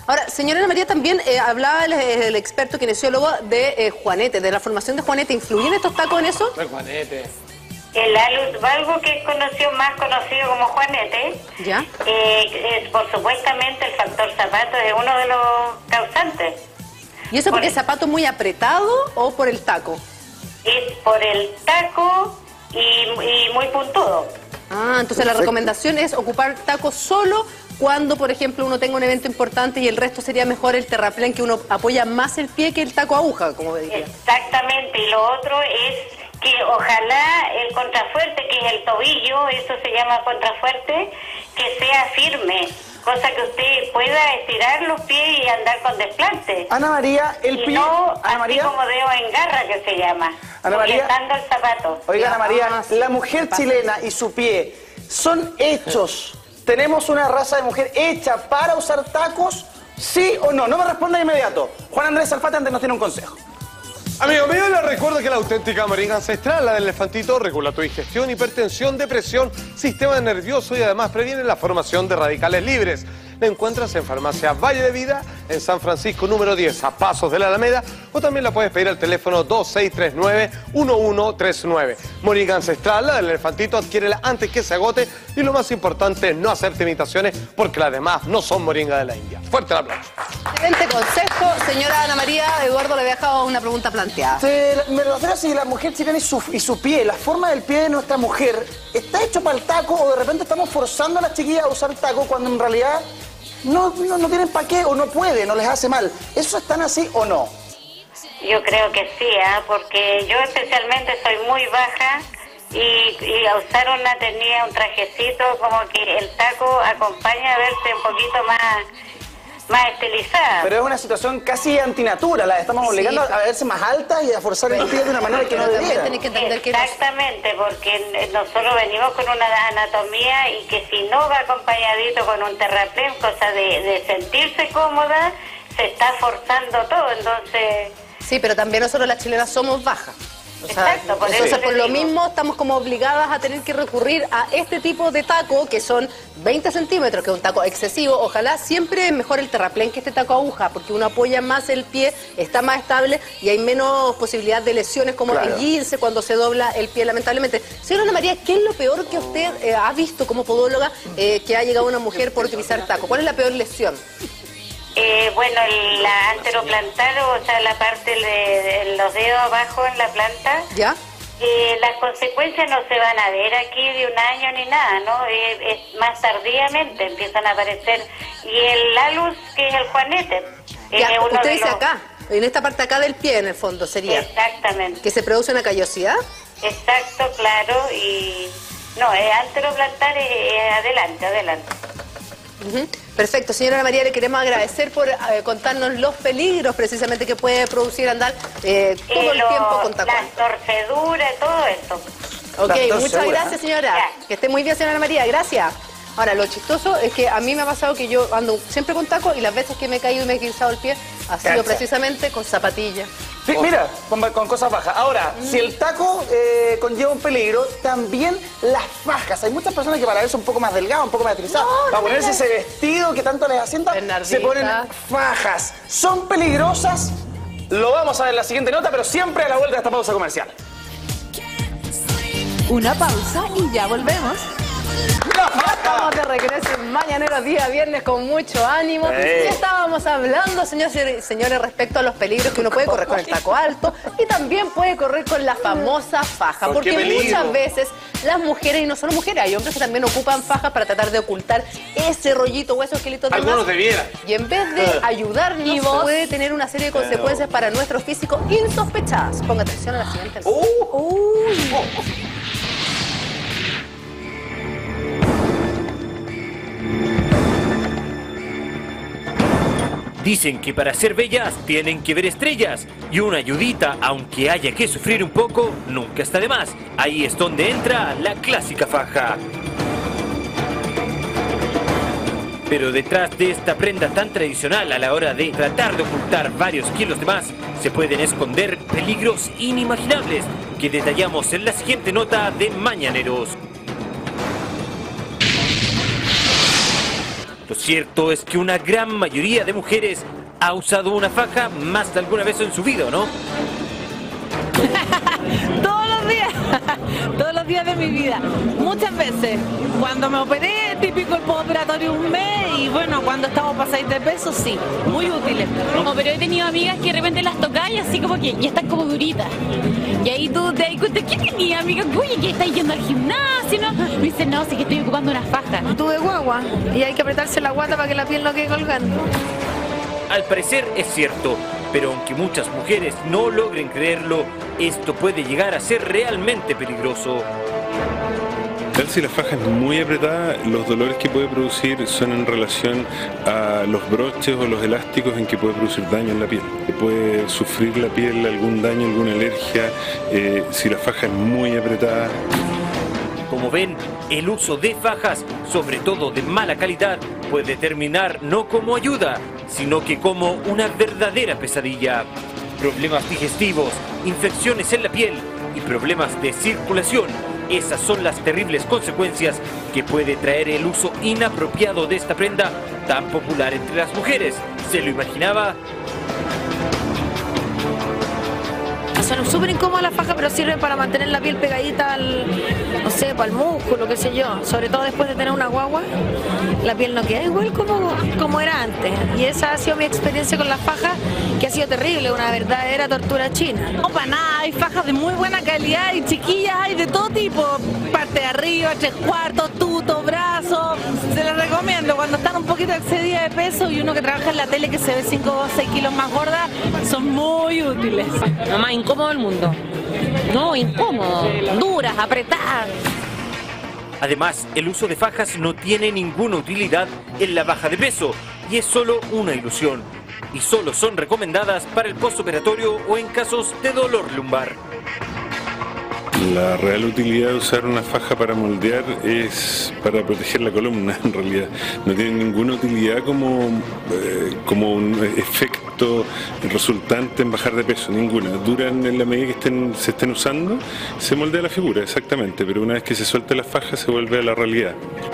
Ahora, señora Ana María, también hablaba el experto kinesiólogo de Juanete, de la formación de Juanete. ¿Influyen estos tacos en eso? El Juanete. El alus valgo, que es más conocido como Juanete, ¿ya? Por supuestamente el factor zapato es uno de los causantes. ¿Y eso porque el zapato es muy apretado o por el taco? Es por el taco y muy puntudo. Ah, entonces la recomendación es ocupar tacos solo cuando, por ejemplo, uno tenga un evento importante y el resto sería mejor el terraplén, que uno apoya más el pie que el taco aguja, como diría. Exactamente, y lo otro es que ojalá el contrafuerte, que es el tobillo, eso se llama contrafuerte, que sea firme, cosa que usted pueda estirar los pies y andar con desplante. Ana María, el pie... No, Ana así María, como dedo en garra, que se llama, Ana María, sujetando el zapato. Oiga, Ana María, la mujer chilena y su pie son hechos. ¿Tenemos una raza de mujer hecha para usar tacos? ¿Sí o no? No me responda de inmediato. Juan Andrés Alfate antes nos tiene un consejo. Amigo mío, les recuerdo que la auténtica moringa ancestral, la del elefantito, regula tu digestión, hipertensión, depresión, sistema nervioso y además previene la formación de radicales libres. La encuentras en Farmacia Valle de Vida, en San Francisco número 10, a pasos de la Alameda, o también la puedes pedir al teléfono 2639-1139. Moringa ancestral, la del elefantito, adquiérela antes que se agote, y lo más importante, no hacerte imitaciones, porque las demás no son moringa de la India. Fuerte el aplauso. Excelente consejo, señora Ana María. Eduardo le había dejado una pregunta planteada. Me refiero a si la mujer chilena y su pie, la forma del pie de nuestra mujer, ¿está hecho para el taco o de repente estamos forzando a las chiquillas a usar taco cuando en realidad no tienen para qué o no puede, no les hace mal? ¿Eso están así o no? Yo creo que sí, porque yo especialmente soy muy baja y a usar un trajecito, como que el taco acompaña a verse un poquito más estilizada. Pero es una situación casi antinatura, la estamos obligando a verse más alta y a forzar el pie de una manera que no debería. Exactamente, porque nosotros venimos con una anatomía y que si no va acompañadito con un terraplén, cosa de sentirse cómoda, se está forzando todo, entonces... Sí, pero también nosotros las chilenas somos bajas. Exacto, por entonces eso por lo mismo estamos como obligadas a tener que recurrir a este tipo de taco, que son 20 centímetros, que es un taco excesivo. Ojalá siempre es mejor el terraplén que este taco aguja, porque uno apoya más el pie, está más estable y hay menos posibilidad de lesiones como esguince cuando se dobla el pie, lamentablemente. Señora Ana María, ¿qué es lo peor que usted ha visto como podóloga que ha llegado una mujer por utilizar taco? ¿Cuál es la peor lesión? Bueno, la anteroplantar, o sea, la parte de los dedos abajo en la planta. ¿Ya? Las consecuencias no se van a ver aquí de un año ni nada, ¿no? Es más tardíamente empiezan a aparecer. Y el alus, que es el juanete. Ya, usted dice acá, en esta parte acá del pie, en el fondo, sería. Exactamente. ¿Que se produce una callosidad? Exacto, claro, y... No, anteroplantar es adelante. Perfecto, señora Ana María, le queremos agradecer por contarnos los peligros precisamente que puede producir andar todo el tiempo con tacón. Las torceduras, todo eso. Ok, muchas gracias, señora. Que esté muy bien, señora Ana María, gracias. Ahora, lo chistoso es que a mí me ha pasado que yo ando siempre con taco y las veces que me he caído y me he guinzado el pie ha sido precisamente con zapatillas. Sí, mira, con cosas bajas. Ahora, si el taco conlleva un peligro, también las fajas. Hay muchas personas que para verse un poco más delgadas, un poco más estilizadas, para ponerse ese vestido que tanto les asienta, se ponen fajas. ¿Son peligrosas? Lo vamos a ver en la siguiente nota, pero siempre a la vuelta de esta pausa comercial. Una pausa y ya volvemos. Estamos de regreso en Mañaneros, día viernes, con mucho ánimo. Ya estábamos hablando, señores y señores, respecto a los peligros que uno puede correr con el taco alto y también puede correr con la famosa faja. Porque muchas veces las mujeres, y no solo mujeres, hay hombres que también ocupan fajas para tratar de ocultar ese rollito o esos kilitos de más. Algunos debieran. Y en vez de ayudarnos, puede tener una serie de consecuencias para nuestro físico insospechadas. Ponga atención a la siguiente. Dicen que para ser bellas tienen que ver estrellas y una ayudita, aunque haya que sufrir un poco, nunca está de más. Ahí es donde entra la clásica faja. Pero detrás de esta prenda tan tradicional a la hora de tratar de ocultar varios kilos de más, se pueden esconder peligros inimaginables que detallamos en la siguiente nota de Mañaneros. Los cierto es que una gran mayoría de mujeres ha usado una faja más de alguna vez en su vida, ¿no? Todos los días de mi vida, muchas veces. Cuando me operé, típico el postoperatorio un mes, y bueno, cuando estamos pasados de peso, sí, muy útiles. No, pero he tenido amigas que de repente las tocas y así como que ya están como duritas. Y ahí tú te das cuenta, ¿qué tenía, amiga? Oye, que estás yendo al gimnasio, ¿no? Me dice, no, sí que estoy ocupando una faja. Tuve guagua y hay que apretarse la guata para que la piel no quede colgando. Al parecer es cierto, pero aunque muchas mujeres no logren creerlo, esto puede llegar a ser realmente peligroso. Si la faja es muy apretada, los dolores que puede producir son en relación a los broches o los elásticos en que puede producir daño en la piel. Puede sufrir la piel algún daño, alguna alergia, si la faja es muy apretada. Como ven, el uso de fajas, sobre todo de mala calidad, puede terminar no como ayuda, sino que como una verdadera pesadilla. Problemas digestivos, infecciones en la piel y problemas de circulación. Esas son las terribles consecuencias que puede traer el uso inapropiado de esta prenda tan popular entre las mujeres. ¿Se lo imaginaba? Son súper incómodas las fajas, pero sirven para mantener la piel pegadita al, no sé, para el músculo, qué sé yo. Sobre todo después de tener una guagua, la piel no queda igual como era antes. Y esa ha sido mi experiencia con las fajas, que ha sido terrible, una verdadera tortura china. No, para nada, hay fajas de muy buena calidad y chiquillas hay de todo tipo. Parte de arriba, 3/4, tuto, brazo. Se les recomiendo cuando están un poquito excedidas de peso y uno que trabaja en la tele que se ve 5 o 6 kilos más gorda, son muy útiles. Lo más incómodo del mundo. No, incómodo, duras, apretadas. Además, el uso de fajas no tiene ninguna utilidad en la baja de peso y es solo una ilusión. Y solo son recomendadas para el postoperatorio o en casos de dolor lumbar. La real utilidad de usar una faja para moldear es para proteger la columna, en realidad. No tiene ninguna utilidad como un efecto resultante en bajar de peso, ninguna. Duran en la medida que se estén usando, se moldea la figura, exactamente, pero una vez que se suelta la faja se vuelve a la realidad.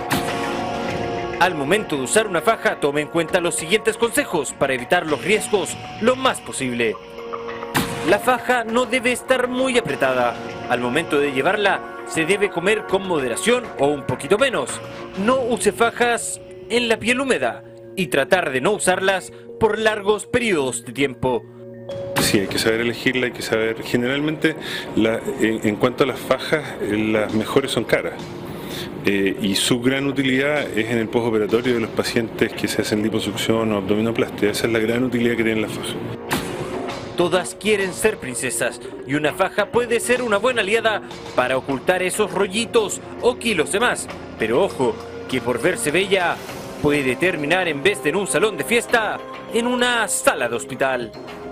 Al momento de usar una faja, tome en cuenta los siguientes consejos para evitar los riesgos lo más posible. La faja no debe estar muy apretada. Al momento de llevarla, se debe comer con moderación o un poquito menos. No use fajas en la piel húmeda y tratar de no usarlas por largos periodos de tiempo. Sí, hay que saber elegirla, hay que saber... Generalmente, en cuanto a las fajas, las mejores son caras. Y su gran utilidad es en el postoperatorio de los pacientes que se hacen liposucción o abdominoplastia. Esa es la gran utilidad que tienen las fajas. Todas quieren ser princesas y una faja puede ser una buena aliada para ocultar esos rollitos o kilos de más. Pero ojo, que por verse bella puede terminar en vez de en un salón de fiesta, en una sala de hospital.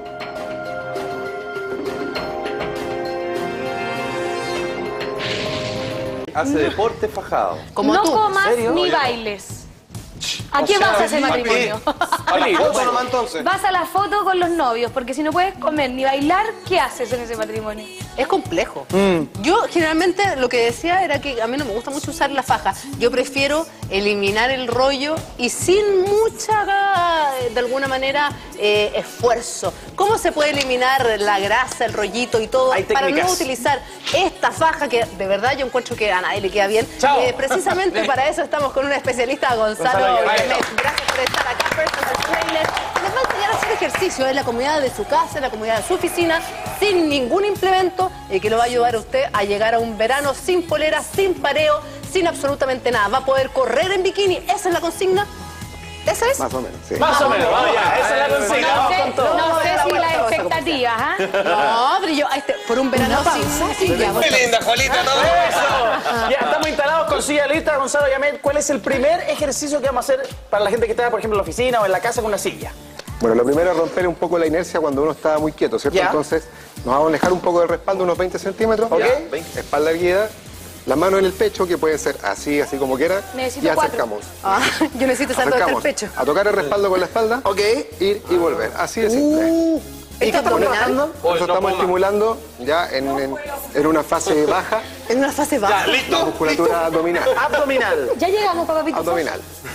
Hace deporte fajado. Como no comas ni bailes. ¿A qué vas a ese matrimonio? ¿A la foto nomás entonces? Vas a la foto con los novios, porque si no puedes comer ni bailar, ¿qué haces en ese matrimonio? Es complejo. Yo generalmente lo que decía era que a mí no me gusta mucho usar la faja. Yo prefiero eliminar el rollo y sin mucha, de alguna manera, esfuerzo. ¿Cómo se puede eliminar la grasa, el rollito y todo para no utilizar esta faja que de verdad yo encuentro que a nadie le queda bien? Precisamente para eso estamos con un especialista, Gonzalo. Gracias por estar acá, Personal Trainer. Les va a enseñar a hacer ejercicio en la comodidad de su casa, en la comodidad de su oficina, sin ningún implemento, que lo va a ayudar a usted a llegar a un verano sin polera, sin pareo, sin absolutamente nada. Va a poder correr en bikini. ¿Esa es la consigna? ¿Esa es? Más o menos, sí. Más o menos, vaya, esa es la consigna. No sé si las expectativas, ¿ah? No, pero yo, por un verano sin ¡Qué linda, Jolita, todo eso! Ya estamos instalados con silla lista, Gonzalo Yamet. ¿Cuál es el primer ejercicio que vamos a hacer para la gente que está, por ejemplo, en la oficina o en la casa con una silla? Bueno, lo primero es romper un poco la inercia cuando uno está muy quieto, ¿cierto? Entonces, nos vamos a alejar un poco del respaldo, unos 20 centímetros. ¿Ok? Espalda erguida. Las manos en el pecho, que pueden ser así como quiera. Necesito y acercamos. Yo necesito saber dónde está el pecho. A tocar el respaldo con la espalda. Ok. Ir y volver. Así de simple. ¿Y qué estamos trabajando? Eso estamos estimulando ya en una fase baja. En una fase baja. La musculatura abdominal. Abdominal. Ya llegamos, papá Pito. Abdominal.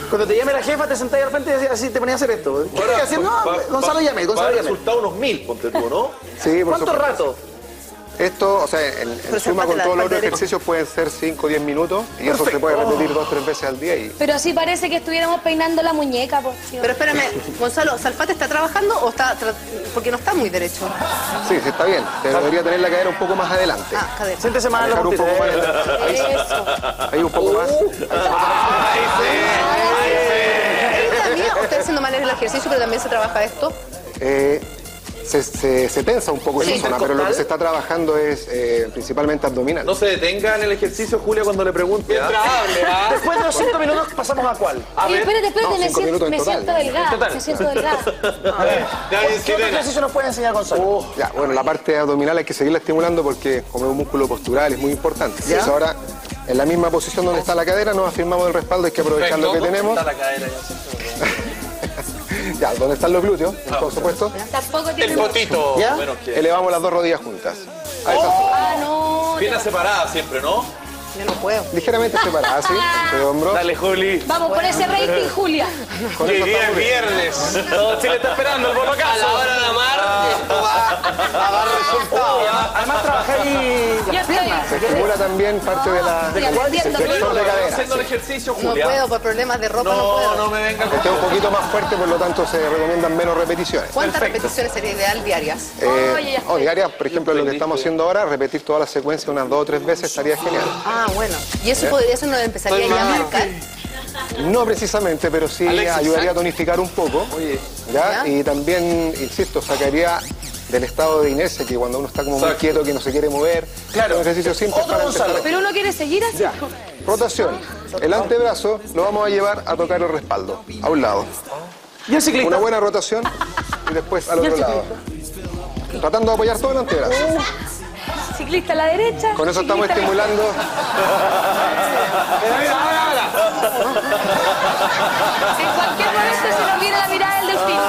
Cuando te llame la jefa, te sentás al frente y así te ponías a hacer esto. ¿Qué tienes que hacer? No, Gonzalo llame, Gonzalo llame. resultado unos 1000, ponte tú, ¿no? Sí, por ¿Cuánto rato? Esto, o sea, en suma con todos los otros ejercicios pueden ser 5 o 10 minutos y eso se puede repetir 2 o 3 veces al día. Pero así parece que estuviéramos peinando la muñeca, por Dios. Pero espérame, Gonzalo, ¿Salfate está trabajando o está porque no está muy derecho? Sí, está bien, pero debería tener la cadera un poco más adelante. Ah, cadera. Siéntese más en la un poco más adelante. Eso. Ahí un poco más. ¿Usted está haciendo mal el ejercicio, pero también se trabaja esto? Se tensa un poco esa zona, pero lo que se está trabajando es principalmente abdominal. No se detenga en el ejercicio, Julia, cuando le pregunte. Después de los 5 minutos pasamos a cuál. Oye, espérate, me siento delgada. Me siento delgada. ¿Qué otro ejercicio nos puede enseñar Gonzalo? Ya, bueno, la parte abdominal hay que seguirla estimulando porque como es un músculo postural es muy importante. Entonces ahora, en la misma posición donde está la cadera, nos afirmamos el respaldo, hay que aprovechar lo que tenemos. Está la cadera, ya. Ya, donde están los glúteos, por supuesto. Tampoco tiene... El potito. ¿Ya? Bueno, elevamos las 2 rodillas juntas. Ahí está. Ah, no. Piernas separadas siempre, ¿no? Yo no puedo. Ligeramente separadas, ¿sí? De hombros. Dale, Juli. Vamos por ese rating, Julia. Con Que eso día estamos bien. viernes. Todo Chile está esperando el bolocazo. A la hora de amar, esto va a dar resultados. Además trabajáis las piernas. Se estimula también parte de la del flexor de cadera. Haciendo el Sí. ejercicio, No Julia. puedo, por problemas de ropa no puedo. No me venga con... Este es un poquito más fuerte, por lo tanto se recomiendan menos repeticiones. ¿Cuántas repeticiones sería ideal diarias? Diarias, por ejemplo, lo que estamos haciendo ahora, repetir toda la secuencia unas 2 o 3 veces estaría genial. Ah, bueno. ¿Y eso nos empezaría ya a marcar? No precisamente, pero sí Alexis, ayudaría a tonificar un poco. ¿Ya? ¿Ya? Y también, insisto, sacaría del estado de inercia, que cuando uno está como muy quieto, que no se quiere mover. Claro. Un ejercicio simple para empezar. Pero uno quiere seguir así. Ya. Rotación. El antebrazo lo vamos a llevar a tocar el respaldo, a un lado. ¿Y el ciclista? Una buena rotación y después al otro lado. Tratando de apoyar todo el antebrazo. Ciclista a la derecha. Con eso estamos ciclista a la estimulando. En cualquier momento se nos viene la mirada del delfín.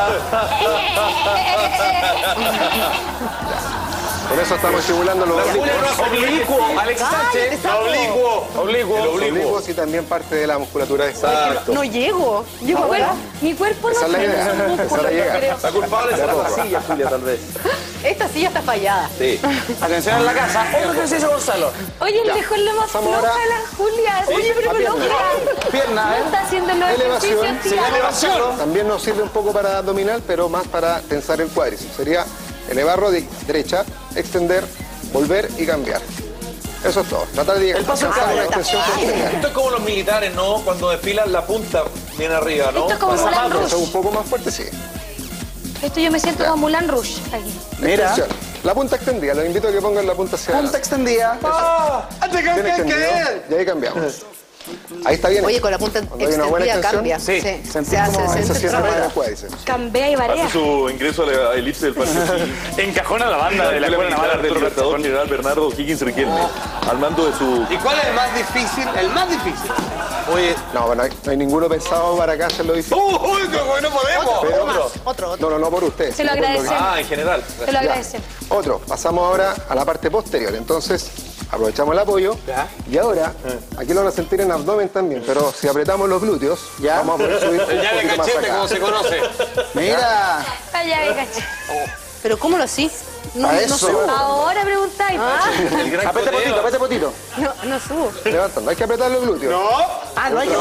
Con eso estamos estimulando los Alexis Sánchez. oblicuos y también parte de la musculatura de esta. No llego. Llego ahora. Mi cuerpo no Esa es la tiene idea. esos músculos, Esa es la yo idea. creo. La culpable será la silla, Julia, tal vez. Esta silla está fallada. Sí. Atención en la casa. Otro ejercicio, Gonzalo. Oye, le dejó lo más Pasamos floja ahora. a la Julia. Oye, pero me logra. Pierna, No está haciendo los Elevación. ejercicios, tía. Elevación. También nos sirve un poco para abdominal, pero más para tensar el cuádriceps. Sería elevar rodilla derecha, extender, volver y cambiar. Eso es todo. Tratar de alcanzar una extensión completa. Esto es como los militares, ¿no? Cuando desfilan la punta bien arriba, ¿no? Esto es como Moulin Eso es un Rouge. poco más fuerte, sí. Esto yo me siento como Moulin Rouge aquí. Mira. Extensión. La punta extendida. Los invito a que pongan la punta hacia Punta adelante. extendida. Bien extendido. Y ahí cambiamos. Ahí está bien. Oye, con la punta Cuando hay una buena extendida extensión, cambia. sí. Se hace, Ahí se cierra trabajo. más el cuádriceps. Cambia y varía. Hace su ingreso a la elipse del Parque Encajona la banda de la Escuela Naval del Arturo Libertador Garzón. General Bernardo Higgins Riquelme, al mando de su... ¿Y cuál es el más difícil? El más difícil. Oye, no, bueno, no hay ninguno pensado para acá hacerlo difícil. ¡Uy, qué bueno podemos! Pero Otro. no por ustedes. Se lo agradecemos. Ah, en general. Te lo agradecemos. Otro, pasamos ahora a la parte posterior. Entonces, aprovechamos el apoyo. Y ahora, aquí lo van a sentir en abdomen también, pero si apretamos los glúteos, vamos a poder subir un Ya de poquito más cachete, acá. como se conoce. Mira. Vaya, me caché. Pero ¿cómo lo así? No, A no eso. subo. Ahora preguntáis. El gran Apete potito, apete potito. No subo. Levantando, hay que apretar los glúteos. No hay que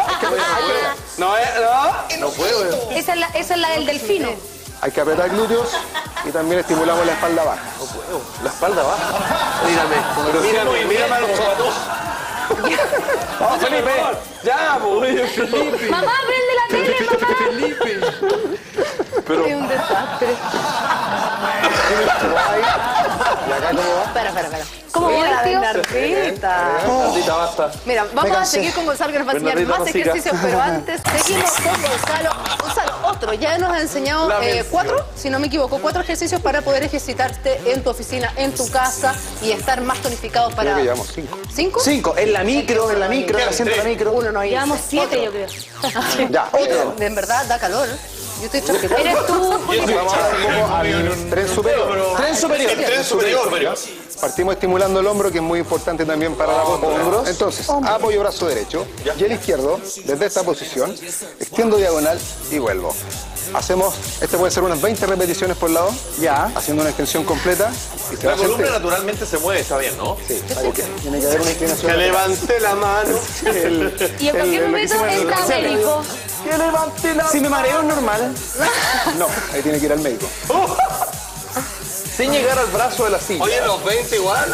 No puedo. Esa es la del delfino. Hay que apretar glúteos y también estimulamos la espalda baja. La espalda baja. Mírame a los ojos. Vamos, Felipe. Ya, Mamá, prende la tele, mamá. Es un desastre. ¿Y acá cómo va? Espera. ¿Cómo Mira, voy, tío? Bernardita. Bernardita, basta. Mira, vamos a seguir con Gonzalo que nos va a enseñar Bernardita, más no siga. ejercicios, pero antes seguimos con Gonzalo. Gonzalo, otro, ya nos ha enseñado La mención. 4, si no me equivoco, 4 ejercicios para poder ejercitarte en tu oficina, en tu casa y estar más tonificado para... Creo que llevamos 5. ¿5? 5. En la micro, en el asiento de la micro. Uno no hice. Llevamos 7, Otro. yo creo. Ya, otro. En verdad da calor. Yo estoy tranquila. Eres tú, Julio. Vamos a dar un poco al tren superior. Tren superior. Partimos estimulando el hombro, que es muy importante también para la postura. Entonces, apoyo brazo derecho y el izquierdo, desde esta posición, extiendo diagonal y vuelvo. Hacemos, puede ser unas 20 repeticiones por lado, haciendo una extensión completa. Y la columna naturalmente se mueve, está bien, ¿no? Sí, tiene que haber una inclinación. Que levante la mano. Y en cualquier momento entra médico. Que levante la mano. Si me mareo es normal. No, ahí tiene que ir al médico. Sin llegar al brazo de la silla. Oye, los 20 igual.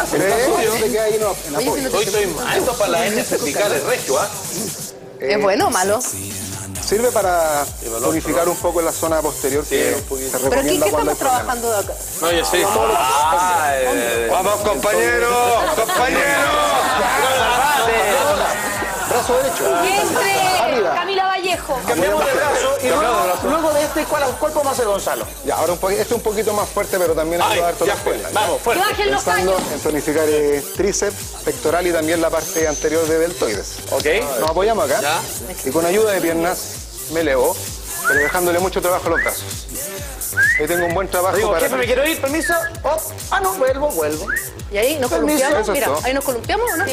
Hoy estoy mal. Esto para las hernias cervicales, regio, ¿ah? ¿Es bueno o malo? Sirve para tonificar un poco la zona posterior que se recomienda. ¿Pero aquí qué cuando estamos trabajando de acá? No, yo sé. Vamos, compañeros, Brazo derecho. Entre Camila Vallejo. Cambiamos de brazo y luego de ¿cuál puedo hacer, Gonzalo? Ya, ahora este es un poquito más fuerte, pero también ayuda a dar toda la espalda. Vamos, fuerte. Bajen los Pensando caños. en tonificar tríceps, pectoral y también la parte anterior de deltoides. Ok. Nos apoyamos acá y con ayuda de piernas me elevo, pero dejándole mucho trabajo a los brazos. Ahí tengo un buen trabajo Digo, para... jefe, me quiero ir, permiso. No, vuelvo. Y ahí nos Permiso, columpiamos. eso es Mira, todo. ahí nos columpiamos, ¿o no?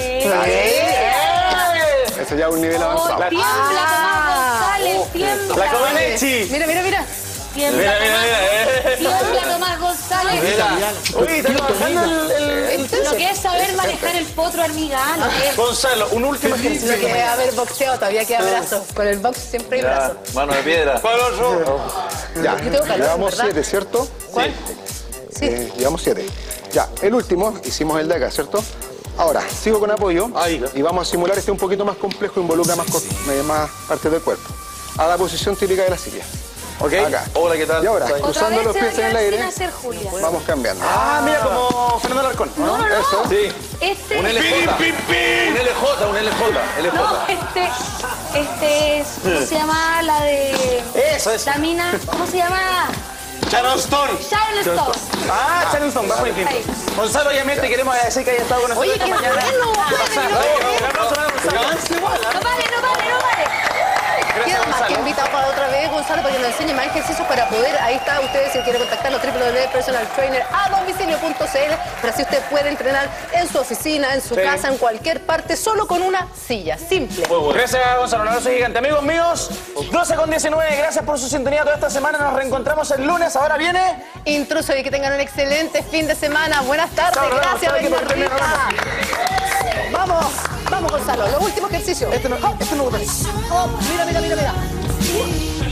Eso ya es un nivel avanzado. Tiembla Tomás González, tiembla. La Comaneci. Mira. Tiembla Tomás González. Oye, está trabajando Lo que es saber manejar el potro hormigano. Gonzalo, un último ejercicio. Que debe haber boxeo, todavía queda brazo. Con el box siempre hay brazo. Mano de piedra. Ya, Yo tengo calor, llevamos ¿verdad? 7, ¿cierto? ¿Cuál? Llevamos 7. Ya, el último, hicimos el de acá, ¿cierto? Ahora, sigo con apoyo y vamos a simular un poquito más complejo, involucra más partes del cuerpo. A la posición típica de la silla. ¿Ok? Acá. Hola, ¿qué tal? Y ahora, cruzando los pies en el aire, Julia. vamos cambiando. Mira como Fernando Alarcón. No. Eso. Sí. Un LJ. Un LJ. No, este es. ¿Cómo se llama la de. Eso es. La mina. ¿Cómo se llama? Sharon Stone. Sharon Stone, vamos en fin. Gonzalo, obviamente queremos agradecer que haya estado con nosotros esta mañana. Un aplauso para Gonzalo. No vale. Queda más que invitado para otra vez, Gonzalo, para que nos enseñe más ejercicios para poder, ahí está, ustedes si quieren contactarlo, www.personaltrainer.cl, pero así usted puede entrenar en su oficina, en su casa, en cualquier parte, solo con una silla, simple. Gracias, Gonzalo, un abrazo gigante. Amigos míos, 12:19, gracias por su sintonía toda esta semana, nos reencontramos el lunes, ahora viene... Intruso y que tengan un excelente fin de semana. Buenas tardes, gracias, doña Rita. Vamos, Gonzalo, los últimos ejercicios. Este no, Mira.